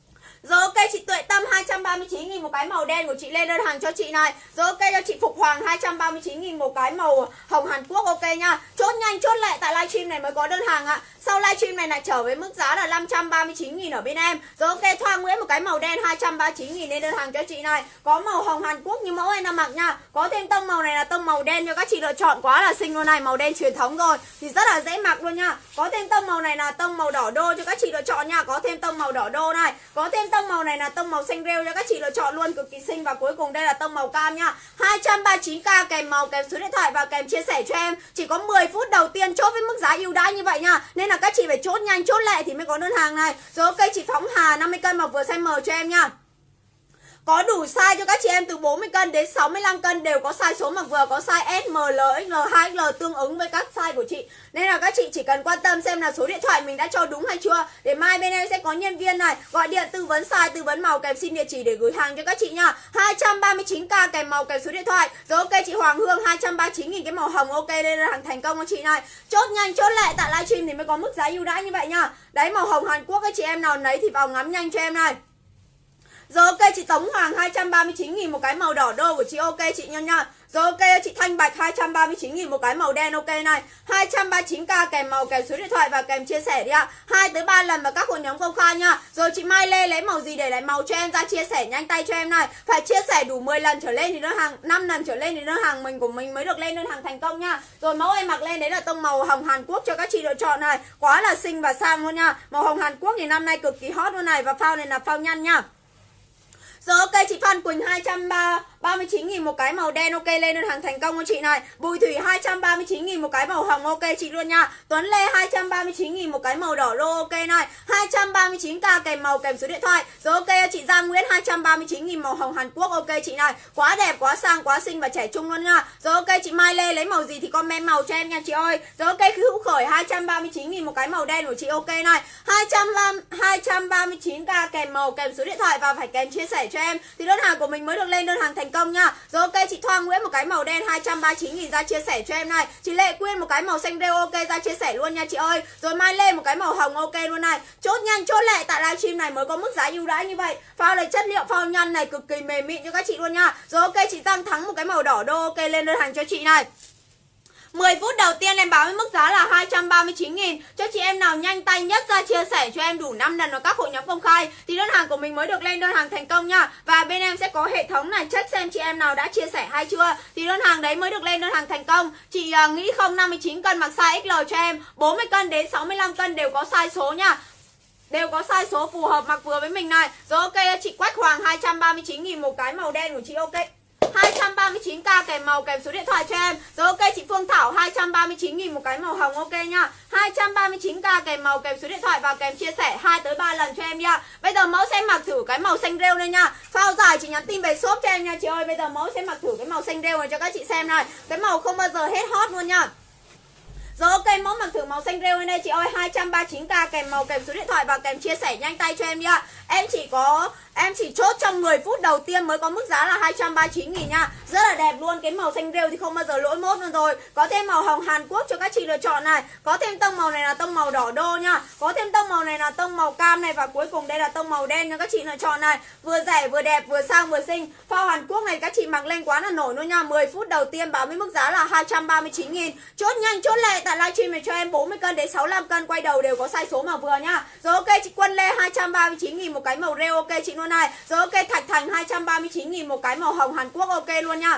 Rồi ok chị Tuệ Tâm hai trăm ba mươi chín nghìn một cái màu đen của chị lên đơn hàng cho chị này. Rồi ok cho chị Phục Hoàng hai trăm ba mươi chín nghìn một cái màu hồng Hàn Quốc ok nha. Chốt nhanh chốt lẹ tại livestream này mới có đơn hàng ạ. Sau livestream này lại trở với mức giá là năm trăm ba mươi chín nghìn ở bên em. Rồi ok Thoa Nguyễn một cái màu đen hai trăm ba mươi chín nghìn lên đơn hàng cho chị này. Có màu hồng Hàn Quốc như mẫu em đang mặc nha. Có thêm tông màu này là tông màu đen cho các chị lựa chọn, quá là xinh luôn này, màu đen truyền thống rồi thì rất là dễ mặc luôn nha. Có thêm tông màu này là tông màu đỏ đô cho các chị lựa chọn nha. Có thêm tông màu đỏ đô này. Có thêm tông màu này là tông màu xanh rêu cho các chị lựa chọn luôn, cực kỳ xinh. Và cuối cùng đây là tông màu cam nha. hai trăm ba mươi chín k kèm màu, kèm số điện thoại và kèm chia sẻ cho em. Chỉ có mười phút đầu tiên chốt với mức giá ưu đãi như vậy nha. Nên là các chị phải chốt nhanh chốt lẹ thì mới có đơn hàng này. Rồi ok chị Phóng Hà năm mươi cân mặc vừa size M cho em nha. Có đủ size cho các chị em từ bốn mươi cân đến sáu mươi lăm cân đều có size số mặc vừa, có size S, M, L, X L, hai X L tương ứng với các size của chị. Nên là các chị chỉ cần quan tâm xem là số điện thoại mình đã cho đúng hay chưa, để mai bên em sẽ có nhân viên này gọi điện tư vấn size, tư vấn màu kèm xin địa chỉ để gửi hàng cho các chị nha. hai trăm ba mươi chín k kèm màu kèm số điện thoại. Rồi ok chị Hoàng Hương hai trăm ba mươi chín nghìn cái màu hồng ok lên hàng thành công cho chị này. Chốt nhanh chốt lẹ tại livestream thì mới có mức giá ưu đãi như vậy nha. Đấy màu hồng Hàn Quốc các chị em nào lấy thì vào ngắm nhanh cho em này. Rồi ok chị Tống Hoàng hai trăm ba mươi chín nghìn một cái màu đỏ đô của chị ok chị nhân nha. Rồi ok chị Thanh Bạch hai trăm ba mươi chín nghìn một cái màu đen ok này. hai trăm ba mươi chín k kèm màu kèm số điện thoại và kèm chia sẻ đi ạ. hai tới ba lần vào các hội nhóm công khai nha. Rồi chị Mai Lê lấy màu gì để lại màu cho em ra chia sẻ nhanh tay cho em này. Phải chia sẻ đủ mười lần trở lên thì đơn hàng, năm lần trở lên thì đơn hàng mình của mình mới được lên đơn hàng thành công nha. Rồi mẫu em mặc lên đấy là tông màu hồng Hàn Quốc cho các chị lựa chọn này. Quá là xinh và sang luôn nha. Màu hồng Hàn Quốc thì năm nay cực kỳ hot luôn này, và phao này là phao nhăn nha. Rồi ok chị Phan Quỳnh hai trăm ba mươi chín nghìn một cái màu đen ok lên đơn hàng thành công cho chị này. Bùi Thủy hai trăm ba mươi chín nghìn một cái màu hồng ok chị luôn nha. Tuấn Lê hai trăm ba mươi chín nghìn một cái màu đỏ đô ok này. hai trăm ba mươi chín k kèm màu kèm số điện thoại. Rồi ok chị Giang Nguyễn hai trăm ba mươi chín nghìn màu hồng Hàn Quốc ok chị này. Quá đẹp, quá sang, quá xinh và trẻ trung luôn nha. Rồi ok chị Mai Lê lấy màu gì thì comment màu cho em nha chị ơi. Rồi ok Hữu Khởi hai trăm ba mươi chín nghìn một cái màu đen của chị ok này. hai trăm ba mươi chín k kèm màu kèm số điện thoại và phải kèm chia sẻ cho em thì đơn hàng của mình mới được lên đơn hàng thành công nha. Rồi ok chị Thoa Nguyễn một cái màu đen hai trăm ba mươi chín nghìn ra chia sẻ cho em này. Chị Lệ Quyên một cái màu xanh rêu ok ra chia sẻ luôn nha chị ơi. Rồi Mai Lê một cái màu hồng ok luôn này. Chốt nhanh chốt lẹ tại livestream này mới có mức giá ưu đãi như vậy. Phao này chất liệu phao nhăn này cực kỳ mềm mịn cho các chị luôn nha. Rồi ok chị Giang Thắng một cái màu đỏ đô ok lên đơn hàng cho chị này. mười phút đầu tiên em báo với mức giá là hai trăm ba mươi chín nghìn. Cho chị em nào nhanh tay nhất ra chia sẻ cho em đủ năm lần vào các hội nhóm công khai thì đơn hàng của mình mới được lên đơn hàng thành công nha. Và bên em sẽ có hệ thống này check xem chị em nào đã chia sẻ hay chưa thì đơn hàng đấy mới được lên đơn hàng thành công. Chị uh, nghĩ không năm mươi chín cân mặc size ích lờ cho em, bốn mươi cân đến sáu mươi lăm cân đều có size số nha. Đều có size số phù hợp mặc vừa với mình này. Rồi ok chị Quách Hoàng hai trăm ba mươi chín nghìn một cái màu đen của chị ok. hai trăm ba mươi chín k kèm màu kèm số điện thoại cho em. Rồi ok chị Phương Thảo hai trăm ba mươi chín nghìn một cái màu hồng ok nha. hai trăm ba mươi chín k kèm màu kèm số điện thoại và kèm chia sẻ hai tới ba lần cho em nha. Bây giờ mẫu sẽ mặc thử cái màu xanh rêu này nha. Phao dài chị nhắn tin về shop cho em nha chị ơi. Bây giờ mẫu sẽ mặc thử cái màu xanh rêu này cho các chị xem này. Cái màu không bao giờ hết hot luôn nha. Rồi ok mẫu mặc thử màu xanh rêu đây chị ơi, hai trăm ba mươi chín k kèm màu kèm số điện thoại và kèm chia sẻ nhanh tay cho em nha. Em chỉ có em chỉ chốt trong mười phút đầu tiên mới có mức giá là hai trăm ba mươi chín nghìn nha. Rất là đẹp luôn, cái màu xanh rêu thì không bao giờ lỗi mốt luôn rồi. Có thêm màu hồng Hàn Quốc cho các chị lựa chọn này. Có thêm tông màu này là tông màu đỏ đô nha. Có thêm tông màu này là tông màu cam này. Và cuối cùng đây là tông màu đen cho các chị lựa chọn này. Vừa rẻ vừa đẹp vừa sang vừa xinh. Phao Hàn Quốc này các chị mặc lên quá là nổi luôn nha. Mười phút đầu tiên báo với mức giá là hai trăm ba mươi chín nghìn. Chốt nhanh chốt lẹ tại livestream này cho em bốn mươi cân đến sáu mươi lăm cân quay đầu đều có size số mà vừa nha. Rồi ok chị Quân Lê hai trăm ba mươi chín nghìn một cái màu rêu ok chị luôn này. Rồi ok Thạch Thành hai trăm ba mươi chín nghìn một cái màu hồng Hàn Quốc ok luôn nha.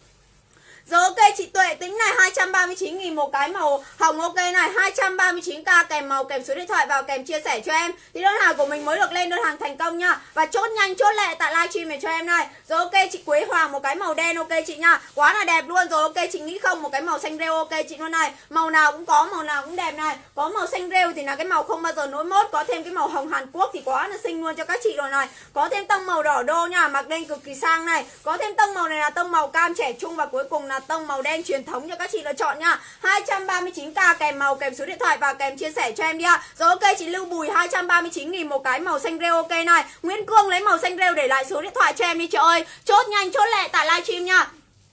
Rồi ok chị Tuệ Tính này hai trăm ba mươi chín nghìn một cái màu hồng ok này, hai trăm ba mươi chín k kèm màu kèm số điện thoại vào kèm chia sẻ cho em thì đơn hàng của mình mới được lên đơn hàng thành công nha. Và chốt nhanh chốt lẹ tại livestream này cho em này. Rồi ok chị Quế Hoàng một cái màu đen ok chị nha. Quá là đẹp luôn. Rồi ok chị Nghĩ Không một cái màu xanh rêu ok chị luôn này. Màu nào cũng có, màu nào cũng đẹp này. Có màu xanh rêu thì là cái màu không bao giờ nối mốt. Có thêm cái màu hồng Hàn Quốc thì quá là xinh luôn cho các chị rồi này. Có thêm tông màu đỏ đô nha, mặc lên cực kỳ sang này. Có thêm tông màu này là tông màu cam trẻ trung và cuối cùng là tông màu đen truyền thống cho các chị lựa chọn nha. hai trăm ba mươi chín k kèm màu kèm số điện thoại và kèm chia sẻ cho em đi ạ. Rồi ok chị Lưu Bùi hai trăm ba mươi chín nghìn một cái màu xanh rêu ok này. Nguyễn Cương lấy màu xanh rêu để lại số điện thoại cho em đi chị ơi. Chốt nhanh chốt lẹ tại livestream nha.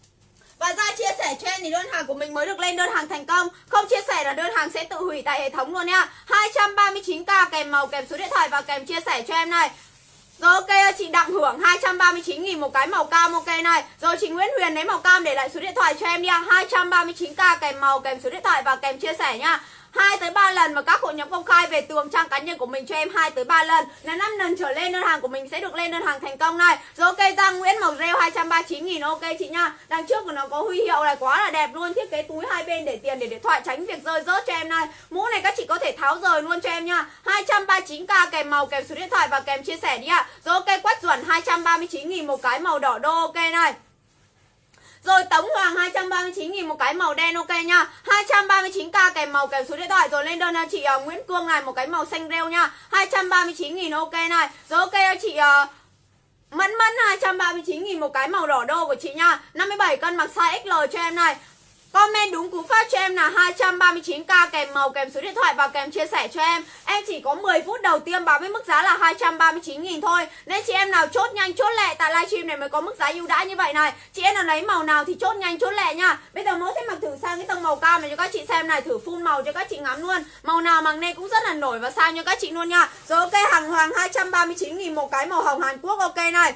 Và ra chia sẻ cho em thì đơn hàng của mình mới được lên đơn hàng thành công. Không chia sẻ là đơn hàng sẽ tự hủy tại hệ thống luôn nha. hai trăm ba mươi chín k kèm màu kèm số điện thoại và kèm chia sẻ cho em này. Rồi ok chị Đặng Hưởng hai trăm ba mươi chín nghìn một cái màu cam ok này. Rồi chị Nguyễn Huyền lấy màu cam để lại số điện thoại cho em đi ạ. hai trăm ba mươi chín k kèm màu kèm số điện thoại và kèm chia sẻ nha. hai tới ba lần mà các hội nhóm công khai về tường trang cá nhân của mình cho em hai tới ba lần là năm lần trở lên đơn hàng của mình sẽ được lên đơn hàng thành công này. Rồi ok Giang Nguyễn màu rêu hai trăm ba mươi chín nghìn ok chị nha. Đằng trước của nó có huy hiệu này quá là đẹp luôn, thiết kế túi hai bên để tiền để điện thoại tránh việc rơi rớt cho em này. Mũ này các chị có thể tháo rời luôn cho em nha. hai trăm ba mươi chín k kèm màu kèm số điện thoại và kèm chia sẻ đi ạ. Rồi ok Quách Duẩn hai trăm ba mươi chín nghìn một cái màu đỏ đô ok này. Rồi Tống Hoàng hai trăm ba mươi chín nghìn một cái màu đen ok nha. hai trăm ba mươi chín k kèm màu kèm số điện thoại. Rồi lên đơn chị uh, Nguyễn Cương này một cái màu xanh rêu nha. hai trăm ba mươi chín nghìn ok này. Rồi ok chị uh, Mẫn Mẫn hai trăm ba mươi chín nghìn một cái màu đỏ đô của chị nha. năm mươi bảy cân mặc size ích lờ cho em này. Comment đúng cú pháp cho em là hai trăm ba mươi chín k kèm màu kèm số điện thoại và kèm chia sẻ cho em. Em chỉ có mười phút đầu tiên báo với mức giá là hai trăm ba mươi chín nghìn thôi. Nên chị em nào chốt nhanh chốt lẹ, tại livestream này mới có mức giá ưu đãi như vậy này. Chị em nào lấy màu nào thì chốt nhanh chốt lẹ nha. Bây giờ mẫu sẽ mặc thử sang cái tông màu cam này cho các chị xem này, thử full màu cho các chị ngắm luôn. Màu nào mặc nên cũng rất là nổi và sang cho các chị luôn nha. Rồi ok Hằng Hoàng hai trăm ba mươi chín nghìn một cái màu hồng Hàn Quốc ok này.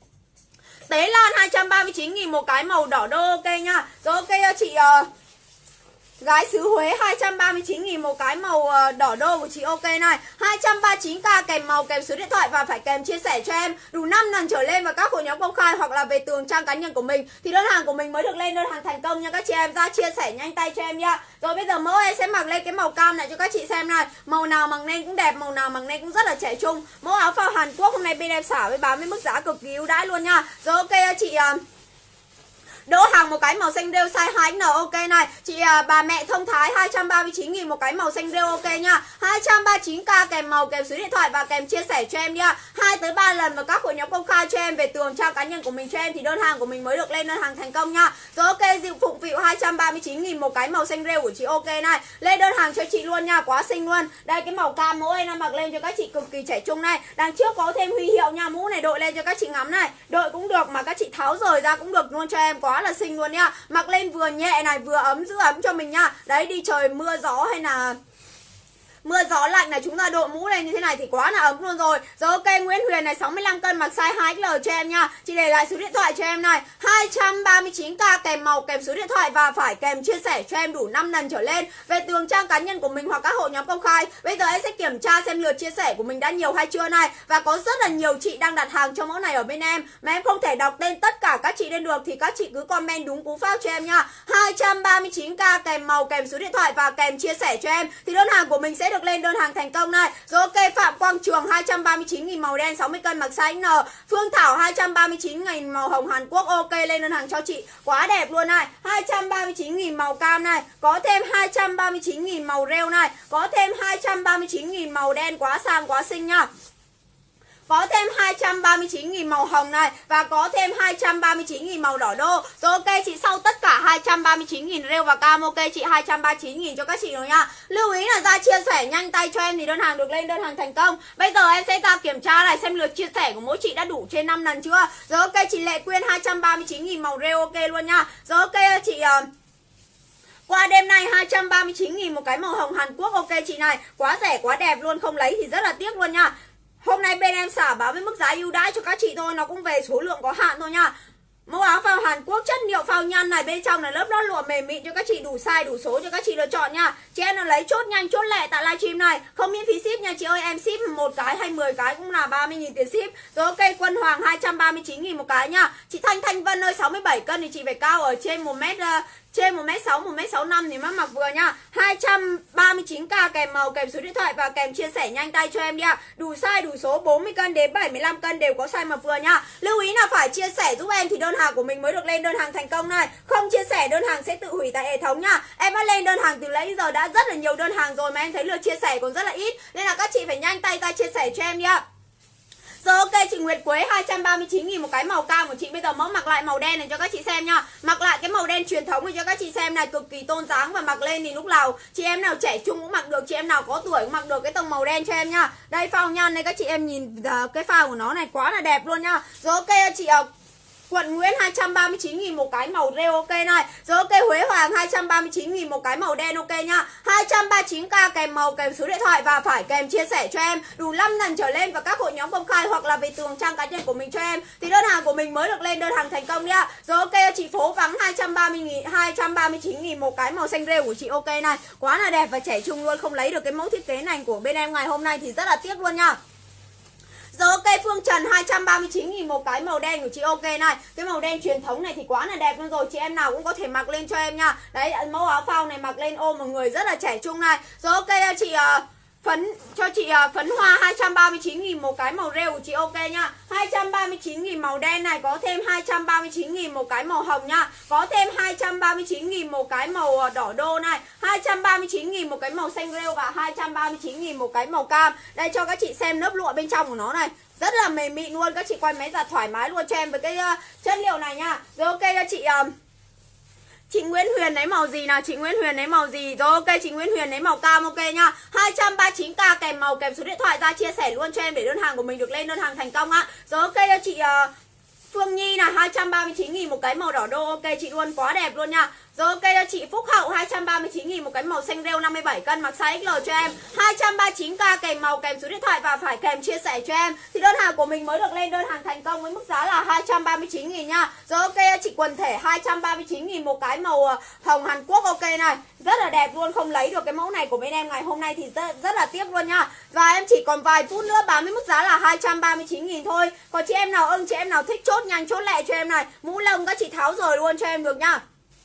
Tế Lan hai trăm ba mươi chín nghìn một cái màu đỏ đô ok nha. Rồi ok chị uh, Gái xứ Huế hai trăm ba mươi chín nghìn một cái màu đỏ đô của chị ok này. hai trăm ba mươi chín k kèm màu kèm số điện thoại và phải kèm chia sẻ cho em đủ năm lần trở lên vào các hội nhóm công khai hoặc là về tường trang cá nhân của mình thì đơn hàng của mình mới được lên đơn hàng thành công nha các chị em. Ra chia sẻ nhanh tay cho em nha. Rồi bây giờ mẫu em sẽ mặc lên cái màu cam này cho các chị xem này. Màu nào mặc lên cũng đẹp, màu nào mặc lên cũng rất là trẻ trung. Mẫu áo phao Hàn Quốc hôm nay bên em xả với bán với mức giá cực kỳ ưu đãi luôn nha. Rồi ok chị uh, Đỗ Hằng một cái màu xanh rêu size hai X L ok này. Chị à, bà mẹ Thông Thái hai trăm ba mươi chín nghìn một cái màu xanh rêu ok nha. hai trăm ba mươi chín k kèm màu kèm số điện thoại và kèm chia sẻ cho em nha. hai tới ba lần vào các hội nhóm công khai cho em về tường trang cá nhân của mình cho em thì đơn hàng của mình mới được lên đơn hàng thành công nha. Rồi ok Diệu Phụng Phịu hai trăm ba mươi chín nghìn một cái màu xanh rêu của chị ok này. Lên đơn hàng cho chị luôn nha, quá xinh luôn. Đây cái màu cam mẫu em đang mặc lên cho các chị cực kỳ trẻ trung này. Đằng trước có thêm huy hiệu nha, mũ này đội lên cho các chị ngắm này. Đội cũng được mà các chị tháo rời ra cũng được luôn cho em, quá là xinh luôn nha. Mặc lên vừa nhẹ này, vừa ấm, giữ ấm cho mình nha. Đấy đi trời mưa gió hay là mưa gió lạnh này chúng ta đội mũ lên như thế này thì quá là ấm luôn rồi. Rồi ok Nguyễn Huyền này sáu mươi lăm cân mặc size hai X L cho em nha. Chị để lại số điện thoại cho em này. hai trăm ba mươi chín k kèm màu kèm số điện thoại và phải kèm chia sẻ cho em đủ năm lần trở lên về tường trang cá nhân của mình hoặc các hội nhóm công khai. Bây giờ em sẽ kiểm tra xem lượt chia sẻ của mình đã nhiều hay chưa này. Và có rất là nhiều chị đang đặt hàng cho mẫu này ở bên em mà em không thể đọc tên tất cả các chị lên được thì các chị cứ comment đúng cú pháp cho em nha. hai trăm ba mươi chín k kèm màu kèm số điện thoại và kèm chia sẻ cho em thì đơn hàng của mình sẽ được lên đơn hàng thành công này. Rồi ok Phạm Quang Trường hai trăm ba mươi chín nghìn màu đen sáu mươi cân mặc size N. Phương Thảo hai trăm ba mươi chín nghìn màu hồng Hàn Quốc ok lên đơn hàng cho chị, quá đẹp luôn này. hai trăm ba mươi chín nghìn màu cam này, có thêm hai trăm ba mươi chín nghìn màu rêu này, có thêm hai trăm ba mươi chín nghìn màu đen, quá sang quá xinh nha. Có thêm hai trăm ba mươi chín nghìn màu hồng này và có thêm hai trăm ba mươi chín nghìn màu đỏ đô. Rồi ok chị sau tất cả hai trăm ba mươi chín nghìn rêu và cam ok chị hai trăm ba mươi chín nghìn cho các chị rồi nha. Lưu ý là ra chia sẻ nhanh tay cho em thì đơn hàng được lên đơn hàng thành công. Bây giờ em sẽ ra kiểm tra này xem lượt chia sẻ của mỗi chị đã đủ trên năm lần chưa. Rồi ok chị Lệ Quyên hai trăm ba mươi chín nghìn màu rêu ok luôn nha. Rồi ok chị uh, qua đêm nay hai trăm ba mươi chín nghìn một cái màu hồng Hàn Quốc ok chị này, quá rẻ quá đẹp luôn, không lấy thì rất là tiếc luôn nha. Hôm nay bên em xả báo với mức giá ưu đãi cho các chị thôi, nó cũng về số lượng có hạn thôi nha. Mẫu áo phao Hàn Quốc chất liệu phao nhăn này, bên trong là lớp lót lụa mềm mịn cho các chị, đủ size đủ số cho các chị lựa chọn nha. Chị em nào lấy chốt nhanh chốt lẹ tại livestream này, không miễn phí ship nha chị ơi, em ship một cái hay mười cái cũng là ba mươi nghìn tiền ship. Rồi ok Quân Hoàng hai trăm ba mươi chín nghìn một cái nha. Chị Thanh Thanh Vân ơi sáu mươi bảy cân thì chị phải cao ở trên một mét uh, trên một mét sáu, một mét sáu mươi lăm thì mới mặc vừa nha. hai trăm ba mươi chín k kèm màu kèm số điện thoại và kèm chia sẻ nhanh tay cho em đi ạ. Đủ size đủ số bốn mươi cân đến bảy mươi lăm cân đều có size mặc vừa nha. Lưu ý là phải chia sẻ giúp em thì đơn hàng của mình mới được lên đơn hàng thành công này. Không chia sẻ đơn hàng sẽ tự hủy tại hệ thống nha. Em đã lên đơn hàng từ nãy giờ đã rất là nhiều đơn hàng rồi mà em thấy lượt chia sẻ còn rất là ít, nên là các chị phải nhanh tay ra chia sẻ cho em đi ạ. Rồi ok chị Nguyệt Quế hai trăm ba mươi chín nghìn một cái màu cam của chị. Bây giờ mẫu mặc lại màu đen này cho các chị xem nha. Mặc lại cái màu đen truyền thống này cho các chị xem này, cực kỳ tôn dáng và mặc lên thì lúc nào chị em nào trẻ trung cũng mặc được, chị em nào có tuổi cũng mặc được cái tông màu đen cho em nha. Đây phao nhăn này các chị em nhìn uh, cái phao của nó này quá là đẹp luôn nha. Rồi ok chị uh, Quận Nguyễn hai trăm ba mươi chín nghìn một cái màu rêu ok này. Rồi ok, Huế Hoàng hai trăm ba mươi chín nghìn một cái màu đen ok nhá. hai trăm ba mươi chín k kèm màu kèm số điện thoại và phải kèm chia sẻ cho em đủ năm lần trở lên vào các hội nhóm công khai hoặc là về tường trang cá nhân của mình cho em thì đơn hàng của mình mới được lên đơn hàng thành công nhá. Rồi ok, chị Phố Vắng hai trăm ba mươi nghìn, hai trăm ba mươi chín nghìn một cái màu xanh rêu của chị ok này. Quá là đẹp và trẻ trung luôn, không lấy được cái mẫu thiết kế này của bên em ngày hôm nay thì rất là tiếc luôn nha. Rồi ok, Phương Trần hai trăm ba mươi chín nghìn một cái màu đen của chị ok này. Cái màu đen truyền thống này thì quá là đẹp luôn rồi, chị em nào cũng có thể mặc lên cho em nha. Đấy, mẫu áo phao này mặc lên ôm một người rất là trẻ trung này. Rồi ok, chị uh, phấn cho chị uh, phấn hoa hai trăm ba mươi chín nghìn một cái màu rêu của chị ok nha. hai trăm ba mươi chín nghìn màu đen này, có thêm hai trăm ba mươi chín nghìn một cái màu hồng nha. Có thêm hai trăm ba mươi chín nghìn một cái màu đỏ đô này, hai trăm ba mươi chín nghìn một cái màu xanh rêu và hai trăm ba mươi chín nghìn một cái màu cam. Đây cho các chị xem lớp lụa bên trong của nó này. Rất là mềm mịn luôn, các chị quay máy giặt thoải mái luôn cho em với cái uh, chất liệu này nha. Rồi ok cho chị uh, Chị Nguyễn Huyền lấy màu gì nào? Chị Nguyễn Huyền lấy màu gì? Rồi ok, chị Nguyễn Huyền lấy màu cam ok nha. hai trăm ba mươi chín k kèm màu kèm số điện thoại ra chia sẻ luôn cho em để đơn hàng của mình được lên đơn hàng thành công á. Rồi ok cho chị uh, Phương Nhi là hai trăm ba mươi chín nghìn một cái màu đỏ đô ok chị luôn, quá đẹp luôn nha. Rồi ok cho chị Phúc Hậu hai trăm ba mươi chín nghìn một cái màu xanh rêu năm mươi bảy cân mặc size ích lờ cho em. hai trăm ba mươi chín k kèm màu kèm số điện thoại và phải kèm chia sẻ cho em thì đơn hàng của mình mới được lên đơn hàng thành công với mức giá là hai trăm ba mươi chín nghìn nha. Rồi ok chị Quần Thể hai trăm ba mươi chín nghìn một cái màu hồng Hàn Quốc ok này. Rất là đẹp luôn, không lấy được cái mẫu này của bên em ngày hôm nay thì rất, rất là tiếc luôn nha. Và em chỉ còn vài phút nữa bán với mức giá là hai trăm ba mươi chín nghìn thôi. Còn chị em nào ưng, chị em nào thích chốt nhanh chốt lẹ cho em này. Mũ lông các chị tháo rời luôn cho em được nha.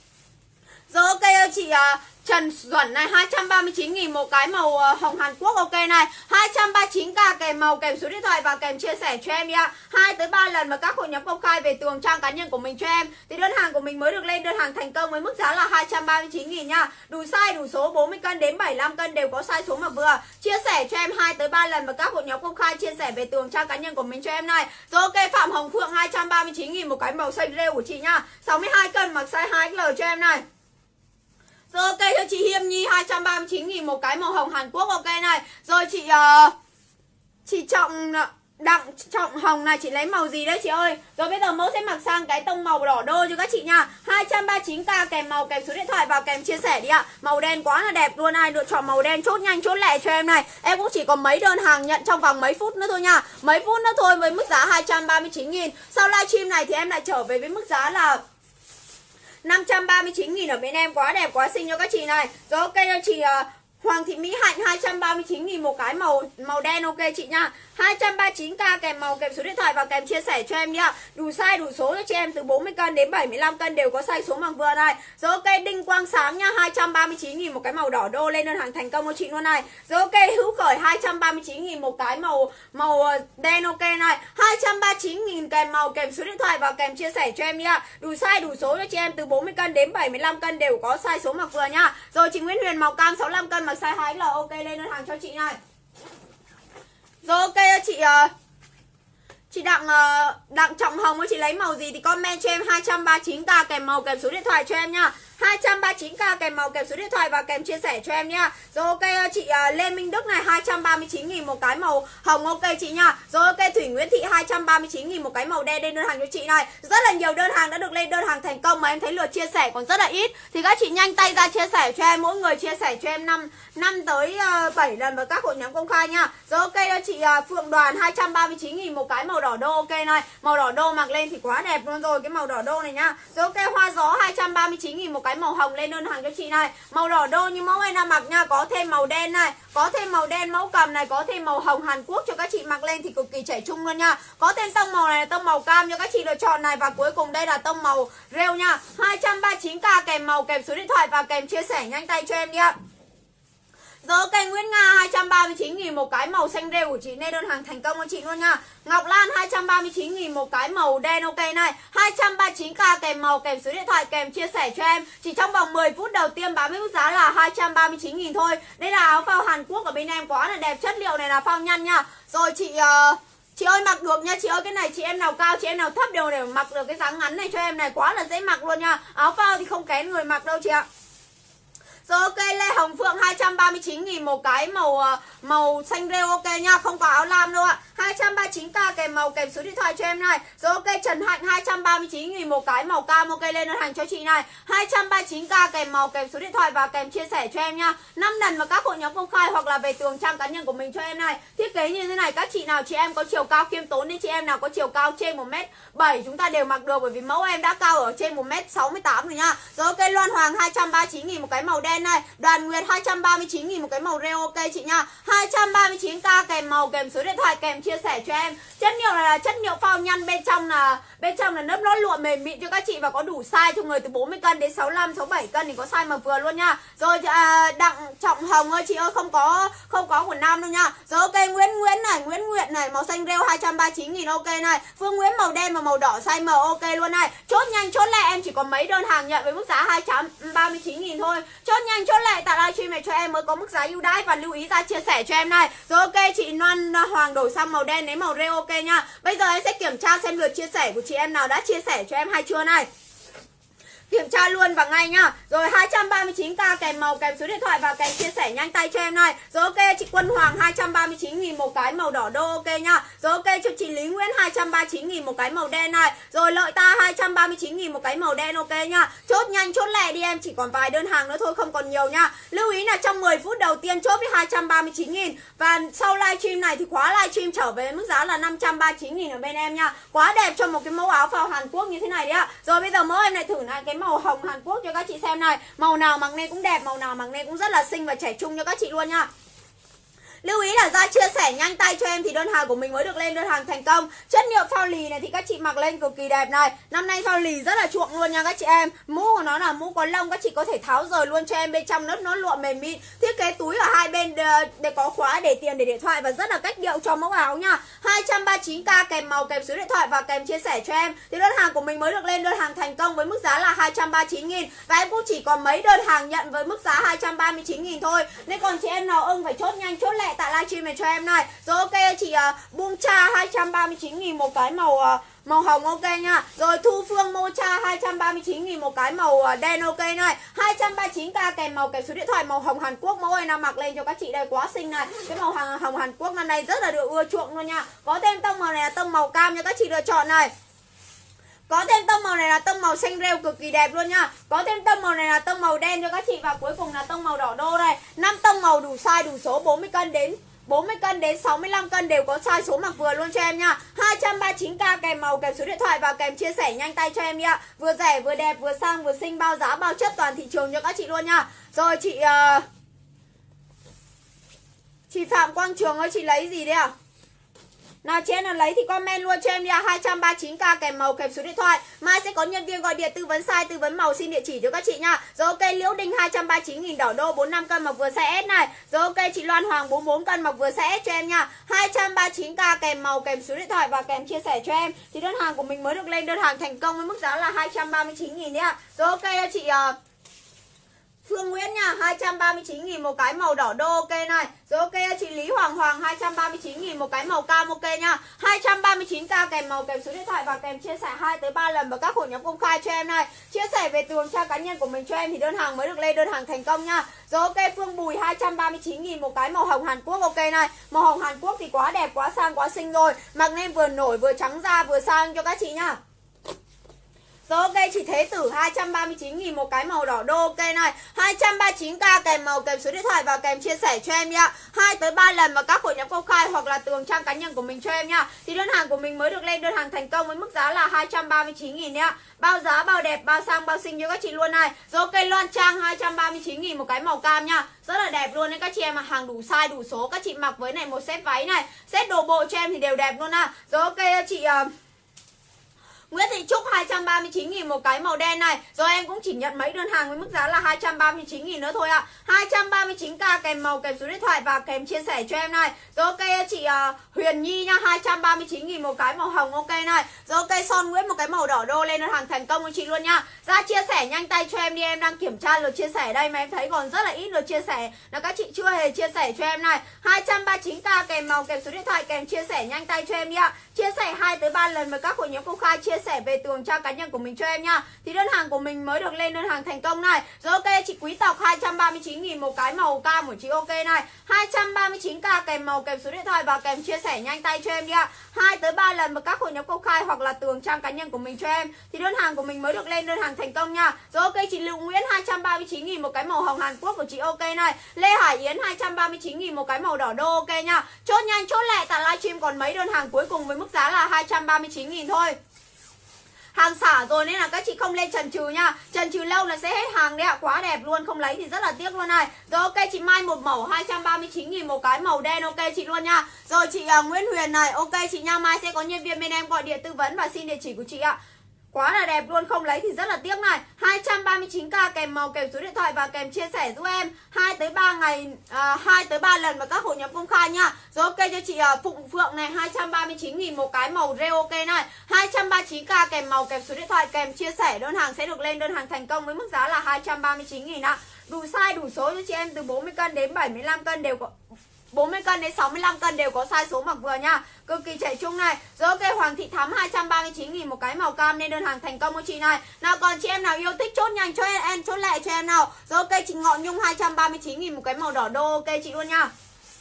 Rồi ok chị uh, Trần Duẩn này hai trăm ba mươi chín nghìn một cái màu uh, hồng Hàn Quốc ok này. hai trăm ba mươi chín k kèm màu kèm số điện thoại và kèm chia sẻ cho em nha. hai tới ba lần vào các hội nhóm công khai về tường trang cá nhân của mình cho em thì đơn hàng của mình mới được lên đơn hàng thành công với mức giá là hai trăm ba mươi chín nghìn nha. Đủ size đủ số bốn mươi cân đến bảy mươi lăm cân đều có size số mà vừa. Chia sẻ cho em hai tới ba lần vào các hội nhóm công khai chia sẻ về tường trang cá nhân của mình cho em này. Rồi ok, Phạm Hồng Phượng hai trăm ba mươi chín nghìn một cái màu xanh rêu của chị nha. sáu mươi hai cân mặc size hai ích lờ cho em này. Rồi ok cho chị Hiêm Nhi hai trăm ba mươi chín nghìn một cái màu hồng Hàn Quốc ok này. Rồi chị uh, chị Trọng Đặng Trọng Hồng này, chị lấy màu gì đấy chị ơi? Rồi bây giờ mẫu sẽ mặc sang cái tông màu đỏ đô cho các chị nha. hai trăm ba mươi chín k kèm màu kèm số điện thoại vào kèm chia sẻ đi ạ. Màu đen quá là đẹp luôn, ai lựa chọn màu đen chốt nhanh chốt lẹ cho em này. Em cũng chỉ có mấy đơn hàng nhận trong vòng mấy phút nữa thôi nha. Mấy phút nữa thôi với mức giá hai trăm ba mươi chín nghìn. Sau livestream này thì em lại trở về với mức giá là năm trăm ba mươi chín nghìn ở bên em, quá đẹp quá xinh cho các chị này. Rồi ok cho chị uh, Hoàng Thị Mỹ Hạnh hai trăm ba mươi chín nghìn một cái màu màu đen ok chị nha. hai trăm ba mươi chín k kèm màu kèm số điện thoại và kèm chia sẻ cho em nhá. Đủ size đủ số cho chị em từ bốn mươi cân đến bảy mươi lăm cân đều có size số bằng vừa này. Rồi ok, Đinh Quang Sáng nha, hai trăm ba mươi chín nghìn một cái màu đỏ đô lên đơn hàng thành công cho chị luôn này. Rồi ok, Hữu Khởi hai trăm ba mươi chín nghìn một cái màu màu đen ok này. hai trăm ba mươi chín nghìn kèm màu kèm số điện thoại và kèm chia sẻ cho em nhá. Đủ size đủ số cho chị em từ bốn mươi cân đến bảy mươi lăm cân đều có size số mặc vừa nha. Rồi chị Nguyễn Huyền màu cam sáu mươi lăm cân mặc size hai ích lờ ok lên đơn hàng cho chị này. Rồi ok chị uh, chị Đặng uh, Đặng Trọng Hồng ơi, chị lấy màu gì thì comment cho em hai trăm ba mươi chín k kèm màu kèm số điện thoại cho em nha. hai trăm ba mươi chín k kèm màu kèm số điện thoại và kèm chia sẻ cho em nha. Rồi ok chị uh, Lê Minh Đức này hai trăm ba mươi chín nghìn một cái màu hồng ok chị nha. Rồi ok Thủy Nguyễn Thị hai trăm ba mươi chín nghìn một cái màu đen lên đơn hàng cho chị này. Rất là nhiều đơn hàng đã được lên đơn hàng thành công mà em thấy lượt chia sẻ còn rất là ít thì các chị nhanh tay ra chia sẻ cho em, mỗi người chia sẻ cho em năm năm tới bảy lần vào các hội nhóm công khai nha. Rồi ok cho chị uh, Phượng Đoàn hai trăm ba mươi chín nghìn một cái màu đỏ đô ok này. Màu đỏ đô mặc lên thì quá đẹp luôn rồi, cái màu đỏ đô này nha. Rồi ok Hoa Gió hai trăm ba mươi chín nghìn một cái màu hồng lên đơn hàng cho chị này. Màu đỏ đô như mẫu em đang mặc nha, có thêm màu đen này, có thêm màu đen mẫu cầm này, có thêm màu hồng Hàn Quốc cho các chị mặc lên thì cực kỳ trẻ trung luôn nha. Có thêm tông màu này là tông màu cam cho các chị lựa chọn này, và cuối cùng đây là tông màu rêu nha. hai trăm ba mươi chín k kèm màu kèm số điện thoại và kèm chia sẻ nhanh tay cho em đi ạ. Rồi ok Nguyễn Nga hai trăm ba mươi chín nghìn một cái màu xanh rêu của chị nên đơn hàng thành công cho chị luôn nha. Ngọc Lan hai trăm ba mươi chín nghìn một cái màu đen ok này. hai trăm ba mươi chín k kèm màu kèm số điện thoại kèm chia sẻ cho em. Chỉ trong vòng mười phút đầu tiên bán với mức giá là hai trăm ba mươi chín nghìn thôi. Đây là áo phao Hàn Quốc ở bên em, quá là đẹp, chất liệu này là phao nhăn nha. Rồi chị uh, chị ơi mặc được nha chị ơi, cái này chị em nào cao chị em nào thấp đều để mặc được cái dáng ngắn này cho em này, quá là dễ mặc luôn nha. Áo phao thì không kén người mặc đâu chị ạ. Rồi ok Lê Hồng Phượng hai trăm ba mươi chín nghìn một cái màu màu xanh rêu ok nha, không có áo lam đâu ạ. hai trăm ba mươi chín k kèm màu kèm số điện thoại cho em này. Rồi ok, Trần Hạnh hai trăm ba mươi chín nghìn một cái màu cam, ok lên đơn hàng cho chị này. hai trăm ba mươi chín k kèm màu kèm số điện thoại và kèm chia sẻ cho em nha. năm lần vào các hội nhóm công khai hoặc là về tường trang cá nhân của mình cho em này. Thiết kế như thế này, các chị nào chị em có chiều cao khiêm tốn nên chị em nào có chiều cao trên một mét bảy chúng ta đều mặc được, bởi vì mẫu em đã cao ở trên một mét sáu mươi tám rồi nha. Rồi ok, Loan Hoàng hai trăm ba mươi chín nghìn một cái màu đen này. Đoàn Nguyệt hai trăm ba mươi chín nghìn một cái màu rêu, ok chị nha. hai trăm ba mươi chín k kèm màu kèm số điện thoại kèm chia sẻ cho em. Chất liệu này là chất liệu phao nhăn, bên trong là bên trong là lớp lót lụa mềm mịn cho các chị và có đủ size cho người từ bốn mươi cân đến sáu mươi lăm sáu mươi bảy cân thì có size mà vừa luôn nha. Rồi à, Đặng Trọng Hồng ơi chị ơi, không có không có của nam đâu nha. Rồi ok, Nguyễn Nguyễn này, Nguyễn Nguyệt này màu xanh rêu hai trăm ba mươi chín nghìn, ok này. Phương Nguyễn màu đen và màu đỏ size M, ok luôn này. Chốt nhanh chốt lẹ, em chỉ có mấy đơn hàng nhận với mức giá hai trăm ba mươi chín nghìn thôi. Chốt nhanh chốt lẹ tại livestream này cho em mới có mức giá ưu đãi và lưu ý ra chia sẻ cho em này. Rồi ok, chị Loan Hoàng đổi sang màu đen đến màu rêu, ok nha. Bây giờ em sẽ kiểm tra xem lượt chia sẻ của chị em nào đã chia sẻ cho em hay chưa này. Kiểm tra luôn và ngay nhá. Rồi hai trăm ba mươi chín k kèm màu kèm số điện thoại và kèm chia sẻ nhanh tay cho em này. Rồi ok, chị Quân Hoàng hai trăm ba mươi chín nghìn một cái màu đỏ đô, ok nhá. Rồi ok, cho chị Lý Nguyễn hai trăm ba mươi chín nghìn một cái màu đen này. Rồi Lợi Ta hai trăm ba mươi chín nghìn một cái màu đen, ok nhá. Chốt nhanh chốt lẹ đi em, chỉ còn vài đơn hàng nữa thôi, không còn nhiều nha. Lưu ý là trong mười phút đầu tiên chốt với hai trăm ba mươi chín nghìn. Và sau livestream này thì khóa livestream trở về mức giá là năm trăm ba mươi chín nghìn ở bên em nha. Quá đẹp cho một cái mẫu áo phao Hàn Quốc như thế này đấy ạ. Rồi bây giờ mẫu em lại thử lại cái màu hồng Hàn Quốc cho các chị xem này. Màu nào mặc nên cũng đẹp, màu nào mặc nên cũng rất là xinh và trẻ trung cho các chị luôn nha. Lưu ý là ra chia sẻ nhanh tay cho em thì đơn hàng của mình mới được lên đơn hàng thành công. Chất liệu phao lì này thì các chị mặc lên cực kỳ đẹp này. Năm nay phao lì rất là chuộng luôn nha các chị em. Mũ của nó là mũ có lông, các chị có thể tháo rời luôn cho em, bên trong lớp nó lụa mềm mịn. Thiết kế túi ở hai bên để có khóa để tiền để điện thoại và rất là cách điệu cho mẫu áo nha. hai trăm ba mươi chín k kèm màu kèm số điện thoại và kèm chia sẻ cho em thì đơn hàng của mình mới được lên đơn hàng thành công với mức giá là hai trăm ba mươi chín nghìn. Và em cũng chỉ còn mấy đơn hàng nhận với mức giá hai trăm ba mươi chín nghìn thôi. Nên còn chị em nào ưng phải chốt nhanh chốt lẹ tại livestream này cho em này. Rồi ok, chị uh, Buông Cha hai trăm ba mươi chín nghìn một cái màu uh, màu hồng, ok nha. Rồi Thu Phương Mocha hai trăm ba mươi chín nghìn một cái màu uh, đen, ok này. hai trăm ba mươi chín k kèm màu kèm số điện thoại màu hồng Hàn Quốc. Mẫu này nào mặc lên cho các chị đây quá xinh này. Cái màu hồng, hồng Hàn Quốc năm nay rất là được ưa chuộng luôn nha. Có thêm tông màu này là tông màu cam cho các chị lựa chọn này. Có thêm tông màu này là tông màu xanh rêu cực kỳ đẹp luôn nha. Có thêm tông màu này là tông màu đen cho các chị. Và cuối cùng là tông màu đỏ đô này. năm tông màu đủ size đủ số, bốn mươi cân đến bốn mươi cân đến sáu mươi lăm cân đều có size số mặc vừa luôn cho em nha. hai trăm ba mươi chín k kèm màu kèm số điện thoại và kèm chia sẻ nhanh tay cho em đi ạ. Vừa rẻ vừa đẹp vừa sang vừa xinh, bao giá bao chất toàn thị trường cho các chị luôn nha. Rồi chị uh... chị Phạm Quang Trường ơi, chị lấy gì đấy ạ? À? Nào chị em nào lấy thì comment luôn cho em đi ạ. hai trăm ba mươi chín k kèm màu kèm số điện thoại. Mai sẽ có nhân viên gọi điện tư vấn size, tư vấn màu, xin địa chỉ cho các chị nha. Rồi ok, Liễu Đinh hai trăm ba mươi chín nghìn đỏ đô bốn mươi lăm cân mặc vừa size S này. Rồi ok, chị Loan Hoàng bốn mươi bốn cân mặc vừa size S cho em nha. hai trăm ba mươi chín k kèm màu kèm số điện thoại và kèm chia sẻ cho em thì đơn hàng của mình mới được lên đơn hàng thành công với mức giá là hai trăm ba mươi chín nghìn đấy ạ. Rồi ok chị uh, Phương Nguyễn nha, hai trăm ba mươi chín nghìn một cái màu đỏ đô, ok này. Rồi ok, chị Lý Hoàng Hoàng hai trăm ba mươi chín nghìn một cái màu cam, ok nha. hai trăm ba mươi chín k kèm màu kèm số điện thoại và kèm chia sẻ hai tới ba lần vào các hội nhóm công khai cho em này. Chia sẻ về tường trang cá nhân của mình cho em thì đơn hàng mới được lên đơn hàng thành công nha. Rồi ok, Phương Bùi hai trăm ba mươi chín nghìn một cái màu hồng Hàn Quốc, ok này. Màu hồng Hàn Quốc thì quá đẹp, quá sang, quá xinh rồi. Mặc nên vừa nổi vừa trắng da vừa sang cho các chị nha. Rồi ok, chị Thế Tử hai trăm ba mươi chín nghìn một cái màu đỏ đô, ok này. hai trăm ba mươi chín k kèm màu kèm số điện thoại và kèm chia sẻ cho em nha. hai tới ba lần vào các hội nhóm công khai hoặc là tường trang cá nhân của mình cho em nha. Thì đơn hàng của mình mới được lên đơn hàng thành công với mức giá là hai trăm ba mươi chín nghìn nha. Bao giá, bao đẹp, bao sang, bao xinh cho các chị luôn này. Rồi ok, Loan Trang hai trăm ba mươi chín nghìn một cái màu cam nha. Rất là đẹp luôn đấy các chị em, mà hàng đủ size đủ số. Các chị mặc với này một set váy này, set đồ bộ cho em thì đều đẹp luôn à. Rồi ok chị uh... Nguyễn Thị Trúc hai trăm ba mươi chín nghìn một cái màu đen này. Rồi em cũng chỉ nhận mấy đơn hàng với mức giá là hai trăm ba mươi chín nghìn nữa thôi ạ. hai trăm ba mươi chín k kèm màu kèm số điện thoại và kèm chia sẻ cho em này. Rồi ok chị uh, Huyền Nhi nha, hai trăm ba mươi chín nghìn một cái màu hồng, ok này. Rồi ok, Son Nguyễn một cái màu đỏ đô lên đơn hàng thành công với chị luôn nha. Ra chia sẻ nhanh tay cho em đi, em đang kiểm tra lượt chia sẻ đây mà em thấy còn rất là ít lượt chia sẻ là các chị chưa hề chia sẻ cho em này. hai trăm ba mươi chín k kèm màu kèm số điện thoại kèm chia sẻ nhanh tay cho em đi ạ. Chia sẻ hai tới ba lần với các hội nhóm công khai, chia chia sẻ về tường trang cá nhân của mình cho em nha. Thì đơn hàng của mình mới được lên đơn hàng thành công này. Rồi ok, chị Quý Tộc hai trăm ba mươi chín nghìn một cái màu cam của chị ok này. hai trăm ba mươi chín k kèm màu, kèm số điện thoại và kèm chia sẻ nhanh tay cho em đi ạ. hai tới ba lần vào các hội nhóm công khai hoặc là tường trang cá nhân của mình cho em. Thì đơn hàng của mình mới được lên đơn hàng thành công nha. Rồi ok, chị Lưu Nguyễn hai trăm ba mươi chín nghìn một cái màu hồng Hàn Quốc của chị ok này. Lê Hải Yến hai trăm ba mươi chín nghìn một cái màu đỏ đô ok nha. Chốt nhanh chốt lẹ, tại livestream còn mấy đơn hàng cuối cùng với mức giá là hai trăm ba mươi chín nghìn thôi. Hàng xả rồi nên là các chị không lên chần chừ nha. Chần chừ lâu là sẽ hết hàng đấy ạ. Quá đẹp luôn, không lấy thì rất là tiếc luôn này. Rồi ok, chị Mai một mẫu hai trăm ba mươi chín nghìn một cái màu đen ok chị luôn nha. Rồi chị uh, Nguyễn Huyền này, ok chị nha. Mai sẽ có nhân viên bên em gọi điện tư vấn và xin địa chỉ của chị ạ. Quá là đẹp luôn, không lấy thì rất là tiếc này. hai trăm ba mươi chín k kèm màu, kèm số điện thoại và kèm chia sẻ giúp em. hai tới ba ngày à, hai tới ba lần vào các hội nhóm công khai nha. Rồi ok cho chị uh, Phụng Phượng này hai trăm ba mươi chín nghìn một cái màu rêu ok này. hai trăm ba mươi chín k kèm màu, kèm số điện thoại kèm chia sẻ, đơn hàng sẽ được lên đơn hàng thành công với mức giá là hai trăm ba mươi chín nghìn ạ. Đủ size đủ số cho chị em từ bốn mươi cân đến bảy mươi lăm cân đều có, bốn mươi cân đến sáu mươi lăm cân đều có size số mặc vừa nha. Cực kỳ trẻ trung này. Rồi ok, Hoàng Thị Thắm hai trăm ba mươi chín nghìn một cái màu cam nên đơn hàng thành công của chị này. Nào còn chị em nào yêu thích chốt nhanh cho em, em chốt lẹ cho em nào. Rồi ok, chị Ngọ Nhung hai trăm ba mươi chín nghìn một cái màu đỏ đô ok chị luôn nha.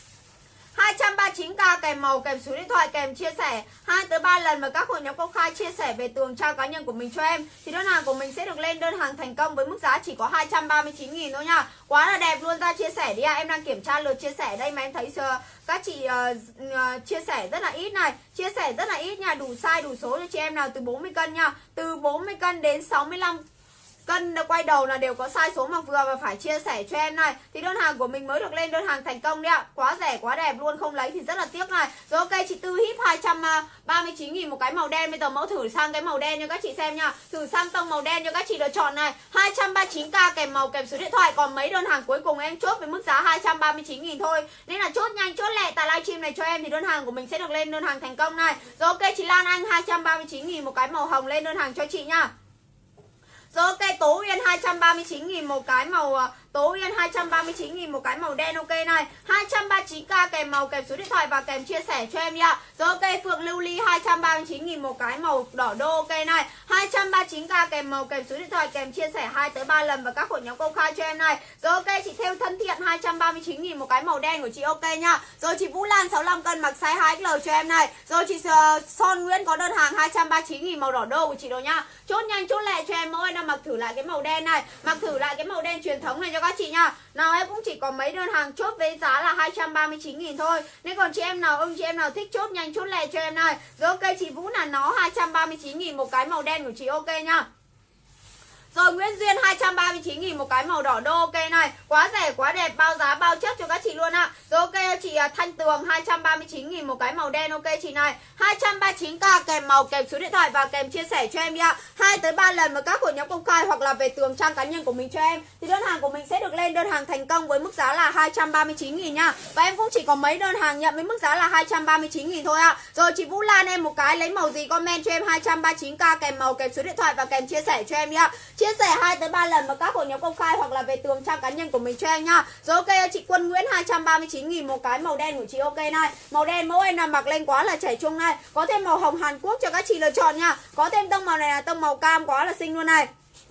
hai trăm ba mươi chín k kèm màu, kèm số điện thoại kèm chia sẻ, hai tới ba lần vào các hội nhóm công khai chia sẻ về tường trang cá nhân của mình cho em. Thì đơn hàng của mình sẽ được lên đơn hàng thành công với mức giá chỉ có hai trăm ba mươi chín nghìn thôi nha. Quá là đẹp luôn, ra chia sẻ đi ạ. À. Em đang kiểm tra lượt chia sẻ đây mà em thấy uh, các chị uh, uh, chia sẻ rất là ít này. Chia sẻ rất là ít nha, đủ size đủ số cho chị em nào từ bốn mươi cân nha. Từ bốn mươi cân đến sáu mươi lăm cân quay đầu là đều có size số mặc vừa và phải chia sẻ cho em này. Thì đơn hàng của mình mới được lên đơn hàng thành công đấy ạ. Quá rẻ quá đẹp luôn, không lấy thì rất là tiếc này. Rồi ok, chị Tư Híp hai trăm ba mươi chín nghìn một cái màu đen. Bây giờ mẫu thử sang cái màu đen cho các chị xem nha. Thử sang tông màu đen cho các chị lựa chọn này. hai trăm ba mươi chín k kèm màu, kèm số điện thoại. Còn mấy đơn hàng cuối cùng em chốt với mức giá hai trăm ba mươi chín nghìn thôi. Nên là chốt nhanh chốt lẹ tại livestream này cho em thì đơn hàng của mình sẽ được lên đơn hàng thành công này. Rồi ok, chị Lan Anh hai trăm ba mươi chín nghìn một cái màu hồng lên đơn hàng cho chị nha. Rồi ok, Tố Uyên hai trăm ba mươi chín nghìn một cái màu, Tố Uyên hai trăm ba mươi chín nghìn một cái màu đen ok này. hai trăm ba mươi chín k kèm màu, kèm số điện thoại và kèm chia sẻ cho em đi ạ. Rồi ok, Phượng Lưu Ly hai trăm ba mươi chín nghìn một cái màu đỏ đô ok này. hai trăm ba mươi chín k kèm màu, kèm số điện thoại kèm chia sẻ hai tới ba lần vào các hội nhóm công khai cho em này. Rồi ok, chị Theo Thân Thiện hai trăm ba mươi chín nghìn một cái màu đen của chị ok nha. Rồi chị Vũ Lan sáu mươi lăm cân mặc size hai X L cho em này. Rồi chị uh, Son Nguyễn có đơn hàng hai trăm ba mươi chín nghìn màu đỏ đô của chị đâu nha. Chốt nhanh chốt lẹ cho em, mỗi em mặc thử lại cái màu đen này, mặc thử lại cái màu đen truyền thống này cho các chị nha. Nào em cũng chỉ có mấy đơn hàng chốt với giá là hai trăm ba mươi chín nghìn thôi. Nên còn chị em nào ưng, chị em nào thích chốt nhanh chốt lẹ cho em này. Rồi ok, chị Vũ là nó hai trăm ba mươi chín nghìn một cái màu đen của chị ok nha. Rồi Nguyễn Duyên hai trăm ba mươi chín nghìn một cái màu đỏ đô ok này. Quá rẻ quá đẹp, bao giá bao chất cho các chị luôn ạ. À. Rồi ok, chị Thanh Tường hai trăm ba mươi chín nghìn một cái màu đen ok chị này. hai trăm ba mươi chín k kèm màu, kèm số điện thoại và kèm chia sẻ cho em đi ạ. À. hai tới ba lần vào các hội nhóm công khai hoặc là về tường trang cá nhân của mình cho em. Thì đơn hàng của mình sẽ được lên đơn hàng thành công với mức giá là hai trăm ba mươi chín nghìn nha. Và em cũng chỉ có mấy đơn hàng nhận với mức giá là hai trăm ba mươi chín nghìn thôi ạ. À. Rồi chị Vũ Lan em một cái lấy màu gì comment cho em hai trăm ba mươi chín k kèm màu, kèm số điện thoại và kèm chia sẻ cho em đi ạ. À. Chia sẻ hai tới ba lần vào các hội nhóm công khai hoặc là về tường trang cá nhân của mình cho em nha. Rồi ok, chị Quân Nguyễn hai trăm ba mươi chín nghìn một cái màu đen của chị ok này. Màu đen mẫu em nào mặc lên quá là trẻ trung này. Có thêm màu hồng Hàn Quốc cho các chị lựa chọn nha. Có thêm tông màu này là tông màu cam quá là xinh luôn này.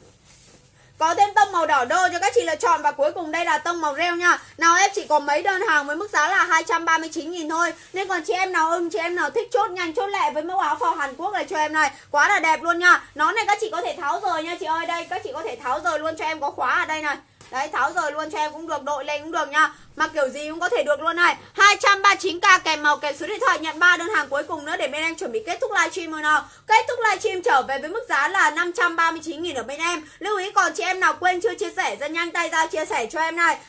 Có thêm tông màu đỏ đô cho các chị lựa chọn. Và cuối cùng đây là tông màu rêu nha. Nào em chỉ có mấy đơn hàng với mức giá là hai trăm ba mươi chín nghìn thôi. Nên còn chị em nào ưng, chị em nào thích chốt nhanh chốt lẹ với mẫu áo phò Hàn Quốc này cho em này. Quá là đẹp luôn nha. Nón này các chị có thể tháo rời nha chị ơi. Đây các chị có thể tháo rời luôn cho em, có khóa ở đây này. Đấy, tháo rời luôn cho em cũng được, đội lên cũng được nha. Mặc kiểu gì cũng có thể được luôn này. hai trăm ba mươi chín k kèm màu, kèm số điện thoại, nhận ba đơn hàng cuối cùng nữa để bên em chuẩn bị kết thúc livestream rồi nào. Kết thúc livestream trở về với mức giá là năm trăm ba mươi chín nghìn ở bên em. Lưu ý còn chị em nào quên chưa chia sẻ, rất nhanh tay ra chia sẻ cho em này.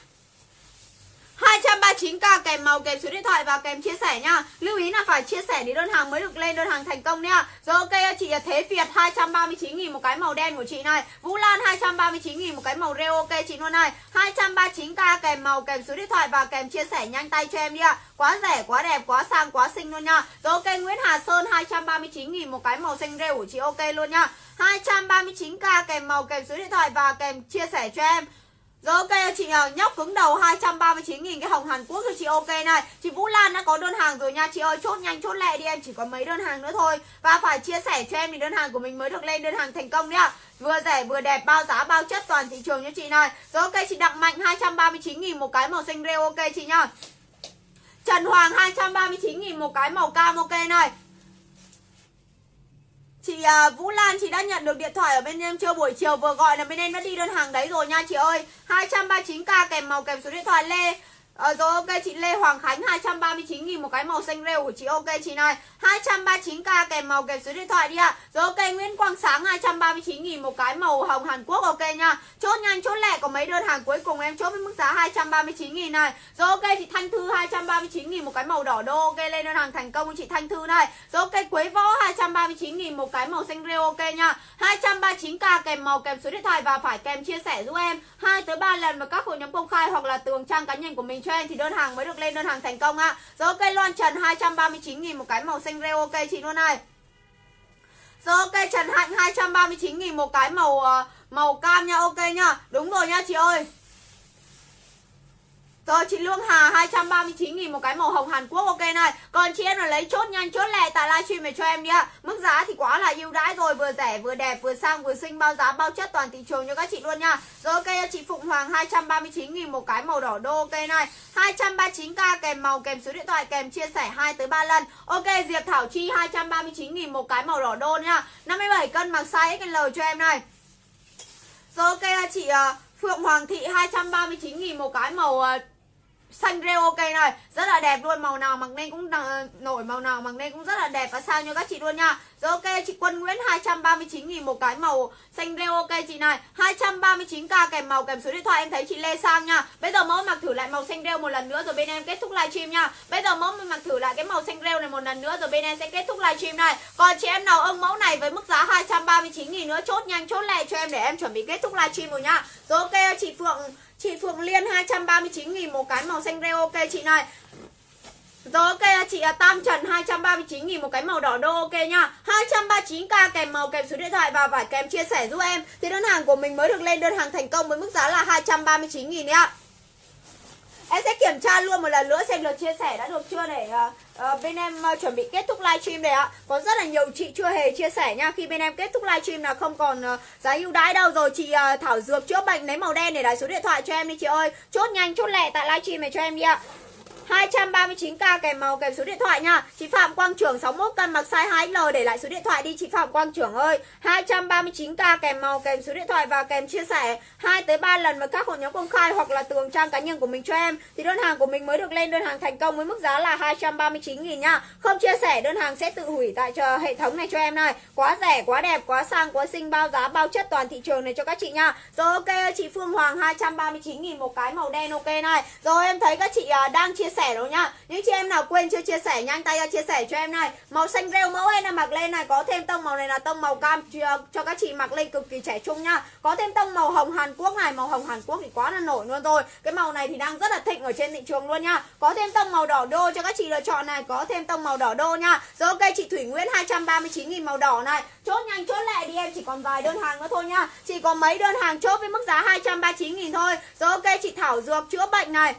hai trăm ba mươi chín k kèm màu, kèm số điện thoại và kèm chia sẻ nha. Lưu ý là phải chia sẻ để đơn hàng mới được lên đơn hàng thành công nha. Rồi ok, chị Thế Việt hai trăm ba mươi chín nghìn một cái màu đen của chị này. Vũ Lan hai trăm ba mươi chín nghìn một cái màu rêu ok chị luôn này. hai trăm ba mươi chín k kèm màu, kèm số điện thoại và kèm chia sẻ nhanh tay cho em đi ạ. Quá rẻ, quá đẹp, quá sang, quá xinh luôn nha. Rồi ok, Nguyễn Hà Sơn hai trăm ba mươi chín nghìn một cái màu xanh rêu của chị ok luôn nha. hai trăm ba mươi chín k kèm màu, kèm số điện thoại và kèm chia sẻ cho em. Rồi ok chị uh, nhóc cứng đầu hai trăm ba mươi chín nghìn cái hồng Hàn Quốc cho chị ok này. Chị Vũ Lan đã có đơn hàng rồi nha chị ơi, chốt nhanh chốt lẹ đi em, chỉ có mấy đơn hàng nữa thôi. Và phải chia sẻ cho em thì đơn hàng của mình mới được lên đơn hàng thành công nhá. Vừa rẻ vừa đẹp, bao giá bao chất toàn thị trường cho chị này. Rồi ok chị Đặng Mạnh hai trăm ba mươi chín nghìn một cái màu xanh rêu ok chị nhá. Trần Hoàng hai trăm ba mươi chín nghìn một cái màu cam ok này. Chị uh, Vũ Lan chị đã nhận được điện thoại ở bên em chưa? Buổi chiều vừa gọi là bên em đã đi đơn hàng đấy rồi nha chị ơi. Hai trăm ba mươi chín k kèm màu kèm số điện thoại Lê. Ờ, rồi ok chị Lê Hoàng Khánh hai trăm ba mươi chín nghìn một cái màu xanh rêu của chị ok chị này. Hai trăm ba mươi chín k kèm màu kèm số điện thoại đi ạ. À. Rồi ok Nguyễn Quang Sáng hai trăm ba mươi chín nghìn một cái màu hồng Hàn Quốc ok nha. Chốt nhanh chốt lẹ, có mấy đơn hàng cuối cùng em chốt với mức giá hai trăm ba mươi chín nghìn này. Rồi ok chị Thanh Thư hai trăm ba mươi chín nghìn một cái màu đỏ đô ok, lên đơn hàng thành công với chị Thanh Thư này. Rồi ok Quế Võ hai trăm ba mươi chín nghìn một cái màu xanh rêu ok nha. Hai trăm ba mươi chín k kèm màu kèm số điện thoại và phải kèm chia sẻ giúp em hai tới ba lần vào các hội nhóm công khai hoặc là tường trang cá nhân của mình cho em thì đơn hàng mới được lên đơn hàng thành công ạ. À. Rồi ok Loan Trần hai trăm ba mươi chín nghìn một cái màu xanh rêu ok chị luôn này. Rồi ok Trần Hạnh hai trăm ba mươi chín nghìn một cái màu màu cam nha ok nha. Đúng rồi nha chị ơi. Rồi chị Lương Hà hai trăm ba mươi chín nghìn một cái màu hồng Hàn Quốc ok này. Còn chị em là lấy chốt nhanh chốt lẹ tại livestream này cho em đi ạ. Mức giá thì quá là ưu đãi rồi, vừa rẻ vừa đẹp vừa sang vừa xinh, bao giá bao chất toàn thị trường cho các chị luôn nha. Rồi ok chị Phụng Hoàng hai trăm ba mươi chín nghìn một cái màu đỏ đô ok này. Hai trăm ba mươi chín k kèm màu kèm số điện thoại kèm chia sẻ hai tới ba lần. Ok Diệp Thảo Chi hai trăm ba mươi chín nghìn một cái màu đỏ đô nha. năm mươi bảy cân mặc size ích lờ cho em này. Rồi ok chị uh, Phượng Hoàng Thị hai trăm ba mươi chín nghìn một cái màu uh, xanh rêu ok này, rất là đẹp luôn, màu nào mặc nên cũng nổi, màu nào mặc nên cũng rất là đẹp và sang cho các chị luôn nha. Rồi ok chị Quân Nguyễn hai trăm ba mươi chín nghìn một cái màu xanh rêu ok chị này. Hai trăm ba mươi chín k kèm màu kèm số điện thoại, em thấy chị Lê sang nha. Bây giờ mẫu mặc thử lại màu xanh rêu một lần nữa rồi bên em kết thúc livestream nha. Bây giờ mẫu mặc thử lại cái màu xanh rêu này một lần nữa rồi bên em sẽ kết thúc livestream này. Còn chị em nào ưng mẫu này với mức giá hai trăm ba mươi chín nghìn nữa chốt nhanh chốt lẹ cho em để em chuẩn bị kết thúc livestream rồi nha. Rồi ok chị Phượng Chị Phượng Liên hai trăm ba mươi chín nghìn một cái màu xanh rêu ok chị này. Rồi ok chị Tam Trần hai trăm ba mươi chín nghìn một cái màu đỏ đô ok nha. Hai trăm ba mươi chín k kèm màu kèm số điện thoại và phải kèm chia sẻ giúp em thì đơn hàng của mình mới được lên đơn hàng thành công với mức giá là hai trăm ba mươi chín nghìn đấy ạ. Em sẽ kiểm tra luôn một lần nữa xem lượt chia sẻ đã được chưa để uh, uh, bên em uh, chuẩn bị kết thúc livestream này ạ. Có rất là nhiều chị chưa hề chia sẻ nha. Khi bên em kết thúc livestream là không còn uh, giá ưu đãi đâu. Rồi chị uh, Thảo Dược chữa bệnh lấy màu đen để lại số điện thoại cho em đi chị ơi. Chốt nhanh chốt lẹ tại livestream này cho em đi ạ. Hai trăm ba mươi chín k kèm màu kèm số điện thoại nha. Chị Phạm Quang Trưởng sáu mươi mốt cân mặc size hai L để lại số điện thoại đi chị Phạm Quang Trưởng ơi. Hai trăm ba mươi chín k kèm màu kèm số điện thoại và kèm chia sẻ hai tới ba lần vào các hội nhóm công khai hoặc là tường trang cá nhân của mình cho em thì đơn hàng của mình mới được lên đơn hàng thành công với mức giá là hai trăm ba mươi chín nghìn nha. Không chia sẻ đơn hàng sẽ tự hủy tại chờ hệ thống này cho em này. Quá rẻ, quá đẹp, quá sang, quá xinh, bao giá bao chất toàn thị trường này cho các chị nha. Rồi ok chị Phương Hoàng hai trăm ba mươi chín nghìn một cái màu đen ok này. Rồi em thấy các chị đang chia sẻ rồi nha. Những chị em nào quên chưa chia sẻ nhanh tay ra chia sẻ cho em này. Màu xanh rêu mẫu em đang mặc lên này, có thêm tông màu này là tông màu cam cho các chị mặc lên cực kỳ trẻ trung nha. Có thêm tông màu hồng Hàn Quốc này, màu hồng Hàn Quốc thì quá là nổi luôn rồi. Cái màu này thì đang rất là thịnh ở trên thị trường luôn nha. Có thêm tông màu đỏ đô cho các chị lựa chọn này, có thêm tông màu đỏ đô nha. Rồi ok chị Thủy Nguyễn hai trăm ba mươi chín nghìn màu đỏ này. Chốt nhanh chốt lẹ đi em, chỉ còn vài đơn hàng nữa thôi nha. Chỉ có mấy đơn hàng chốt với mức giá hai trăm ba mươi chín nghìn thôi. Rồi ok chị Thảo Dược chữa bệnh này.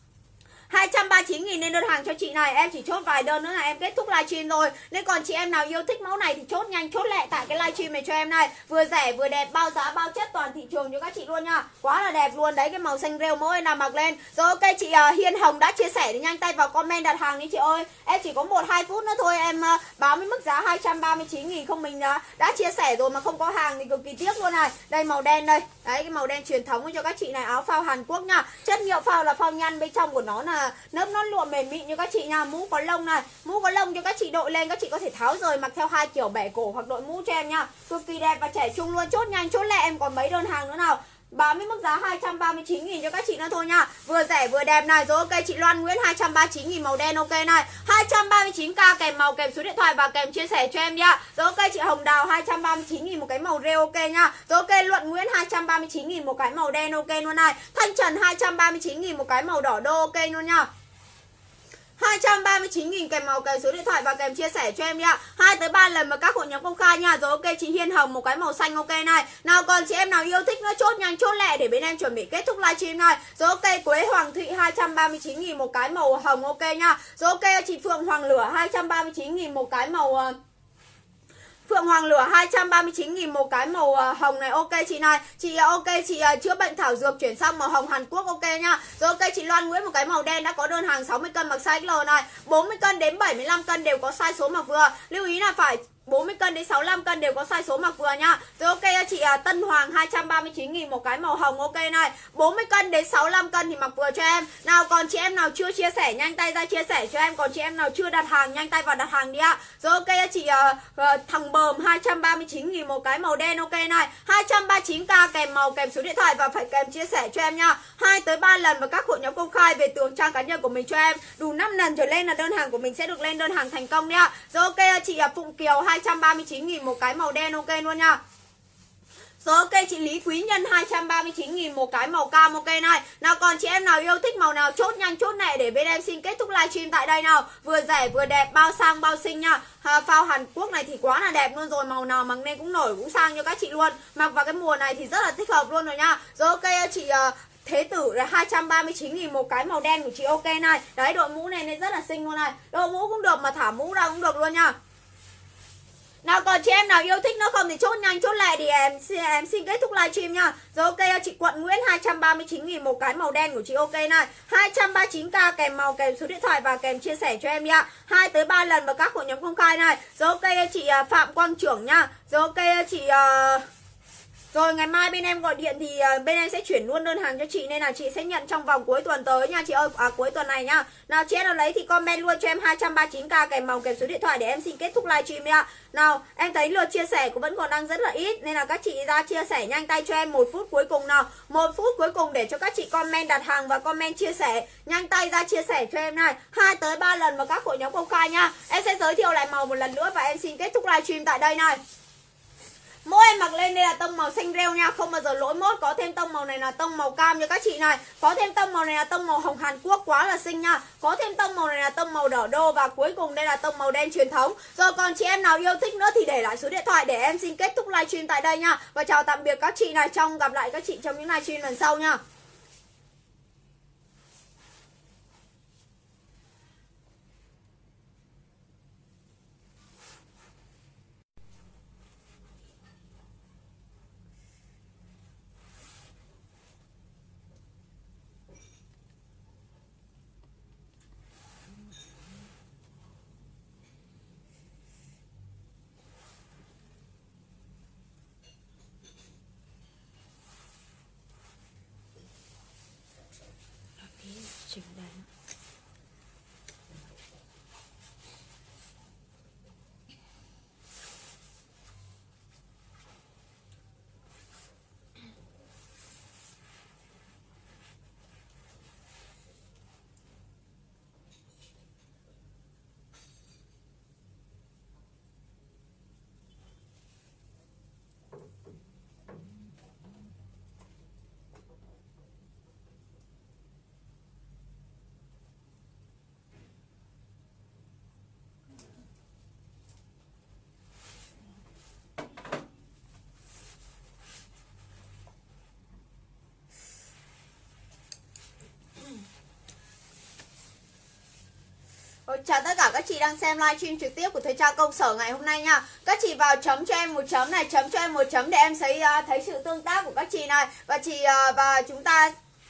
hai trăm ba mươi chín nghìn nên đơn hàng cho chị này. Em chỉ chốt vài đơn nữa là em kết thúc livestream rồi. Nên còn chị em nào yêu thích mẫu này thì chốt nhanh chốt lẹ tại cái livestream này cho em này. Vừa rẻ vừa đẹp, bao giá bao chất toàn thị trường cho các chị luôn nha. Quá là đẹp luôn. Đấy cái màu xanh rêu mẫu em nào mặc lên. Rồi ok chị uh, Hiên Hồng đã chia sẻ thì nhanh tay vào comment đặt hàng đi chị ơi. Em chỉ có một hai phút nữa thôi em uh, báo với mức giá hai trăm ba mươi chín nghìn. Không mình uh, đã chia sẻ rồi mà không có hàng thì cực kỳ tiếc luôn này. Đây màu đen đây. Đấy cái màu đen truyền thống cho các chị này, áo phao Hàn Quốc nha. Chất liệu phao là phao nhăn, bên trong của nó là nớp nó lụa mềm mịn như các chị nha. Mũ có lông này, mũ có lông cho các chị đội lên, các chị có thể tháo rời mặc theo hai kiểu bẻ cổ hoặc đội mũ cho em nha. Cực kỳ đẹp và trẻ trung luôn. Chốt nhanh chốt lẹ, em còn mấy đơn hàng nữa nào. Báo với mức giá hai trăm ba mươi chín nghìn cho các chị nữa thôi nha. Vừa rẻ vừa đẹp này. Rồi ok chị Loan Nguyễn hai trăm ba mươi chín nghìn màu đen ok này. Hai trăm ba mươi chín k kèm màu kèm số điện thoại và kèm chia sẻ cho em nha. Rồi ok chị Hồng Đào hai trăm ba mươi chín nghìn một cái màu rêu ok nha. Rồi ok Luận Nguyễn hai trăm ba mươi chín nghìn một cái màu đen ok luôn này. Thanh Trần hai trăm ba mươi chín nghìn một cái màu đỏ đô ok luôn nha. hai trăm ba mươi chín nghìn kèm màu kèm số điện thoại và kèm chia sẻ cho em nha. hai tới ba lần mà các hội nhóm công khai nha. Rồi ok chị Hiên Hồng một cái màu xanh ok này. Nào còn chị em nào yêu thích nữa chốt nhanh chốt lẹ để bên em chuẩn bị kết thúc livestream này. Rồi ok Quế Hoàng Thụy hai trăm ba mươi chín nghìn một cái màu hồng ok nha. Rồi ok chị Phượng Hoàng Lửa hai trăm ba mươi chín nghìn một cái màu Phượng Hoàng Lửa hai trăm ba mươi chín nghìn một cái màu hồng này ok chị này. Chị ok chị chữa bệnh thảo dược chuyển sang màu hồng Hàn Quốc ok nha. Rồi ok chị Loan Nguyễn một cái màu đen đã có đơn hàng sáu mươi cân mặc size L này. bốn mươi cân đến bảy mươi lăm cân đều có size số mặc vừa. Lưu ý là phải bốn mươi cân đến sáu mươi lăm cân đều có size số mặc vừa nha. Rồi ok chị Tân Hoàng hai trăm ba mươi chín nghìn một cái màu hồng ok này. bốn mươi cân đến sáu mươi lăm cân thì mặc vừa cho em. Nào còn chị em nào chưa chia sẻ nhanh tay ra chia sẻ cho em. Còn chị em nào chưa đặt hàng nhanh tay vào đặt hàng đi ạ. Rồi ok chị uh, uh, thằng Bờm hai trăm ba mươi chín nghìn một cái màu đen ok này. hai trăm ba mươi chín k kèm màu kèm số điện thoại và phải kèm chia sẻ cho em nha. hai tới ba lần vào các hội nhóm công khai về tường trang cá nhân của mình cho em. Đủ năm lần trở lên là đơn hàng của mình sẽ được lên đơn hàng thành công đấy ạ. Rồi ok chị uh, Phụng Kiều hai trăm ba mươi chín nghìn một cái màu đen ok luôn nha. Rồi ok chị Lý Quý Nhân hai trăm ba mươi chín nghìn một cái màu cam ok này. Nào còn chị em nào yêu thích màu nào chốt nhanh chốt này để bên em xin kết thúc livestream tại đây nào. Vừa rẻ vừa đẹp bao sang bao xinh nha. À, phao Hàn Quốc này thì quá là đẹp luôn rồi. Màu nào mặc nên cũng nổi cũng sang cho các chị luôn. Mặc vào cái mùa này thì rất là thích hợp luôn rồi nha. Rồi ok chị uh, Thế Tử là hai trăm ba mươi chín nghìn một cái màu đen của chị ok này. Đấy đội mũ này nên rất là xinh luôn này. Đội mũ cũng được mà thả mũ ra cũng được luôn nha. Nào còn chị em nào yêu thích nữa không thì chốt nhanh chốt lẹ thì em em xin kết thúc livestream nha. Rồi ok chị Quận Nguyễn hai trăm ba mươi chín nghìn một cái màu đen của chị ok này. hai trăm ba mươi chín k kèm màu kèm số điện thoại và kèm chia sẻ cho em nha. hai tới ba lần vào các hội nhóm công khai này. Rồi ok chị Phạm Quang Trưởng nha. Rồi ok chị uh... Rồi ngày mai bên em gọi điện thì bên em sẽ chuyển luôn đơn hàng cho chị. Nên là chị sẽ nhận trong vòng cuối tuần tới nha chị ơi. À cuối tuần này nha. Nào chị em nào lấy thì comment luôn cho em hai trăm ba mươi chín k kèm màu kèm số điện thoại để em xin kết thúc livestream nha. Nào em thấy lượt chia sẻ cũng vẫn còn đang rất là ít. Nên là các chị ra chia sẻ nhanh tay cho em một phút cuối cùng nào. Một phút cuối cùng để cho các chị comment đặt hàng và comment chia sẻ. Nhanh tay ra chia sẻ cho em này. hai tới ba lần vào các hội nhóm công khai nha. Em sẽ giới thiệu lại màu một lần nữa và em xin kết thúc livestream tại đây này. Mỗi em mặc lên đây là tông màu xanh rêu nha. Không bao giờ lỗi mốt. Có thêm tông màu này là tông màu cam cho các chị này. Có thêm tông màu này là tông màu hồng Hàn Quốc quá là xinh nha. Có thêm tông màu này là tông màu đỏ đô. Và cuối cùng đây là tông màu đen truyền thống. Rồi còn chị em nào yêu thích nữa thì để lại số điện thoại để em xin kết thúc livestream tại đây nha. Và chào tạm biệt các chị này. Trong gặp lại các chị trong những livestream lần sau nha. Chào tất cả các chị đang xem livestream trực tiếp của Thời Trang Công Sở ngày hôm nay nha. Các chị vào chấm cho em một chấm này, chấm cho em một chấm để em thấy uh, thấy sự tương tác của các chị này. Và chị uh, và chúng ta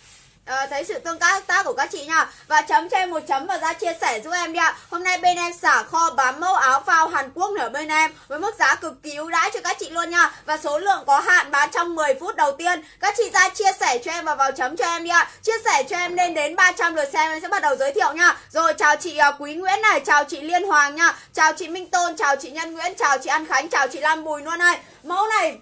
À, thấy sự tương tác tác của các chị nha. Và chấm cho em một chấm và ra chia sẻ giúp em đi ạ. Hôm nay bên em xả kho bán mẫu áo phao Hàn Quốc ở bên em với mức giá cực kỳ ưu đãi cho các chị luôn nha. Và số lượng có hạn bán trong mười phút đầu tiên. Các chị ra chia sẻ cho em và vào chấm cho em đi ạ. Chia sẻ cho em lên đến ba trăm lượt xem em sẽ bắt đầu giới thiệu nha. Rồi chào chị Quý Nguyễn này, chào chị Liên Hoàng nha, chào chị Minh Tôn, chào chị Nhân Nguyễn, chào chị An Khánh, chào chị Lam Bùi luôn này. Mẫu này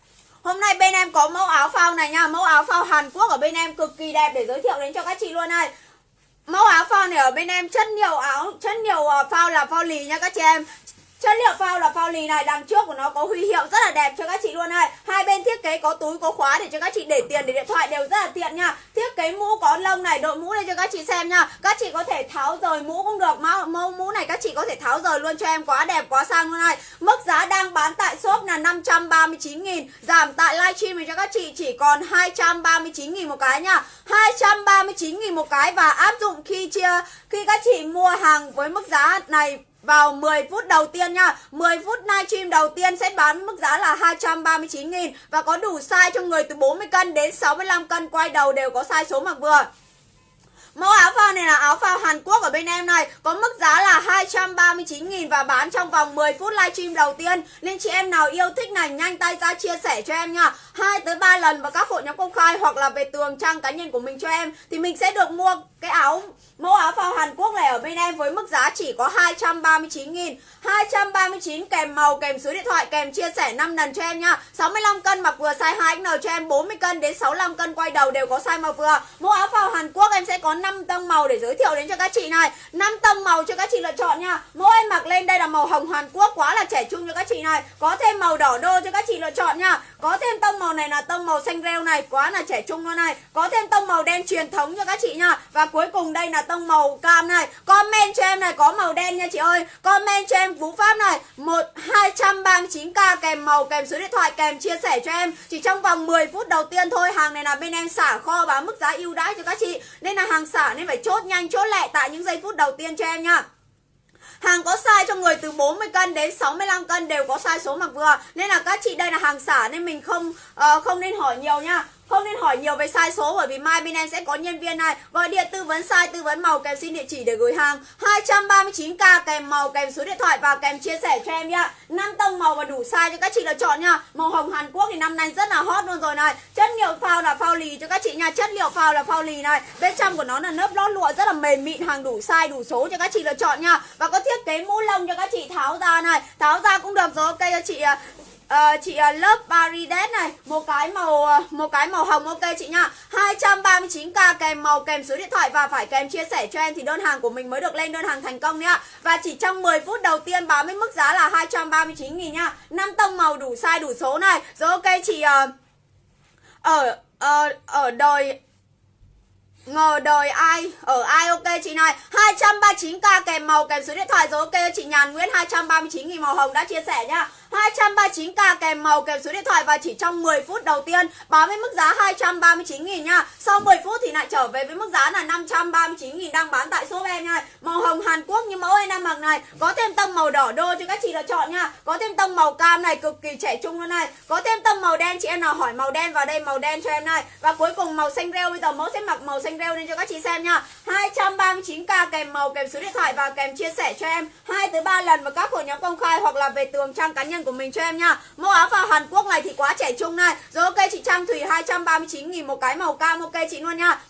hôm nay bên em có mẫu áo phao này nha. Mẫu áo phao Hàn Quốc ở bên em cực kỳ đẹp để giới thiệu đến cho các chị luôn này. Mẫu áo phao này ở bên em chất nhiều áo, chất nhiều phao là phao lì nha các chị em. Chất liệu phao là phao lì này, đằng trước của nó có huy hiệu rất là đẹp cho các chị luôn này. Hai bên thiết kế có túi có khóa để cho các chị để tiền để điện thoại đều rất là tiện nha. Thiết kế mũ có lông này, đội mũ đây cho các chị xem nha. Các chị có thể tháo rời mũ cũng được. Mẫu mũ này các chị có thể tháo rời luôn cho em, quá đẹp quá sang luôn này. Mức giá đang bán tại shop là năm trăm ba mươi chín nghìn, giảm tại livestream này cho các chị chỉ còn hai trăm ba mươi chín nghìn một cái nha. hai trăm ba mươi chín nghìn một cái và áp dụng khi chia khi các chị mua hàng với mức giá này vào mười phút đầu tiên nha. mười phút livestream đầu tiên sẽ bán mức giá là hai trăm ba mươi chín nghìn và có đủ size cho người từ bốn mươi cân đến sáu mươi lăm cân, quay đầu đều có size số mặc vừa. Mẫu áo phao này là áo phao Hàn Quốc ở bên em này, có mức giá là hai trăm ba mươi chín nghìn và bán trong vòng mười phút livestream đầu tiên. Nên chị em nào yêu thích này nhanh tay ra chia sẻ cho em nha. hai tới ba lần vào các hội nhóm công khai hoặc là về tường trang cá nhân của mình cho em thì mình sẽ được mua cái áo mẫu áo phao Hàn Quốc này ở bên em với mức giá chỉ có hai trăm ba mươi chín nghìn. hai trăm ba mươi chín kèm màu, kèm số điện thoại, kèm chia sẻ năm lần cho em nha. sáu mươi lăm cân mặc vừa size hai X L cho em, bốn mươi cân đến sáu mươi lăm cân quay đầu đều có size màu vừa. Mẫu áo phao Hàn Quốc em sẽ có năm tông màu để giới thiệu đến cho các chị này. năm tông màu cho các chị lựa chọn nha. Mẫu em mặc lên đây là màu hồng Hàn Quốc, quá là trẻ trung cho các chị này. Có thêm màu đỏ đô cho các chị lựa chọn nha. Có thêm tông màu này là tông màu xanh rêu này, quá là trẻ trung luôn này. Có thêm tông màu đen truyền thống cho các chị nha. Và cuối cùng đây là tông màu cam này. Comment cho em này có màu đen nha chị ơi. Comment cho em Phú Pháp này, một hai trăm ba mươi chín k kèm màu, kèm số điện thoại, kèm chia sẻ cho em. Chỉ trong vòng mười phút đầu tiên thôi. Hàng này là bên em xả kho bán mức giá ưu đãi cho các chị. Nên là hàng xả nên phải chốt nhanh chốt lẹ tại những giây phút đầu tiên cho em nha. Hàng có size cho người từ bốn mươi cân đến sáu mươi lăm cân đều có size số mặc vừa. Nên là các chị đây là hàng xả nên mình không uh, không nên hỏi nhiều nha. Không nên hỏi nhiều về size số bởi vì mai bên em sẽ có nhân viên này gọi điện tư vấn size, tư vấn màu, kèm xin địa chỉ để gửi hàng. hai trăm ba mươi chín k kèm màu, kèm số điện thoại và kèm chia sẻ cho em nhá. năm tông màu và đủ size cho các chị lựa chọn nha. Màu hồng Hàn Quốc thì năm nay rất là hot luôn rồi này. Chất liệu phao là phao lì cho các chị nha. Chất liệu phao là phao lì này. Bên trong của nó là lớp lót lụa rất là mềm mịn, hàng đủ size đủ số cho các chị lựa chọn nha. Và có thiết kế mũ lông cho các chị tháo ra này. Tháo ra cũng được rồi, ok cho chị. Uh, chị uh, lớp Parides này, một cái màu uh, một cái màu hồng, ok chị nha. hai trăm ba mươi chín k kèm màu, kèm số điện thoại và phải kèm chia sẻ cho em thì đơn hàng của mình mới được lên đơn hàng thành công nhá. Và chỉ trong mười phút đầu tiên bán với mức giá là hai trăm ba mươi chín nghìn nha. năm tông màu đủ size đủ số này. Rồi ok chị uh, ở uh, ở đời ngờ đời ai ở ai, ok chị này. Hai trăm ba mươi chín k kèm màu, kèm số điện thoại. Rồi ok chị Nhàn Nguyễn, hai trăm ba mươi chín nghìn màu hồng đã chia sẻ nhá. hai trăm ba mươi chín k kèm màu, kèm số điện thoại và chỉ trong mười phút đầu tiên bán với mức giá hai trăm ba mươi chín nghìn nha. Sau mười phút thì lại trở về với mức giá là năm trăm ba mươi chín nghìn đang bán tại shop em nha. Màu hồng Hàn Quốc như mẫu em đang mặc này. Có thêm tông màu đỏ đô cho các chị lựa chọn nha. Có thêm tông màu cam này, cực kỳ trẻ trung luôn này. Có thêm tông màu đen, chị em nào hỏi màu đen vào đây màu đen cho em này. Và cuối cùng màu xanh rêu, bây giờ mẫu sẽ mặc màu xanh rêu lên cho các chị xem nha. hai trăm ba mươi chín k kèm màu, kèm số điện thoại và kèm chia sẻ cho em hai tới ba lần vào các hội nhóm công khai hoặc là về tường trang cá nhân của mình cho em nha. Mẫu áo phao Hàn Quốc này thì quá trẻ trung này. Rồi ok chị Trang Thủy, hai trăm ba mươi chín nghìn một cái màu cam, ok chị luôn nha.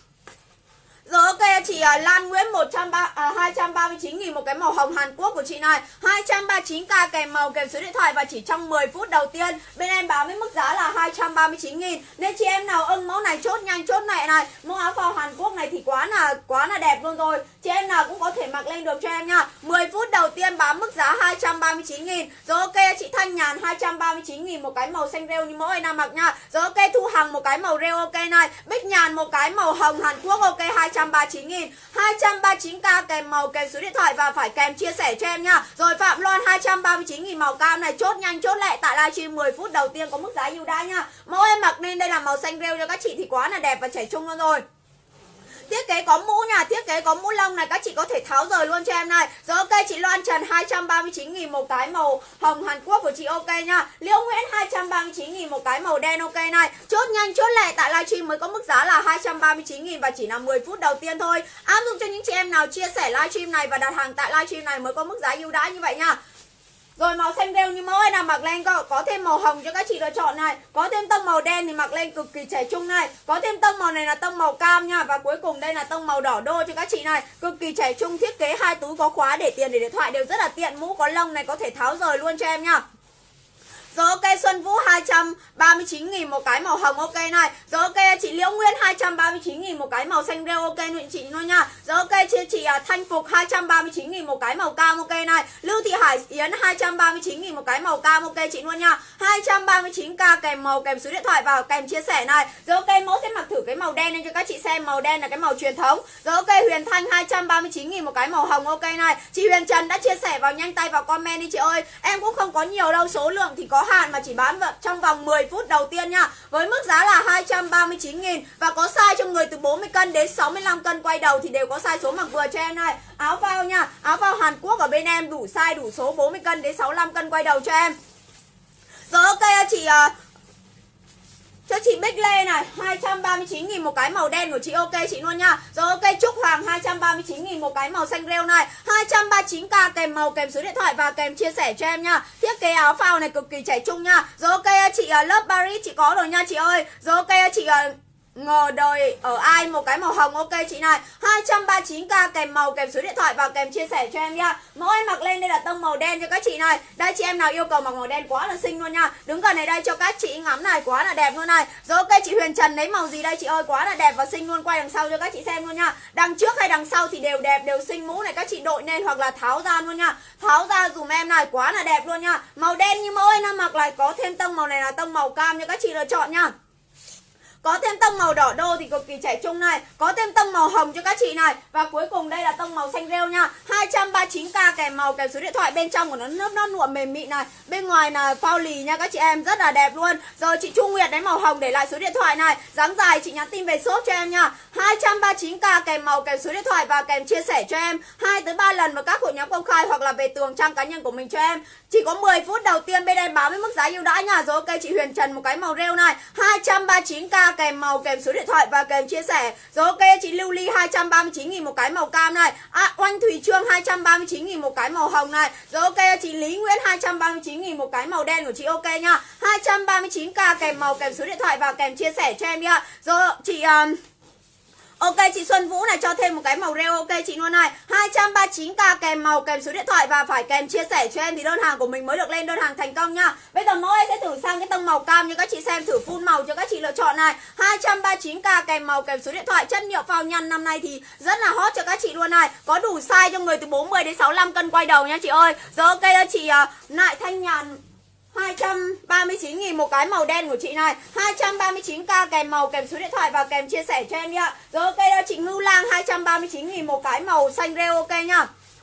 Rồi ok chị uh, Lan Nguyễn một trăm ba mươi, à, hai trăm ba mươi chín nghìn một cái màu hồng Hàn Quốc của chị này. hai trăm ba mươi chín k kèm màu, kèm số điện thoại và chỉ trong mười phút đầu tiên bên em bán với mức giá là hai trăm ba mươi chín nghìn. Nên chị em nào ưng mẫu này chốt nhanh chốt này này. Mẫu áo phao Hàn Quốc này thì quá là quá là đẹp luôn rồi. Chị em nào cũng có thể mặc lên được cho em nha. mười phút đầu tiên bán mức giá hai trăm ba mươi chín nghìn. Rồi ok chị Thanh Nhàn, hai trăm ba mươi chín nghìn một cái màu xanh rêu như mẫu em đang mặc nha. Rồi ok Thu Hằng một cái màu rêu, ok này. Bích Nhàn một cái màu hồng Hàn Quốc, ok hai trăm ba mươi chín nghìn. hai trăm ba mươi chín k kèm màu, kèm số điện thoại và phải kèm chia sẻ cho em nha. Rồi Phạm Loan hai trăm ba mươi chín nghìn màu cam này, chốt nhanh chốt lẹ tại livestream mười phút đầu tiên có mức giá ưu đãi nha. Mẫu em mặc nên đây là màu xanh rêu cho các chị thì quá là đẹp và trẻ trung luôn rồi. Thiết kế có mũ nha, thiết kế có mũ lông này, các chị có thể tháo rời luôn cho em này. Rồi ok chị Loan Trần, hai trăm ba mươi chín nghìn một cái màu hồng Hàn Quốc của chị, ok nha. Liễu Nguyễn hai trăm ba mươi chín nghìn một cái màu đen, ok này. Chốt nhanh chốt lẹ tại livestream mới có mức giá là hai trăm ba mươi chín nghìn và chỉ là mười phút đầu tiên thôi. Áp dụng cho những chị em nào chia sẻ livestream này và đặt hàng tại livestream này mới có mức giá ưu đãi như vậy nha. Rồi màu xanh rêu như mẫu nào mặc lên có, có thêm màu hồng cho các chị lựa chọn này. Có thêm tông màu đen thì mặc lên cực kỳ trẻ trung này. Có thêm tông màu này là tông màu cam nha. Và cuối cùng đây là tông màu đỏ đô cho các chị này. Cực kỳ trẻ trung, thiết kế hai túi có khóa để tiền để điện thoại đều rất là tiện. Mũ có lông này có thể tháo rời luôn cho em nha. Rồi ok Xuân Vũ hai trăm ba mươi chín nghìn một cái màu hồng ok này. Rồi ok chị Liễu Nguyên hai trăm ba mươi chín nghìn một cái màu xanh rêu ok chị luôn nha. Rồi ok chị, chị Thanh Phục hai trăm ba mươi chín nghìn một cái màu cam ok này. Lưu Thị Hải Yến hai trăm ba mươi chín nghìn một cái màu cam ok chị luôn nha. hai trăm ba mươi chín k kèm màu kèm số điện thoại vào kèm chia sẻ này. Rồi ok mẫu sẽ mặc thử cái màu đen lên cho các chị xem, màu đen là cái màu truyền thống. Rồi ok Huyền Thanh hai trăm ba mươi chín nghìn một cái màu hồng ok này. Chị Huyền Trần đã chia sẻ vào nhanh tay vào comment đi chị ơi. Em cũng không có nhiều đâu, số lượng thì có hạn mà chỉ bán trong vòng mười phút đầu tiên nha. Với mức giá là hai trăm ba mươi chín nghìn và có size cho người từ bốn mươi cân đến sáu mươi lăm cân quay đầu thì đều có size số mặc vừa cho em này. Áo phao nha, áo phao Hàn Quốc ở bên em đủ size đủ số bốn mươi cân đến sáu mươi lăm cân quay đầu cho em. Rồi ok chị uh, cho chị Bích Lê này hai trăm ba mươi chín nghìn một cái màu đen của chị ok chị luôn nha. Rồi ok Trúc Hoàng hai trăm ba mươi chín nghìn một cái màu xanh rêu này. hai trăm ba mươi chín k kèm màu kèm số điện thoại và kèm chia sẻ cho em nha. Thiết kế áo phao này cực kỳ trẻ trung nha. Rồi ok chị uh, Love Paris chị có rồi nha chị ơi. Rồi ok chị uh, ngờ đời ở ai một cái màu hồng ok chị này. hai trăm ba mươi chín k kèm màu kèm số điện thoại và kèm chia sẻ cho em nha. Mẫu em mặc lên đây là tông màu đen cho các chị này. Đây chị em nào yêu cầu mặc màu đen quá là xinh luôn nha. Đứng gần này đây cho các chị ngắm này, quá là đẹp luôn này. Rồi ok chị Huyền Trần lấy màu gì đây chị ơi, quá là đẹp và xinh luôn. Quay đằng sau cho các chị xem luôn nha. Đằng trước hay đằng sau thì đều đẹp, đều xinh. Mũ này các chị đội lên hoặc là tháo ra luôn nha. Tháo ra dùm em này, quá là đẹp luôn nha. Màu đen như mẫu em mặc lại có thêm tông màu này là tông màu cam cho các chị lựa chọn nha. Có thêm tông màu đỏ đô thì cực kỳ trẻ trung này. Có thêm tông màu hồng cho các chị này. Và cuối cùng đây là tông màu xanh rêu nha. hai trăm ba mươi chín k kèm màu kèm số điện thoại. Bên trong của nó nước nó nụa mềm mịn này. Bên ngoài là phao lì nha các chị em, rất là đẹp luôn. Rồi chị Trung Nguyệt đấy màu hồng để lại số điện thoại này. Dáng dài chị nhắn tin về shop cho em nha. hai trăm ba mươi chín k kèm màu kèm số điện thoại và kèm chia sẻ cho em hai tới ba lần vào các hội nhóm công khai hoặc là về tường trang cá nhân của mình cho em. Chỉ có mười phút đầu tiên bên em báo với mức giá ưu đãi nha. Rồi ok chị Huyền Trần một cái màu rêu này. hai trăm ba mươi chín k kèm màu kèm số điện thoại và kèm chia sẻ. Rồi ok chị Lưu Ly hai trăm ba mươi chín nghìn một cái màu cam này. À, Oanh Thùy Trương hai trăm ba mươi chín nghìn một cái màu hồng này. Rồi ok chị Lý Nguyễn hai trăm ba mươi chín nghìn một cái màu đen của chị ok nha. hai trăm ba mươi chín k kèm màu kèm số điện thoại và kèm chia sẻ cho em nha. Rồi chị um, ok chị Xuân Vũ này cho thêm một cái màu rêu ok chị luôn này. hai trăm ba mươi chín k kèm màu kèm số điện thoại và phải kèm chia sẻ cho em thì đơn hàng của mình mới được lên đơn hàng thành công nha. Bây giờ mỗi em sẽ thử sang cái tông màu cam cho các chị xem, thử full màu cho các chị lựa chọn này. hai trăm ba mươi chín k kèm màu kèm số điện thoại. Chất liệu phao nhăn năm nay thì rất là hot cho các chị luôn này. Có đủ size cho người từ bốn mươi đến sáu mươi lăm cân quay đầu nha chị ơi. Rồi ok chị uh, Nại Thanh Nhàn hai trăm ba mươi chín nghìn một cái màu đen của chị này. hai trăm ba mươi chín k kèm màu kèm số điện thoại và kèm chia sẻ cho em nha. Rồi ok chị Ngưu Lang hai trăm ba mươi chín nghìn một cái màu xanh rêu ok nha.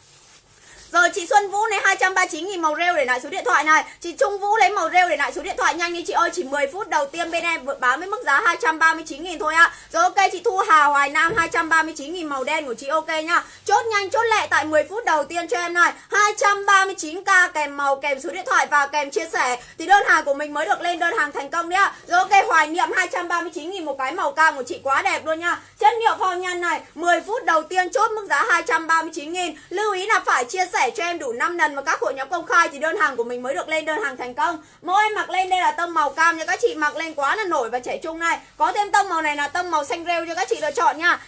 Rồi chị Xuân Vũ này hai trăm ba mươi chín nghìn màu rêu để lại số điện thoại này. Chị Trung Vũ lấy màu rêu để lại số điện thoại nhanh đi chị ơi. Chỉ mười phút đầu tiên bên em vượt bán với mức giá hai trăm ba mươi chín nghìn thôi ạ. Rồi ok chị Thu Hà Hoài Nam hai trăm ba mươi chín nghìn màu đen của chị ok nha. Chốt nhanh chốt lẹ tại mười phút đầu tiên cho em này. hai trăm ba mươi chín k kèm màu kèm số điện thoại và kèm chia sẻ thì đơn hàng của mình mới được lên đơn hàng thành công đấy ạ. Rồi ok Hoài Niệm hai trăm ba mươi chín nghìn một cái màu cam của chị quá đẹp luôn nha. Chất liệu phao nhăn này, mười phút đầu tiên chốt mức giá hai trăm ba mươi chín nghìn. Lưu ý là phải chia sẻ cho em đủ năm lần vào các hội nhóm công khai thì đơn hàng của mình mới được lên đơn hàng thành công. Mỗi em mặc lên đây là tông màu cam cho các chị mặc lên quá là nổi và trẻ trung này. Có thêm tông màu này là tông màu xanh rêu cho các chị lựa chọn nha.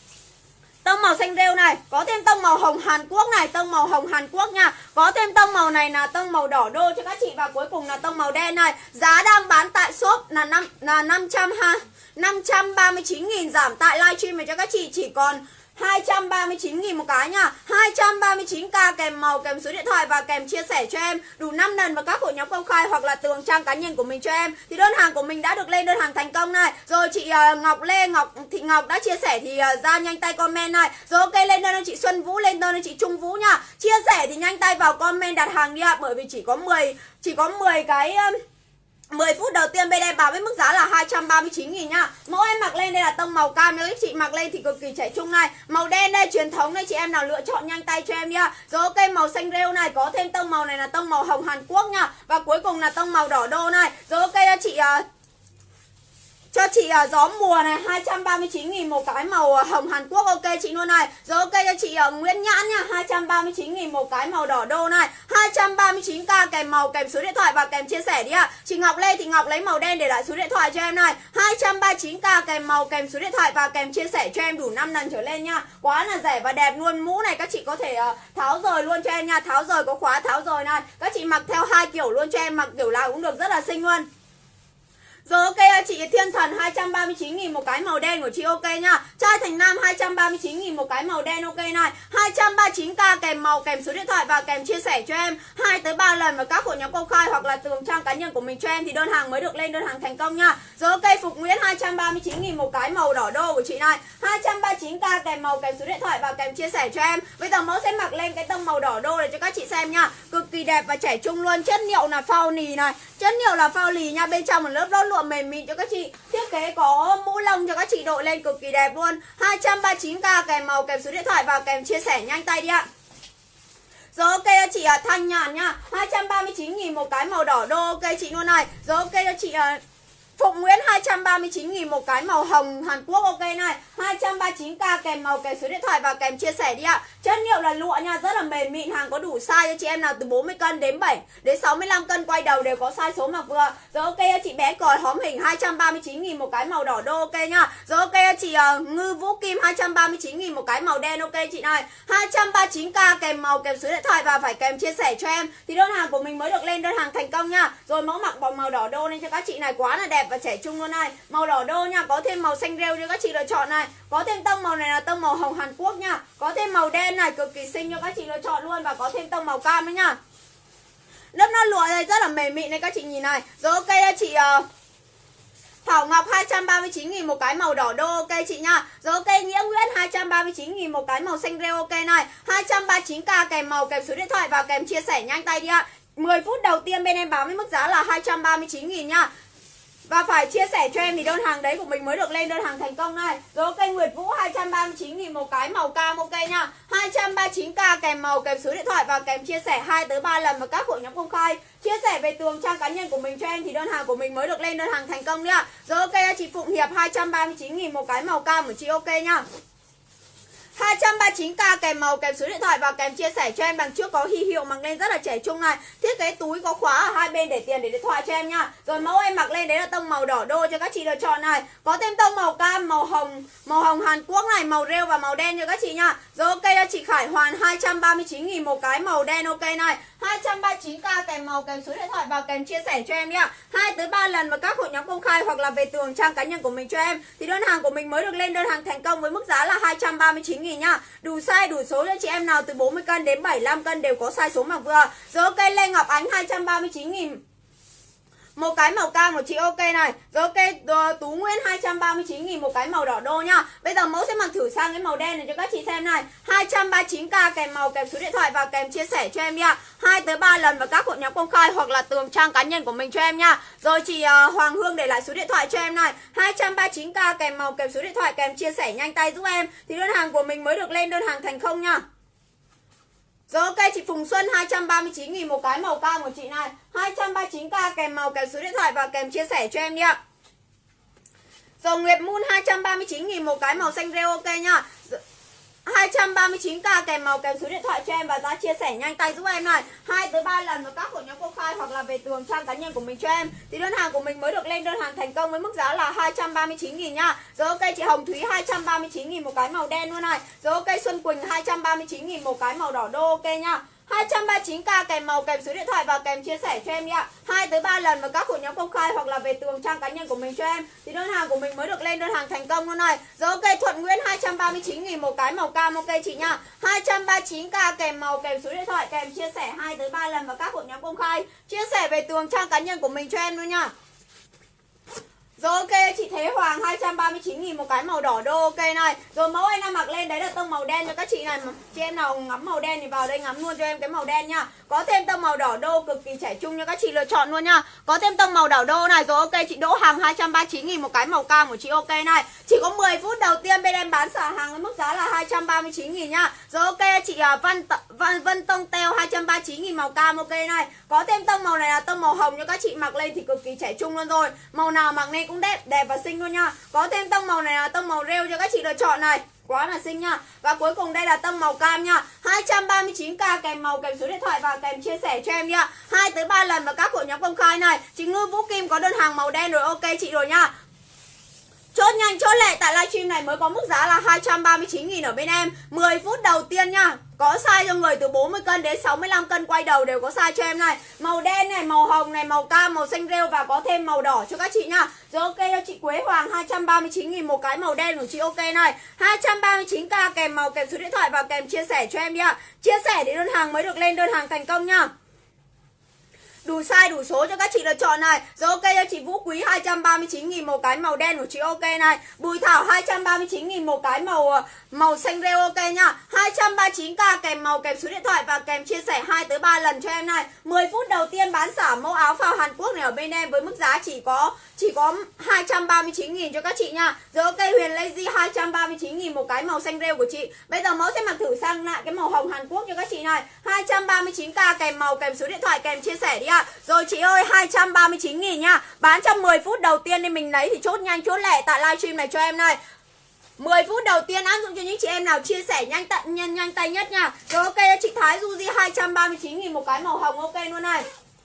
Tông màu xanh rêu này, có thêm tông màu hồng Hàn Quốc này, tông màu hồng Hàn Quốc nha. Có thêm tông màu này là tông màu đỏ đô cho các chị và cuối cùng là tông màu đen này. Giá đang bán tại shop là năm là năm trăm ha. năm trăm ba mươi chín nghìn, giảm tại livestream này cho các chị chỉ còn hai trăm ba mươi chín nghìn một cái nha. hai trăm ba mươi chín k kèm màu kèm số điện thoại và kèm chia sẻ cho em đủ năm lần vào các hội nhóm công khai hoặc là tường trang cá nhân của mình cho em thì đơn hàng của mình đã được lên đơn hàng thành công này. Rồi chị uh, Ngọc Lê Ngọc Thị Ngọc đã chia sẻ thì uh, ra nhanh tay comment này. Rồi ok lên đơn cho chị Xuân Vũ, lên đơn cho chị Trung Vũ nha. Chia sẻ thì nhanh tay vào comment đặt hàng đi ạ, bởi vì chỉ có mười chỉ có mười cái uh, mười phút đầu tiên bên em báo với mức giá là hai trăm ba mươi chín nghìn nhá. Mẫu em mặc lên đây là tông màu cam, nếu chị mặc lên thì cực kỳ trẻ trung này. Màu đen đây truyền thống đây, chị em nào lựa chọn nhanh tay cho em nhá. Rồi ok màu xanh rêu này, có thêm tông màu này là tông màu hồng Hàn Quốc nha. Và cuối cùng là tông màu đỏ đô này. Rồi ok chị uh, Cho chị uh, gió mùa này hai trăm ba mươi chín nghìn một cái màu uh, hồng Hàn Quốc, ok chị luôn này. Rồi ok cho chị uh, Nguyễn Nhãn nha, hai trăm ba mươi chín nghìn một cái màu đỏ đô này, hai trăm ba mươi chín k kèm màu kèm số điện thoại và kèm chia sẻ đi ạ. Chị Ngọc Lê thì Ngọc lấy màu đen để lại số điện thoại cho em này, hai trăm ba mươi chín k kèm màu kèm số điện thoại và kèm chia sẻ cho em đủ năm lần trở lên nha. Quá là rẻ và đẹp luôn. Mũ này các chị có thể uh, tháo rời luôn cho em nha, tháo rời có khóa tháo rời này. Các chị mặc theo hai kiểu luôn cho em, mặc kiểu nào cũng được, rất là xinh luôn. Rồi ok chị Thiên Thần hai trăm ba mươi chín nghìn một cái màu đen của chị, ok nha. Trai Thành Nam hai trăm ba mươi chín nghìn một cái màu đen, ok này, hai trăm ba mươi chín k kèm màu kèm số điện thoại và kèm chia sẻ cho em hai tới ba lần vào các hội nhóm công khai hoặc là tường trang cá nhân của mình cho em thì đơn hàng mới được lên đơn hàng thành công nha. Rồi ok Phục Nguyễn hai trăm ba mươi chín nghìn một cái màu đỏ đô của chị này, hai trăm ba mươi chín k kèm màu kèm số điện thoại và kèm chia sẻ cho em. Bây giờ mẫu sẽ mặc lên cái tông màu đỏ đô này cho các chị xem nha. Cực kỳ đẹp và trẻ trung luôn. Chất liệu là phao nì này, chất liệu là phao lì nha, bên trong là lớp lót lụa mềm mịn cho các chị. Thiết kế có mũ lông cho các chị đội lên cực kỳ đẹp luôn. hai trăm ba mươi chín k kèm màu kèm số điện thoại và kèm chia sẻ nhanh tay đi ạ. Rồi ok cho chị uh, Thanh Nhàn nha, hai trăm ba mươi chín nghìn một cái màu đỏ đô, ok chị luôn này. Rồi ok cho chị uh, Phụng Nguyễn hai trăm ba mươi chín nghìn một cái màu hồng Hàn Quốc, ok này, hai trăm ba mươi chín k kèm màu kèm số điện thoại và kèm chia sẻ đi ạ. Chất liệu là lụa nha, rất là mềm mịn, hàng có đủ size cho chị em nào từ bốn mươi cân đến bảy đến sáu mươi lăm cân quay đầu đều có size số mặc vừa. Rồi ok chị bé còi hóm hình hai trăm ba mươi chín nghìn một cái màu đỏ đô, ok nha. Rồi ok chị uh, Ngư Vũ Kim hai trăm ba mươi chín nghìn một cái màu đen, ok chị này, hai trăm ba mươi chín k kèm màu kèm số điện thoại và phải kèm chia sẻ cho em thì đơn hàng của mình mới được lên đơn hàng thành công nha. Rồi mẫu mặc bằng màu đỏ đô nên cho các chị này quá là đẹp và trẻ trung luôn này. Màu đỏ đô nha, có thêm màu xanh rêu cho các chị lựa chọn này, có thêm tông màu này là tông màu hồng Hàn Quốc nha, có thêm màu đen này cực kỳ xinh cho các chị lựa chọn luôn và có thêm tông màu cam nữa nha. Lớp nó lụa này rất là mềm mịn này các chị nhìn này. Rồi ok chị uh, Thảo Ngọc hai trăm ba mươi chín nghìn một cái màu đỏ đô, ok chị nha. Rồi ok Nghĩa Nguyễn hai trăm ba mươi chín nghìn một cái màu xanh rêu, ok này, hai trăm ba mươi chín k kèm màu kèm số điện thoại và kèm chia sẻ nhanh tay đi ạ. mười phút đầu tiên bên em báo với mức giá là hai trăm ba mươi chín nghìn nha. Và phải chia sẻ cho em thì đơn hàng đấy của mình mới được lên đơn hàng thành công này. Rồi ok Nguyệt Vũ hai trăm ba mươi chín nghìn một cái màu cam, ok nha, hai trăm ba mươi chín k kèm màu kèm số điện thoại và kèm chia sẻ hai tới ba lần vào các hội nhóm công khai. Chia sẻ về tường trang cá nhân của mình cho em thì đơn hàng của mình mới được lên đơn hàng thành công nhá. Rồi ok chị Phụng Hiệp hai trăm ba mươi chín nghìn một cái màu cam của chị, ok nha, hai trăm ba mươi chín k kèm màu kèm số điện thoại và kèm chia sẻ cho em. Đằng trước có huy hiệu mặc lên rất là trẻ trung này, thiết kế túi có khóa ở hai bên để tiền để điện thoại cho em nha. Rồi mẫu em mặc lên đấy là tông màu đỏ đô cho các chị lựa chọn này, có thêm tông màu cam, màu hồng, màu hồng Hàn Quốc này, màu rêu và màu đen cho các chị nha. Rồi ok cho chị Khải Hoàn hai trăm ba mươi chín nghìn một cái màu đen, ok này, hai trăm ba mươi chín k kèm màu kèm số điện thoại và kèm chia sẻ cho em nhá. hai tới ba lần vào các hội nhóm công khai hoặc là về tường trang cá nhân của mình cho em thì đơn hàng của mình mới được lên đơn hàng thành công với mức giá là hai trăm ba mươi chín nghìn nha. Đủ size đủ số cho chị em nào từ bốn mươi cân đến bảy mươi lăm cân đều có size số mặc vừa. Rồi ok Lê Ngọc Ánh hai trăm ba mươi chín nghìn một cái màu cam của chị, ok này. Rồi ok Tú Nguyễn hai trăm ba mươi chín nghìn một cái màu đỏ đô nha. Bây giờ mẫu sẽ mặc thử sang cái màu đen này cho các chị xem này, hai trăm ba mươi chín k kèm màu kèm số điện thoại và kèm chia sẻ cho em nha. hai tới ba lần vào các hội nhóm công khai hoặc là tường trang cá nhân của mình cho em nha. Rồi chị uh, Hoàng Hương để lại số điện thoại cho em này, hai trăm ba mươi chín k kèm màu kèm số điện thoại kèm chia sẻ nhanh tay giúp em thì đơn hàng của mình mới được lên đơn hàng thành công nha. Rồi ok chị Phùng Xuân hai trăm ba mươi chín nghìn một cái màu cam của chị này, hai trăm ba mươi chín k kèm màu kèm số điện thoại và kèm chia sẻ cho em đi ạ. Rồi Nguyệt Moon hai trăm ba mươi chín nghìn một cái màu xanh rêu, ok nha, hai trăm ba mươi chín k kèm màu kèm số điện thoại cho em và giá chia sẻ nhanh tay giúp em này, hai tới ba lần vào các hội nhóm công khai hoặc là về tường trang cá nhân của mình cho em thì đơn hàng của mình mới được lên đơn hàng thành công với mức giá là hai trăm ba mươi chín nghìn nha. Rồi ok chị Hồng Thúy hai trăm ba mươi chín nghìn một cái màu đen luôn này. Rồi ok Xuân Quỳnh hai trăm ba mươi chín nghìn một cái màu đỏ đô, ok nha, hai trăm ba mươi chín k kèm màu kèm số điện thoại và kèm chia sẻ cho em nha. hai tới ba lần vào các hội nhóm công khai hoặc là về tường trang cá nhân của mình cho em thì đơn hàng của mình mới được lên đơn hàng thành công luôn này. Rồi ok Thuận Nguyễn hai trăm ba mươi chín nghìn một cái màu cam, ok chị nha, hai trăm ba mươi chín k kèm màu kèm số điện thoại kèm chia sẻ hai tới ba lần vào các hội nhóm công khai, chia sẻ về tường trang cá nhân của mình cho em luôn nha. Rồi ok chị Thế Hoàng hai trăm ba mươi chín nghìn một cái màu đỏ đô, ok này. Rồi mẫu em đang mặc lên đấy là tông màu đen cho các chị này. Chị em nào ngắm màu đen thì vào đây ngắm luôn cho em cái màu đen nha. Có thêm tông màu đỏ đô cực kỳ trẻ trung cho các chị lựa chọn luôn nha. Có thêm tông màu đỏ đô này. Rồi ok chị Đỗ Hằng hai trăm ba mươi chín nghìn một cái màu cam của chị, ok này. Chỉ có mười phút đầu tiên bên em bán xả hàng với mức giá là hai trăm ba mươi chín nghìn nha. Rồi ok chị Văn Văn Vân Tông Teo hai trăm ba mươi chín nghìn màu cam, ok này. Có thêm tông màu này là tông màu hồng cho các chị mặc lên thì cực kỳ trẻ trung luôn rồi. Màu nào mặc lên cũng cũng đẹp, đẹp và xinh luôn nha. Có thêm tông màu này là tông màu rêu cho các chị lựa chọn này, quá là xinh nha. Và cuối cùng đây là tông màu cam nha, hai trăm ba mươi chín k kèm màu, kèm số điện thoại và kèm chia sẻ cho em nha. Hai tới ba lần vào các hội nhóm công khai này. Chị Ngư Vũ Kim có đơn hàng màu đen rồi, ok chị rồi nha. Chốt nhanh chốt lẹ tại livestream này mới có mức giá là hai trăm ba mươi chín nghìn ở bên em. mười phút đầu tiên nha. Có size cho người từ bốn mươi cân đến sáu mươi lăm cân quay đầu đều có size cho em này. Màu đen này, màu hồng này, màu cam, màu xanh rêu và có thêm màu đỏ cho các chị nha. Rồi ok cho chị Quế Hoàng hai trăm ba mươi chín nghìn một cái màu đen của chị, ok này. hai trăm ba mươi chín k kèm màu, kèm số điện thoại và kèm chia sẻ cho em đi ạ. Chia sẻ để đơn hàng mới được lên đơn hàng thành công nha. Đủ size đủ số cho các chị lựa chọn này. Rồi ok cho chị Vũ Quý hai trăm ba mươi chín nghìn một cái màu đen của chị, ok này. Bùi Thảo hai trăm ba mươi chín nghìn một cái màu màu xanh rêu, ok nha. hai trăm ba mươi chín k kèm màu, kèm số điện thoại và kèm chia sẻ hai tới ba lần cho em này. mười phút đầu tiên bán xả mẫu áo phao Hàn Quốc này ở bên em với mức giá chỉ có chỉ có hai trăm ba mươi chín nghìn cho các chị nha. Rồi ok Huyền Lazy hai trăm ba mươi chín nghìn một cái màu xanh rêu của chị. Bây giờ mẫu sẽ mặc thử sang lại cái màu hồng Hàn Quốc cho các chị này. hai trăm ba mươi chín k kèm màu, kèm số điện thoại, kèm chia sẻ đi ạ. Rồi chị ơi hai trăm ba mươi chín nghìn nha. Bán trong mười phút đầu tiên nên mình lấy thì chốt nhanh chốt lẹ tại livestream này cho em này. mười phút đầu tiên áp dụng cho những chị em nào chia sẻ nhanh tay, nhanh, nhanh tay nhất nha. Rồi ok chị Thái Duzi hai trăm ba mươi chín nghìn một cái màu hồng, ok luôn này.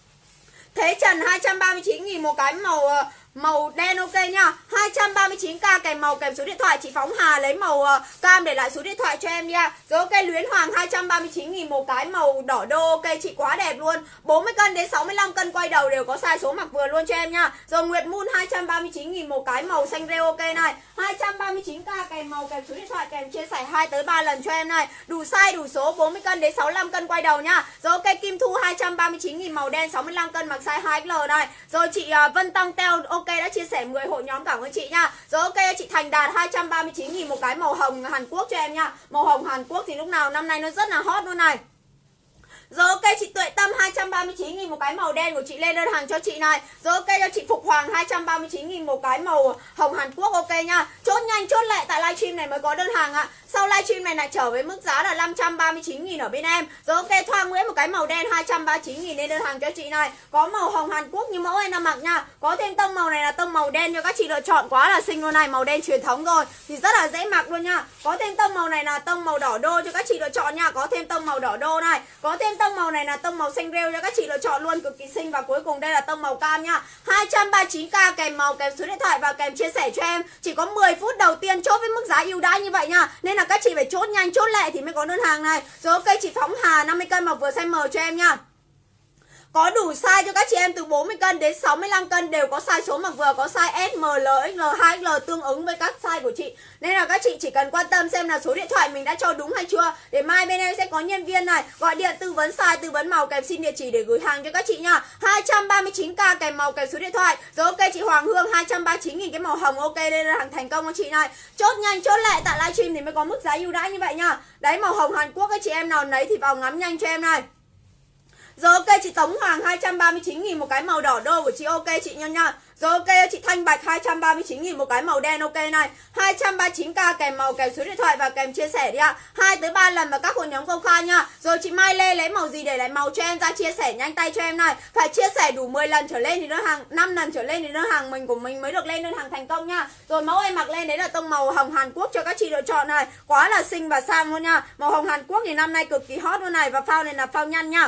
Thế Trần hai trăm ba mươi chín nghìn một cái màu màu đen, ok nha. hai trăm ba mươi chín k kèm màu, kèm số điện thoại. Chị Phóng Hà lấy màu uh, cam để lại số điện thoại cho em nha. Rồi ok Luyến Hoàng hai trăm ba mươi chín nghìn một cái màu đỏ đô, ok chị, quá đẹp luôn. bốn mươi cân đến sáu mươi lăm cân quay đầu đều có size số mặc vừa luôn cho em nha. Rồi Nguyệt Moon hai trăm ba mươi chín nghìn một cái màu xanh rêu, ok này. hai trăm ba mươi chín k kèm màu, kèm số điện thoại, kèm chia sẻ hai tới ba lần cho em này. Đủ size đủ số, bốn mươi cân đến sáu mươi lăm cân quay đầu nha. Rồi ok Kim Thu hai trăm ba mươi chín nghìn màu đen, sáu mươi lăm cân, mặc size hai X L này. Rồi chị uh, Vân Tông Teo, ok đã chia sẻ mười hội nhóm, cảm ơn chị nha. Rồi ok chị Thành Đạt hai trăm ba mươi chín nghìn một cái màu hồng Hàn Quốc cho em nha. Màu hồng Hàn Quốc thì lúc nào năm nay nó rất là hot luôn này. Rồi ok chị Tuệ Tâm hai trăm ba mươi chín nghìn một cái màu đen của chị, lên đơn hàng cho chị này. Rồi ok cho chị Phục Hoàng hai trăm ba mươi chín nghìn một cái màu hồng Hàn Quốc, ok nha. Chốt nhanh chốt lẹ tại livestream này mới có đơn hàng ạ. Sau livestream này lại trở với mức giá là năm trăm ba mươi chín nghìn ở bên em. Rồi ok Thoa Nguyễn một cái màu đen hai trăm ba mươi chín nghìn lên đơn hàng cho chị này. Có màu hồng Hàn Quốc như mẫu em đang mặc nha. Có thêm tông màu này là tông màu đen cho các chị lựa chọn, quá là xinh luôn này. Màu đen truyền thống rồi thì rất là dễ mặc luôn nha. Có thêm tông màu này là tông màu đỏ đô cho các chị lựa chọn nha. Có thêm tông màu đỏ đô này. Có thêm tông màu này là tông màu xanh rêu cho các chị lựa chọn luôn, cực kỳ xinh. Và cuối cùng đây là tông màu cam nha. hai trăm ba mươi chín k kèm màu, kèm số điện thoại và kèm chia sẻ cho em. Chỉ có mười phút đầu tiên chốt với mức giá ưu đãi như vậy nha. Nên là các chị phải chốt nhanh chốt lẹ thì mới có đơn hàng này. Rồi ok chị Phóng Hà năm mươi cân mặc vừa size M cho em nha. Có đủ size cho các chị em từ bốn mươi cân đến sáu mươi lăm cân đều có size số mặc vừa, có size S, M, L, X L, hai X L tương ứng với các size của chị. Nên là các chị chỉ cần quan tâm xem là số điện thoại mình đã cho đúng hay chưa, để mai bên em sẽ có nhân viên này gọi điện tư vấn size, tư vấn màu, kèm xin địa chỉ để gửi hàng cho các chị nha. hai trăm ba mươi chín k kèm màu, kèm số điện thoại. Rồi ok chị Hoàng Hương hai trăm ba mươi chín nghìn cái màu hồng, ok lên hàng thành công cho chị này. Chốt nhanh chốt lẹ tại livestream thì mới có mức giá ưu đãi như vậy nha. Đấy màu hồng Hàn Quốc, các chị em nào lấy thì vào ngắm nhanh cho em này. Rồi ok chị Tống Hoàng hai trăm ba mươi chín nghìn một cái màu đỏ đô của chị, ok chị nhân nha. Rồi ok chị Thanh Bạch hai trăm ba mươi chín nghìn một cái màu đen, ok này. hai trăm ba mươi chín k kèm màu, kèm số điện thoại và kèm chia sẻ đi ạ. hai tới ba lần vào các hội nhóm công khai nha. Rồi chị Mai Lê lấy màu gì để lại màu cho em ra chia sẻ nhanh tay cho em này. Phải chia sẻ đủ mười lần trở lên thì đơn hàng, năm lần trở lên thì đơn hàng mình của mình mới được lên đơn hàng thành công nha. Rồi mẫu em mặc lên đấy là tông màu hồng Hàn Quốc cho các chị lựa chọn này. Quá là xinh và sang luôn nha. Màu hồng Hàn Quốc thì năm nay cực kỳ hot luôn này. Và phao này là phao nhăn nha.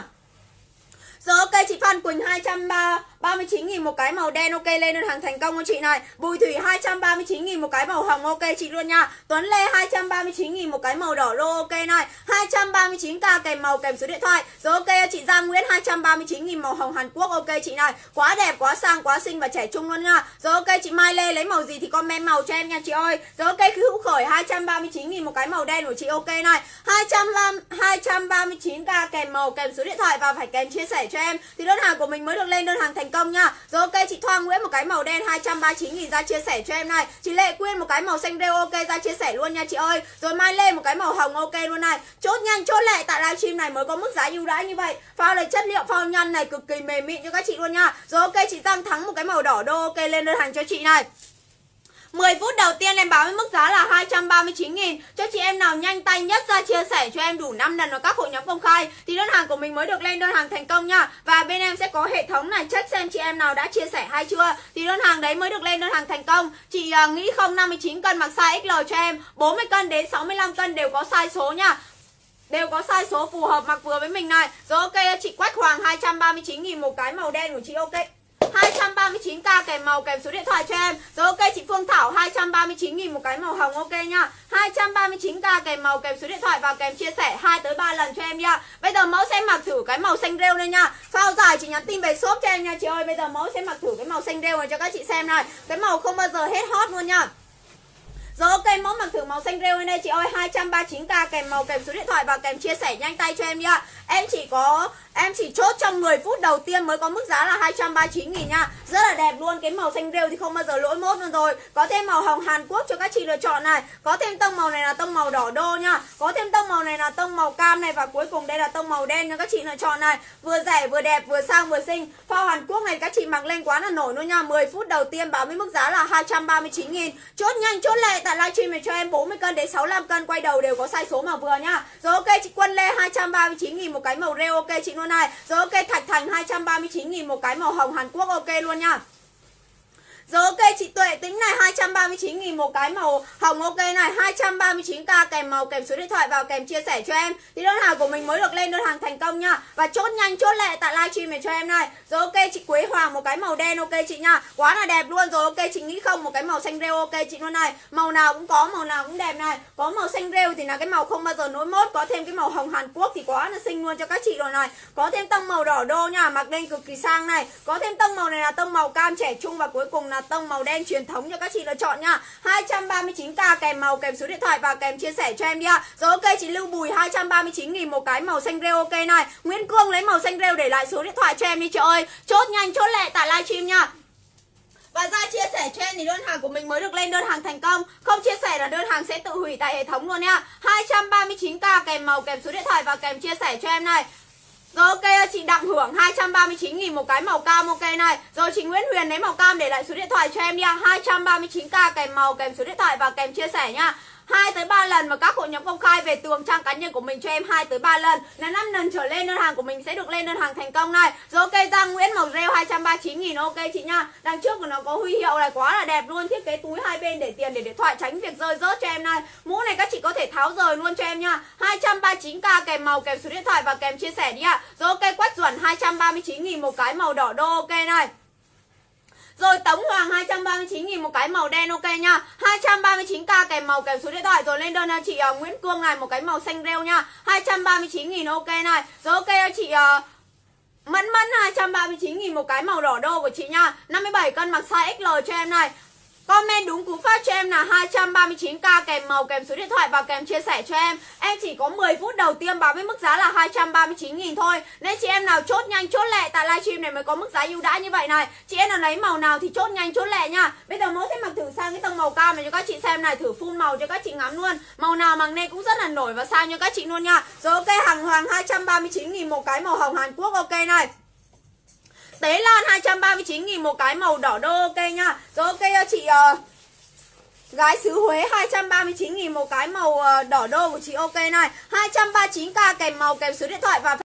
Rồi ok chị Phan Quỳnh hai trăm ba mươi chín nghìn một cái màu đen, ok lên đơn hàng thành công cho chị này. Bùi Thủy hai trăm ba mươi chín nghìn một cái màu hồng, ok chị luôn nha. Tuấn Lê hai trăm ba mươi chín nghìn một cái màu đỏ đô, ok này. hai trăm ba mươi chín k kèm màu, kèm số điện thoại. Rồi ok chị Giang Nguyễn hai trăm ba mươi chín nghìn màu hồng Hàn Quốc, ok chị này. Quá đẹp, quá sang, quá xinh và trẻ trung luôn nha. Rồi ok chị Mai Lê lấy màu gì thì comment màu cho em nha chị ơi. Rồi ok Hữu Khởi hai trăm ba mươi chín nghìn một cái màu đen của chị, ok này. hai trăm ba mươi chín k kèm màu, kèm số điện thoại và phải kèm chia sẻ cho em thì đơn hàng của mình mới được lên đơn hàng thành công nha. Rồi ok chị Thoa Nguyễn một cái màu đen hai trăm ba mươi chín nghìn ra chia sẻ cho em này. Chị Lệ Quyên một cái màu xanh rêu, ok ra chia sẻ luôn nha chị ơi. Rồi Mai Lê một cái màu hồng, ok luôn này. Chốt nhanh chốt lẹ tại livestream này mới có mức giá ưu đãi như vậy. Phao này chất liệu phao nhăn này cực kỳ mềm mịn cho các chị luôn nha. Rồi ok chị Giang Thắng một cái màu đỏ đô, ok lên đơn hàng cho chị này. mười phút đầu tiên em báo với mức giá là hai trăm ba mươi chín nghìn. Cho chị em nào nhanh tay nhất ra chia sẻ cho em đủ năm lần vào các hội nhóm công khai thì đơn hàng của mình mới được lên đơn hàng thành công nha. Và bên em sẽ có hệ thống này check xem chị em nào đã chia sẻ hay chưa thì đơn hàng đấy mới được lên đơn hàng thành công. Chị uh, nghĩ không năm mươi chín cân mặc size ích lờ cho em, bốn mươi cân đến sáu mươi lăm cân đều có size số nha. Đều có size số phù hợp mặc vừa với mình này. Rồi ok, chị Quách Hoàng hai trăm ba mươi chín nghìn một cái màu đen của chị, ok. hai trăm ba mươi chín k kèm màu kèm số điện thoại cho em. Rồi ok, chị Phương Thảo hai trăm ba mươi chín nghìn một cái màu hồng, ok nha. hai trăm ba mươi chín k kèm màu kèm số điện thoại và kèm chia sẻ hai tới ba lần cho em nha. Bây giờ mẫu sẽ mặc thử cái màu xanh rêu này nha. Phao dài chị nhắn tin về shop cho em nha chị ơi. Bây giờ mẫu sẽ mặc thử cái màu xanh rêu này cho các chị xem này. Cái màu không bao giờ hết hot luôn nha. Rồi ok, mẫu mặc thử màu xanh rêu này đây chị ơi, hai trăm ba mươi chín k kèm màu kèm số điện thoại và kèm chia sẻ nhanh tay cho em nha. Em chỉ có em chỉ chốt trong mười phút đầu tiên mới có mức giá là hai trăm ba mươi chín nghìn nha. Rất là đẹp luôn, cái màu xanh rêu thì không bao giờ lỗi mốt luôn rồi. Có thêm màu hồng Hàn Quốc cho các chị lựa chọn này. Có thêm tông màu này là tông màu đỏ đô nha. Có thêm tông màu này là tông màu cam này. Và cuối cùng đây là tông màu đen cho các chị lựa chọn này. Vừa rẻ vừa đẹp vừa sang vừa xinh. Phao Hàn Quốc này các chị mặc lên quá là nổi luôn nha. Mười phút đầu tiên báo với mức giá là hai trăm ba mươi chín nghìn. Chốt nhanh chốt lẹ tại livestream này cho em bốn mươi cân đến sáu mươi lăm cân quay đầu đều có size số mà vừa nha. Rồi ok, chị Quân Lê hai trăm ba mươi chín nghìn một cái màu rêu, ok chị luôn này. Rồi ok, Thạch Thành hai trăm ba mươi chín nghìn một cái màu hồng Hàn Quốc, ok luôn nha. Rồi ok, chị Tuệ Tính này hai trăm ba mươi chín nghìn một cái màu hồng, ok này, hai trăm ba mươi chín k kèm màu kèm số điện thoại vào kèm chia sẻ cho em. Thì đơn hàng của mình mới được lên đơn hàng thành công nha. Và chốt nhanh chốt lẹ tại livestream này cho em này. Rồi ok, chị Quế Hoàng một cái màu đen, ok chị nha. Quá là đẹp luôn. Rồi ok, chị Nghĩ Không một cái màu xanh rêu, ok chị luôn này. Màu nào cũng có, màu nào cũng đẹp này. Có màu xanh rêu thì là cái màu không bao giờ nối mốt. Có thêm cái màu hồng Hàn Quốc thì quá là xinh luôn cho các chị rồi này. Có thêm tông màu đỏ đô nha, mặc lên cực kỳ sang này. Có thêm tông màu này là tông màu cam trẻ trung và cuối cùng là tông màu đen truyền thống cho các chị lựa chọn nha. hai trăm ba mươi chín k kèm màu kèm số điện thoại và kèm chia sẻ cho em đi ạ. Rồi ok, chị Lưu Bùi hai trăm ba mươi chín nghìn một cái màu xanh rêu, ok này. Nguyễn Cương lấy màu xanh rêu để lại số điện thoại cho em đi chị ơi. Chốt nhanh chốt lẹ tại livestream nha. Và ra chia sẻ cho em thì đơn hàng của mình mới được lên đơn hàng thành công. Không chia sẻ là đơn hàng sẽ tự hủy tại hệ thống luôn nha. hai trăm ba mươi chín k kèm màu kèm số điện thoại và kèm chia sẻ cho em này. Rồi ok, chị Đặng Hưởng hai trăm ba mươi chín nghìn một cái màu cam, ok này. Rồi chị Nguyễn Huyền lấy màu cam để lại số điện thoại cho em đi ạ. hai trăm ba mươi chín k kèm màu kèm số điện thoại và kèm chia sẻ nha. hai tới ba lần mà các hội nhóm công khai về tường trang cá nhân của mình cho em hai tới ba lần là năm lần trở lên đơn hàng của mình sẽ được lên đơn hàng thành công này. Rồi ok, Giang Nguyễn màu rêu hai trăm ba mươi chín nghìn, ok chị nha. Đằng trước của nó có huy hiệu này quá là đẹp luôn, thiết kế túi hai bên để tiền để điện thoại tránh việc rơi rớt cho em này. Mũ này các chị có thể tháo rời luôn cho em nha. hai trăm ba mươi chín k kèm màu kèm số điện thoại và kèm chia sẻ đi ạ. Rồi ok, Quách Duẩn hai trăm ba mươi chín nghìn một cái màu đỏ đô, ok này. Rồi Tống Hoàng hai trăm ba mươi chín nghìn một cái màu đen, ok nha. hai trăm ba mươi chín k kèm màu kèm số điện thoại. Rồi lên đơn chị uh, Nguyễn Cương này một cái màu xanh rêu nha. hai trăm ba mươi chín nghìn, ok này. Rồi ok chị uh, Mẫn Mẫn hai trăm ba mươi chín nghìn một cái màu đỏ đô của chị nha. năm mươi bảy cân mặc size ích lờ cho em này. Comment đúng cú pháp cho em là hai trăm ba mươi chín k kèm màu kèm số điện thoại và kèm chia sẻ cho em. Em chỉ có mười phút đầu tiên báo với mức giá là hai trăm ba mươi chín nghìn thôi. Nên chị em nào chốt nhanh chốt lẹ tại livestream này mới có mức giá ưu đãi như vậy này. Chị em nào lấy màu nào thì chốt nhanh chốt lẹ nha. Bây giờ mẫu sẽ mặc thử sang cái tông màu cam này cho các chị xem này, thử phun màu cho các chị ngắm luôn. Màu nào mặc nên cũng rất là nổi và sang cho các chị luôn nha. Rồi ok, Hằng Hoàng hai trăm ba mươi chín nghìn một cái màu hồng Hàn Quốc, ok này. Tế Lan hai trăm ba mươi chín nghìn một cái màu đỏ đô, ok nha. Rồi ok chị uh, Gái xứ Huế hai trăm ba mươi chín nghìn một cái màu uh, đỏ đô của chị, ok này. hai trăm ba mươi chín k kèm màu kèm số điện thoại và